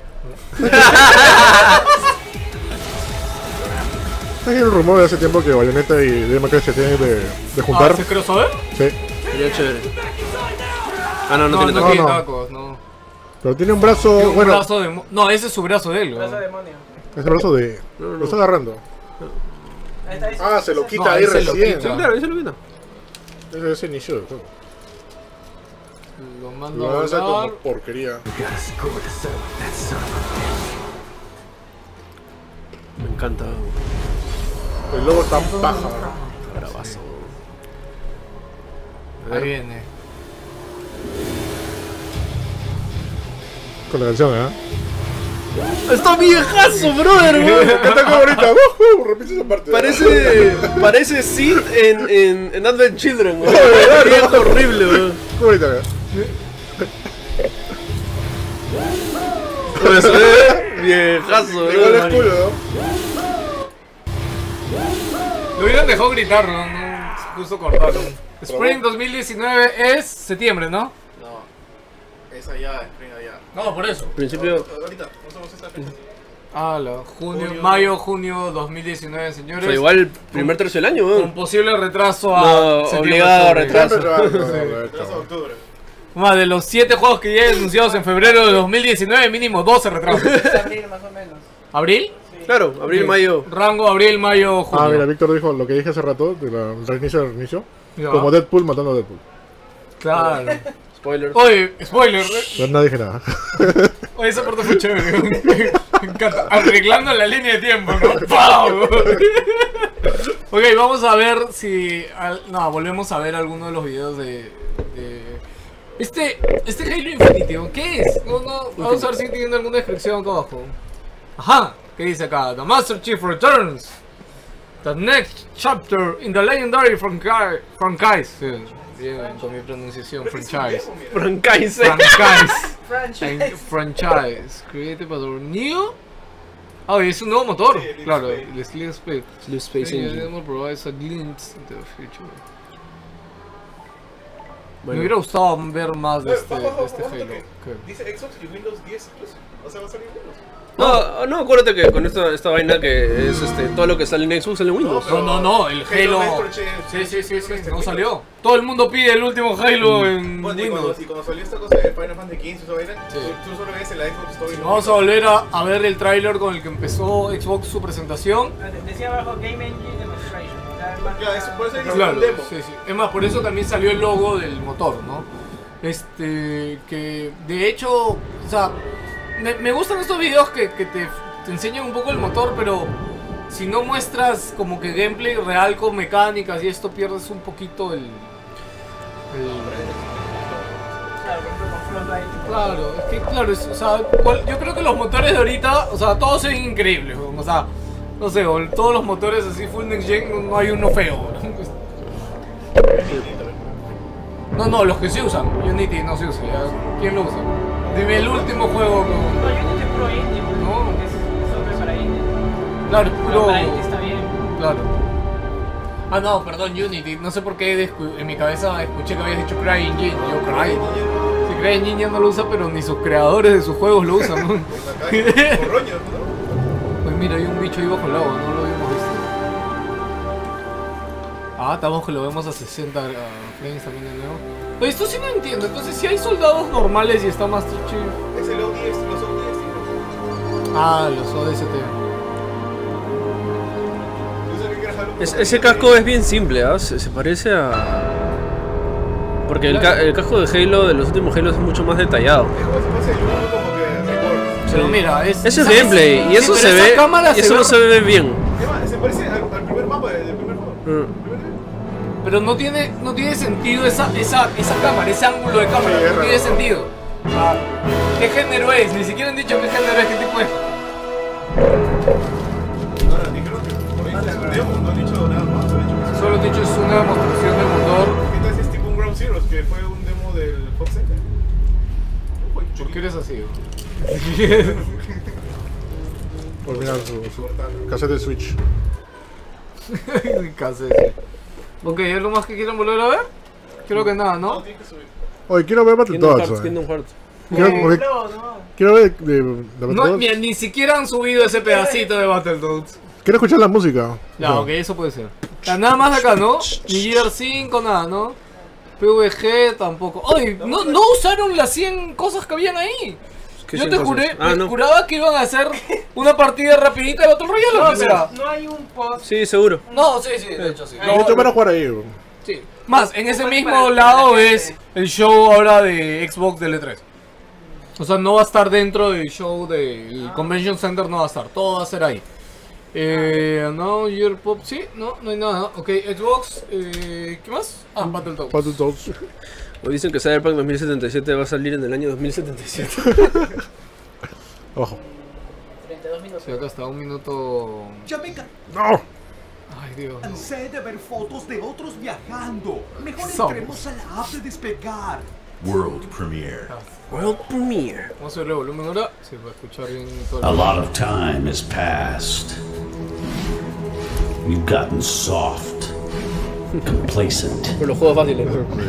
Hay un rumor de hace tiempo que Bayonetta y Devil May Cry se tienen de juntar. ¿Se crossover? Sí. Sería chévere. No tiene tacos. tacos. Tacos, no. Pero tiene un brazo, Tiene un bueno. brazo de... No, ese es su brazo de él. Brazo de demonio. Es el brazo de... Lo está agarrando. Ah, se lo quita ahí recién. Sí, claro, ahí se lo quita. Ese es el inicio del juego. Lo mando Lo a lanza como volar. porquería. Me encanta. El logo está paja. Bravazo. Ahí viene. Con la canción, ¿eh? Está viejazo, brother, Canta como ahorita. Repite esa parte. Parece Sid en Advent Children, weón. Viejo horrible, weón. ¿Cómo ahorita, Viejazo, weón. Igual es culo, Lo hubieran dejado gritar, ¿no? Justo cortaron. Spring 2019 es septiembre, ¿no? No. Es allá, Spring allá. No, por eso. Principio. Ahorita, no somos esta fecha. Junio 2019, señores. O sea, igual el primer tercio del año, weón. Con posible retraso a... No, obligado retraso. Retraso de octubre. Más de los 7 juegos que ya hay anunciados en febrero de 2019, mínimo 12 retrasos. Abril, más o menos. ¿Abril? Claro, abril, mayo. Rango abril, mayo, junio. Ah, mira, Víctor dijo lo que dije hace rato, del reinicio. Ya. Como Deadpool matando a Deadpool. Claro. Spoiler. Oye, spoiler. Pero no dije nada. Oye, esa parte fue chévere. Me encanta. Arreglando la línea de tiempo, ¿no? ¡Pau! Ok, vamos a ver si... No, volvemos a ver alguno de los videos de... Este Halo Infinity, ¿qué es? Vamos a ver si tiene alguna descripción acá abajo. Ajá, ¿qué dice acá? The Master Chief returns. The next chapter in the legendary franchise. Sí, bien, con mi pronunciación, franchise. Franchise. Created by the new... Ah, es un nuevo motor. Sí, claro, el Sleep Space. Sleep Space Engine. Provides a glimpse into the future. Me hubiera gustado ver más de este Halo. Dice Xbox y Windows 10 incluso. O sea, va a salir Windows. No, acuérdate que con esta vaina que es todo lo que sale en Xbox sale en Windows. No, el Halo. Sí, no salió. Todo el mundo pide el último Halo en Windows. Y cuando salió esta cosa de Final Fantasy XV, esa vaina, tú solo ves en la Xbox Store. Vamos a volver a ver el tráiler con el que empezó Xbox su presentación. Decía abajo Game Engine Demonstration. Claro, sí. Es más, por eso también salió el logo del motor, ¿no? Que de hecho, o sea, me gustan estos videos que te enseñan un poco el motor, pero si no muestras como que gameplay real con mecánicas y esto, pierdes un poquito el... Claro, es que claro, o sea, yo creo que los motores de ahorita, o sea, todos se ven increíbles, o sea, no sé, todos los motores así full next gen, no hay uno feo. No, los que se usan, Unity no se usa, ¿quién lo usa? Dime el último juego con... No, Unity es pro indie, ¿no? Porque es software para indie. Claro, pero para indie está bien. Claro. Ah, no, perdón, Unity, no sé por qué en mi cabeza escuché que habías dicho CryEngine, yo CryEngine. Sí, CryEngine ya no lo usa, pero ni sus creadores de sus juegos lo usan, ¿no? Pues mira, hay un bicho ahí bajo el agua, no lo habíamos visto. Ah, estamos que lo vemos a 60 frames también de nuevo. Oye, esto sí no entiendo, entonces si hay soldados normales y está Master Chief. Es el ODS, los ODS. Ah, los ODST. Ese casco es bien simple, ¿eh? Se parece a... Porque el casco de Halo, de los últimos Halo, es mucho más detallado. Pero mira, eso es gameplay, y eso se ve, y eso no se ve bien. Se parece al primer mapa del primer juego. Pero no tiene sentido esa cámara, ese ángulo de cámara, no tiene sentido. ¿Qué género es? Ni siquiera han dicho qué género es, qué tipo es. Solo han dicho es una demostración del motor. Entonces es tipo un Ground Zeroes, que fue un demo del Fox Center. ¿Por qué eres así? Por mirar su cassette de Switch. Cassette. Ok, ¿es lo más que quieran volver a ver? Creo que nada, ¿no? Oye, quiero ver Battletoads. Kingdom Hearts. Quiero ver Battletoads. No, mira, ni siquiera han subido ese pedacito de Battletoads. Quiero escuchar la música. Ya, ok, eso puede ser. Nada más acá, ¿no? Ni Gear 5, nada, ¿no? PVG tampoco. Oye, no usaron las 100 cosas que habían ahí. Yo te juraba que iban a hacer una partida rapidita de Battle Royale. No hay un post. Sí, seguro. No, sí, de hecho sí. Yo van a jugar ahí. Sí. Más, en ese mismo lado es el show ahora de Xbox del E3. O sea, no va a estar dentro del show del Convention Center, no va a estar. Todo va a ser ahí. No, Year Pop, sí, no hay nada. Ok, Xbox, ¿qué más? Ah, Battletoads. O dicen que Cyberpunk 2077 va a salir en el año 2077. Ojo. 32 minutos. Sí, acá está, un minuto. Ya me ¡No! Ay, Dios. Cansé de ver fotos de otros viajando. Mejor entremos a la app de despegar. World Premiere. World Premiere. Vamos a ver el volumen ahora. Sí, va a escuchar bien todo. A lot of time has passed. You've gotten soft, complacent. Por los juegos fáciles.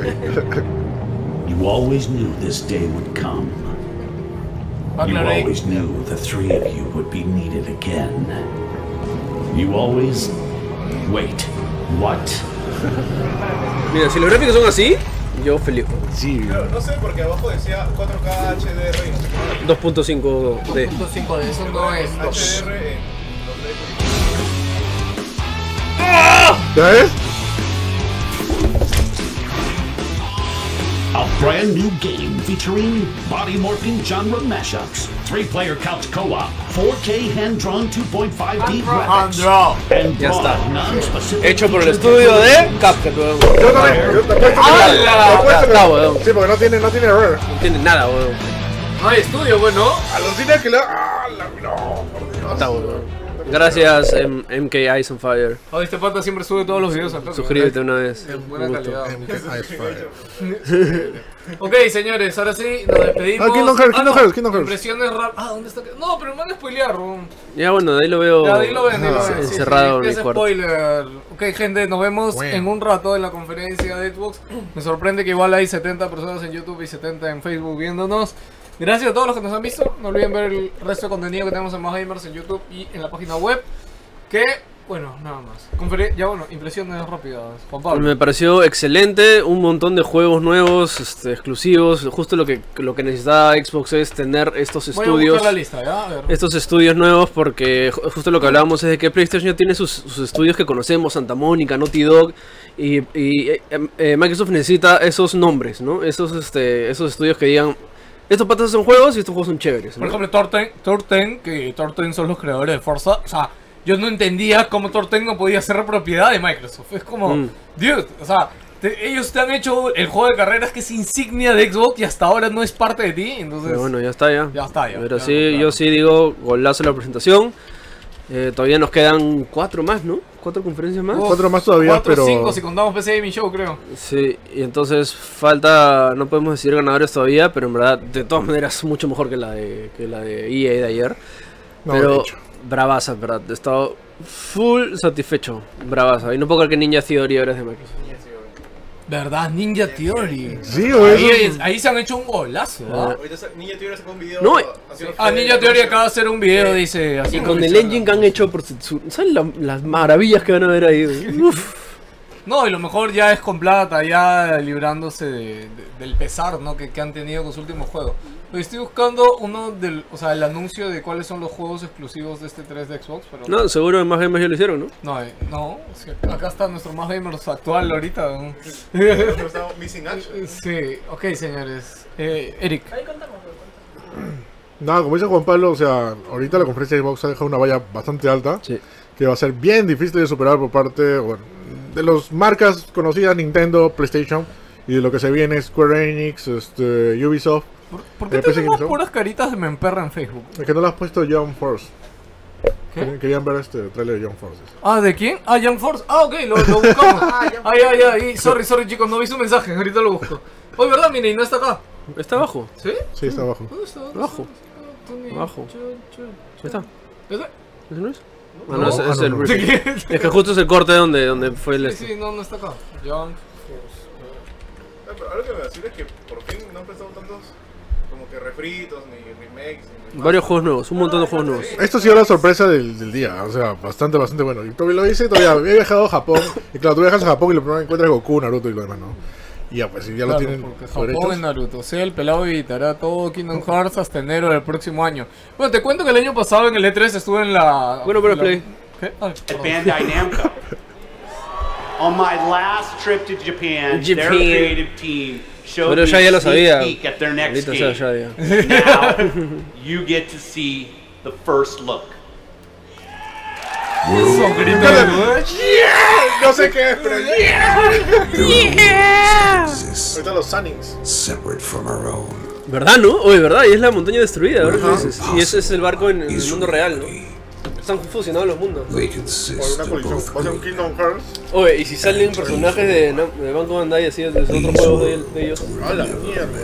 You always knew this day would come. You always knew the three of you would be needed again. You always... Wait, what? Mira, si los gráficos son así, yo feliz. Sí. No sé, porque abajo decía 4K HDR. 2.5D. 2.5D, eso no es. HDR en ¿Ya ves? A brand new game featuring body morphing genre mashups, 3-player couch co-op, 4K hand-drawn 2.5D graphics, and Ya está. non-specific Hecho por el estudio de Cuphead, weón. Yo también. Está, weón. Sí, porque no tiene error. No tiene nada, weón. No hay estudio, bueno. Alucina que le... ¡Ah, la... No, por Dios. Está, weón. Gracias, MK Ice on Fire. Oh, este pata siempre sube todos los videos al toque. Suscríbete una vez. Buena calidad. Ok, señores, ahora sí, nos despedimos. Kingdom Hearts. Impresiones rap. ¿Dónde está? No, pero me van a spoilear, Ya, bueno, de ahí lo veo. Ya, de ahí lo ven, encerrado en mi cuarto. Spoiler. Ok, gente, nos vemos en un rato en la conferencia de Xbox. Me sorprende que igual hay 70 personas en YouTube y 70 en Facebook viéndonos. Gracias a todos los que nos han visto. No olviden ver el resto de contenido que tenemos en Más Gamers en YouTube y en la página web. Que, bueno, nada más. Ya bueno, impresiones rápidas, Juan Pablo. Me pareció excelente, un montón de juegos nuevos, exclusivos. Justo lo que necesitaba Xbox es tener estos estudios. Voy a buscar la lista, ¿ya? A ver. Estos estudios nuevos, porque justo lo que hablábamos es de que PlayStation ya tiene sus estudios que conocemos, Santa Mónica, Naughty Dog. Y Microsoft necesita esos nombres, ¿no? Esos estudios que digan: estos patas son juegos y estos juegos son chéveres, ¿no? Por ejemplo, Torten, que Torten son los creadores de Forza. O sea, yo no entendía cómo Torten no podía ser propiedad de Microsoft. Es como, dude, o sea, ellos te han hecho el juego de carreras que es insignia de Xbox y hasta ahora no es parte de ti, entonces... Pero bueno, ya está, ya. Pero ya, sí, claro. Yo sí digo, golazo la presentación. Todavía nos quedan 4 más, ¿no? 4 conferencias más. 4 más todavía, 4 pero... 5 si contamos PC Gaming Show, creo. Sí, y entonces falta, no podemos decir ganadores todavía, pero en verdad, de todas maneras, mucho mejor que la de EA de ayer. No, pero bravaza, en verdad, he estado full satisfecho, bravaza. Y no puedo creer que Ninja Theory ahora es de Microsoft. ¿Verdad? Ninja Theory. Sí, ahí se han hecho un golazo. Ninja Theory sacó un video. No, Ninja Theory acaba de hacer un video, dice. Y con el engine que han hecho, ¿saben las maravillas que van a ver ahí? Uf. No, y lo mejor ya es con plata, ya librándose del pesar, ¿no? que han tenido con su último juego. Estoy buscando el anuncio de cuáles son los juegos exclusivos de este 3 de Xbox, pero... No, seguro en Más Gamers ya lo hicieron, ¿no? No, es que acá está nuestro Más Gamers actual ahorita, ¿no? Missing Action. Sí, ok, señores. Eric. Ahí contamos. Nada, como dice Juan Pablo, o sea, ahorita la conferencia de Xbox ha dejado una valla bastante alta, que va a ser bien difícil de superar por parte, bueno, de las marcas conocidas, Nintendo, PlayStation, y de lo que se viene Square Enix, Ubisoft. ¿Por qué tenemos puras caritas de me emperra en Facebook? Es que no le has puesto Young Force. ¿Qué? Querían ver este trailer de Young Force. Ah, ¿de quién? Ah, Young Force. Ah, ok, lo buscamos. Ay, sorry chicos, no vi su mensaje, ahorita lo busco. Oye, ¿verdad? Mire, y no está acá. ¿Está abajo? ¿Sí? Sí, está abajo. ¿Dónde está? Abajo. Abajo. Ahí está. ¿Ese? ¿Ese no es? No, es el review. Es que justo es el corte donde fue el... Sí, no está acá. Young Force. Pero algo que me decir es que por fin no han prestado tantos como que refritos, ni remakes, ni... Varios juegos nuevos, un montón de juegos nuevos. Esto ha sido la sorpresa del día, o sea, bastante bueno. Y todavía lo hice, todavía he viajado a Japón, y claro, tú viajas a Japón y lo primero que encuentras es Goku, Naruto y lo demás, ¿no? Y ya, pues, ya lo tienen. Japón en Naruto, o sea, el pelado editará todo Kingdom Hearts hasta enero del próximo año. Bueno, te cuento que el año pasado en el E3 estuve en la... Bueno, pero Play. ¿Qué? At Bandai Namco. On my last trip to Japan, their creative team showed me a sneak peek at their next game. Now you get to see the first look. No sé qué es, pero ahorita los Sunnings. Separate from our own. ¿Verdad, no? Oye, ¿verdad? Y es la montaña destruida, ¿verdad? Y ese es el barco en el mundo real, ¿no? Están fusionados los mundos. Por una colisión, va a ser un Kingdom Hearts. Oye, ¿y si salen personajes de Banco Bandai así de otros juegos de ellos? ¡A la mierda!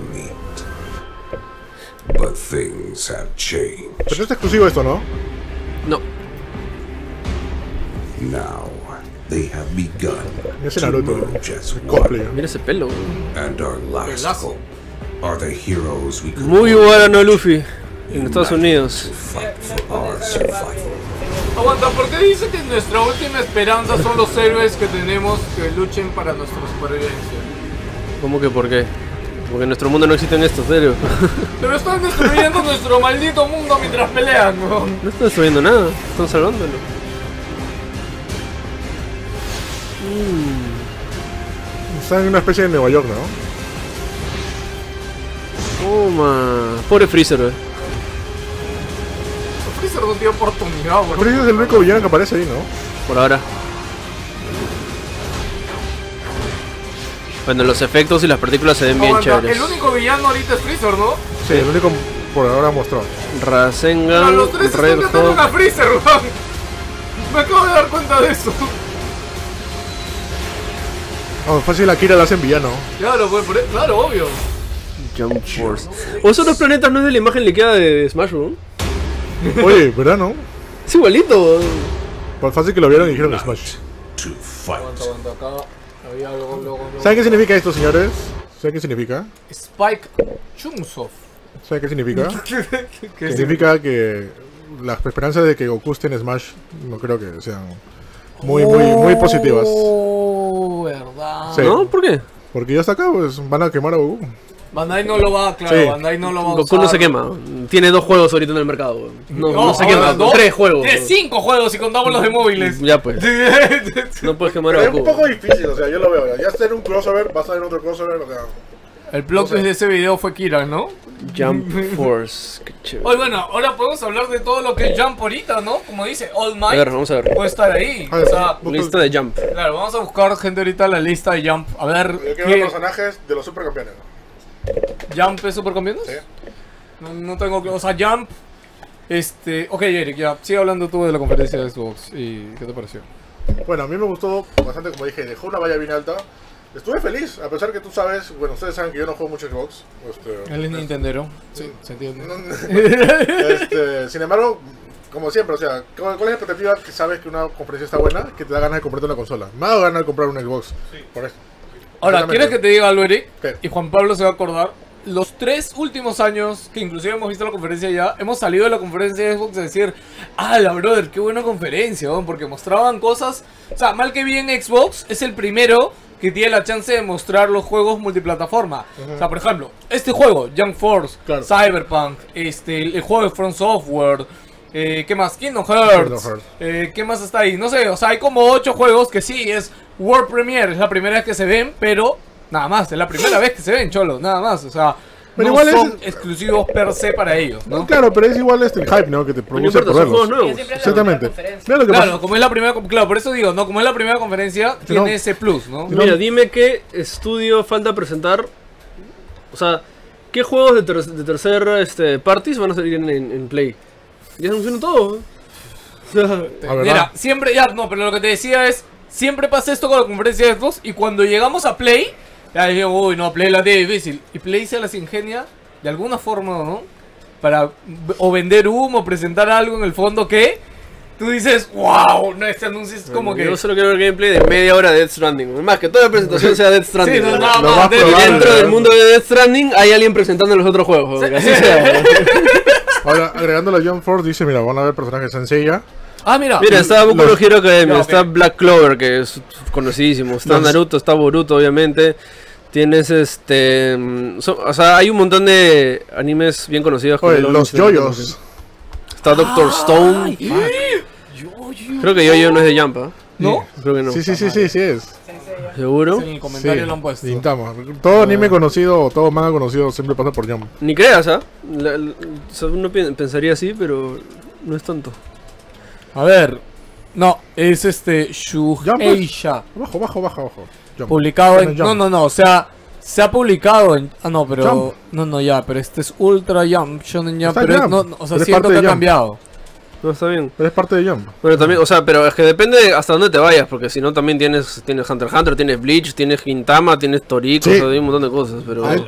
But things have changed. Pero no es exclusivo esto, ¿no? No. Now they have begun Ese to Naruto, merge as one. Mira ese pelo. And our last hope are the heroes we could Muy bueno, Luffy. En Estados Unidos. Aguanta, ¿por qué dice que nuestra última esperanza son los héroes que tenemos que luchen para nuestra supervivencia? ¿Cómo que por qué? Porque en nuestro mundo no existen estos, serio. Pero están destruyendo nuestro maldito mundo mientras pelean, ¿no? No están destruyendo nada, están salvándolo. Están en una especie de Nueva York, ¿no? Toma. Pobre Freezer, Freezer no tiene oportunidad, güey. Freezer es el único villano que aparece ahí, ¿no? Por ahora. Bueno, los efectos y las partículas se ven bien chéveres. El único villano ahorita es Freezer, ¿no? Sí, el único por ahora mostrado. Pero los tres están matando a Freezer, weón. Me acabo de dar cuenta de eso. Fácil, Akira la hacen villano. Claro, pues, claro, obvio. Jump Force. ¿O esos dos planetas no es de la imagen liqueada de Smash Bros? Oye, ¿verdad, no? Es igualito. Pues fácil que lo vieron y dijeron Smash. Aguanta, acá había algo. ¿Saben qué significa esto, señores? ¿Saben qué significa? Spike Chunsoft. ¿Saben qué significa? ¿Qué Significa que las esperanzas de que Goku esté en Smash no creo que sean muy positivas. ¿Verdad? Sí. ¿No? ¿Por qué? Porque ya está acá, pues van a quemar a Goku. Bandai no lo va, claro, Sí. Bandai no lo va a Goku usar. no se quema. Tiene 2 juegos ahorita en el mercado. No se quema. ¿2? 3 juegos. Tiene 5 juegos si contamos los de móviles. Ya pues. No puedes quemar a Es Goku. un poco difícil, o sea, yo lo veo. Ya está en un crossover, va a estar en otro crossover, o sea. El plot twist de ese video fue Kira, ¿no? Jump Force. Qué chévere. Oye, bueno, ahora podemos hablar de todo lo que es Jump ahorita, ¿no? Como dice All Might. A ver, vamos a ver. Puede estar ahí. O sea, Lista de Jump. claro, vamos a buscar gente ahorita la lista de Jump. A ver. Yo quiero ver personajes de los supercampeones. ¿Jump es supercampeones? Sí. No tengo que. O sea, Jump. Ok, Eric, ya. Sigue hablando tú de la conferencia de Xbox. ¿Y qué te pareció? Bueno, a mí me gustó bastante, como dije, dejó una valla bien alta. Estuve feliz, a pesar que tú sabes, bueno, ustedes saben que yo no juego mucho Xbox. Él es Nintendero. Sí, se entiende. Sin embargo, como siempre, o sea, ¿cuál es la expectativa que sabes que una conferencia está buena? Que te da ganas de comprarte una consola. Me ha dado ganas de comprar un Xbox. Por eso. Ahora, ¿quieres que te diga algo, Eric? ¿Qué? Y Juan Pablo se va a acordar. Los 3 últimos años que inclusive hemos visto la conferencia ya, hemos salido de la conferencia de Xbox a decir, la brother, qué buena conferencia, ¿no? Porque mostraban cosas. O sea, mal que bien Xbox es el primero que tiene la chance de mostrar los juegos multiplataforma. O sea, por ejemplo, este juego, Jump Force, claro. Cyberpunk, el juego de From Software, ¿qué más? Kingdom Hearts, ¿qué más está ahí? No sé, o sea, hay como 8 juegos que sí, es World Premiere, es la primera vez que se ven, pero nada más, es la primera vez que se ven, cholo, nada más, o sea, pero no igual son exclusivos per se para ellos, ¿no? No, claro, pero es igual el hype, ¿no? Que te produce por verlos. Exactamente. Mira lo que Claro, pasa. como es la primera, claro, por eso digo, no, como es la primera conferencia, tiene ese plus, ¿no? Mira, dime qué estudio falta presentar. O sea, ¿qué juegos de tercer parties van a salir en Play? Ya se anunciaron todo. Mira, siempre, ya, no, pero lo que te decía es, siempre pasa esto con la conferencia de Xbox y cuando llegamos a Play, ya digo, uy, no, Play la tiene difícil. Y Play se las ingenia de alguna forma, ¿no? Para o vender humo, presentar algo en el fondo que tú dices, wow, no, este anuncio es como que... Yo solo quiero ver gameplay de media hora de Death Stranding. Más que toda la presentación sea Death Stranding. Sí, no, nada Lo más, más probable. Dentro del mundo de Death Stranding hay alguien presentando los otros juegos. Así sea. Ahora, agregando la Jump Force, dice, mira, van a ver personajes Senseiya. Ah, mira. Mira, está Boku no Hero Academia, No, está Black Clover, que es conocidísimo, está Naruto, está Boruto, obviamente. Tienes o sea, hay un montón de animes bien conocidos. Oye, los Yoyos. Está Doctor Stone. Creo que Yoyo no es de Jump, ¿eh? ¿No? Creo que no. Sí es. ¿Seguro? En el comentario lo han puesto. Intentamos. Todo anime conocido o todo manga conocido siempre pasa por Jump. Ni creas, ¿ah? O sea, uno pensaría así, pero no es tanto. A ver, no, es Shueisha. Bajo. Jump. Publicado en... Jump. No, o sea, se ha publicado en... Ah, no, pero... Jump. No, ya, pero este es Ultra Jump, Shonen Jump, Está pero Jump. no, o sea, Pero es siento parte que ha de Jump. cambiado. No, está bien. Pero es parte de Jump. Bueno, también, o sea, pero es que depende hasta dónde te vayas, porque si no también tienes Hunter x Hunter, tienes Bleach, tienes Gintama, tienes Toriko, Sí. o sea, hay un montón de cosas, pero... Ay.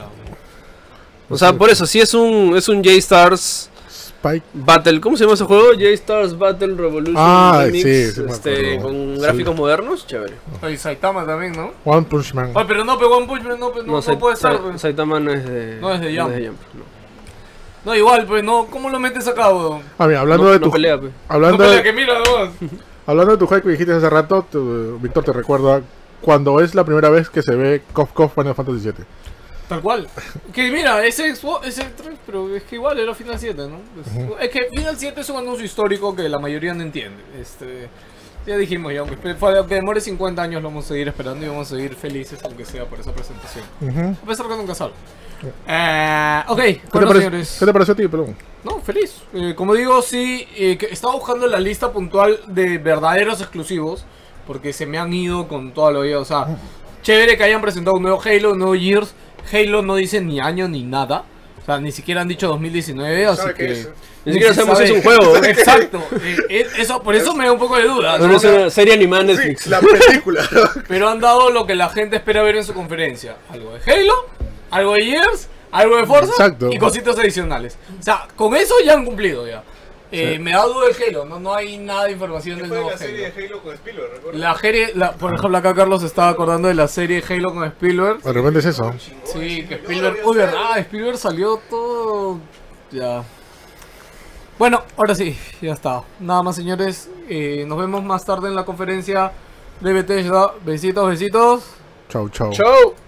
O sea, por eso, si es un J-Stars Spike. Battle, ¿cómo se llama ese juego? J-Stars Battle Revolution Remix, sí, me acuerdo. con Sí. gráficos modernos, chévere. Y Saitama también, ¿no? One Punch Man. Ay, pero no, pero One Punch Man no puede ser. Saitama no es de... No es de Jump. no. No, igual, pues no, ¿cómo lo metes acá, weón? Ah, mira, hablando No- de no tu... pelea, pe. Hablando No, de... pelea, que mira, weón. Hablando de tu hype que dijiste hace rato, Víctor te recuerda cuando es la primera vez que se ve Kof Final Fantasy VII. Tal cual. Que mira, ese 3, pero es que igual era Final 7, ¿no? Es que Final 7 es un anuncio histórico que la mayoría no entiende. Ya dijimos, ya, aunque demore 50 años lo vamos a seguir esperando y vamos a seguir felices aunque sea por esa presentación. A pesar que nunca salga. Ok, bueno, señores. ¿Qué te pareció a ti, Pelón? No, feliz. Como digo, sí, que estaba buscando la lista puntual de verdaderos exclusivos, porque se me han ido con toda la vida. O sea, chévere que hayan presentado un nuevo Halo, un nuevo Gears. Halo no dice ni año ni nada. O sea, ni siquiera han dicho 2019, así que... Ni siquiera sabemos si es un juego. Exacto. Eso, por eso me da un poco de duda. No, es una serie animada en Netflix. Sí, la película. Pero han dado lo que la gente espera ver en su conferencia. Algo de Halo, algo de Gears, algo de Forza y cositas adicionales. O sea, con eso ya han cumplido ya. Me da duda de Halo, no hay nada de información del nuevo Halo. ¿Qué fue la serie de Halo con Spielberg, recuerdo? La serie, por ejemplo, acá Carlos se estaba acordando de la serie de Halo con Spielberg. De repente es eso. Sí, que Spielberg... Uy, verdad, Spielberg salió todo... Ya... Bueno, ahora sí, ya está. Nada más, señores. Nos vemos más tarde en la conferencia de Bethesda. Besitos, besitos. Chau, chau. Chau.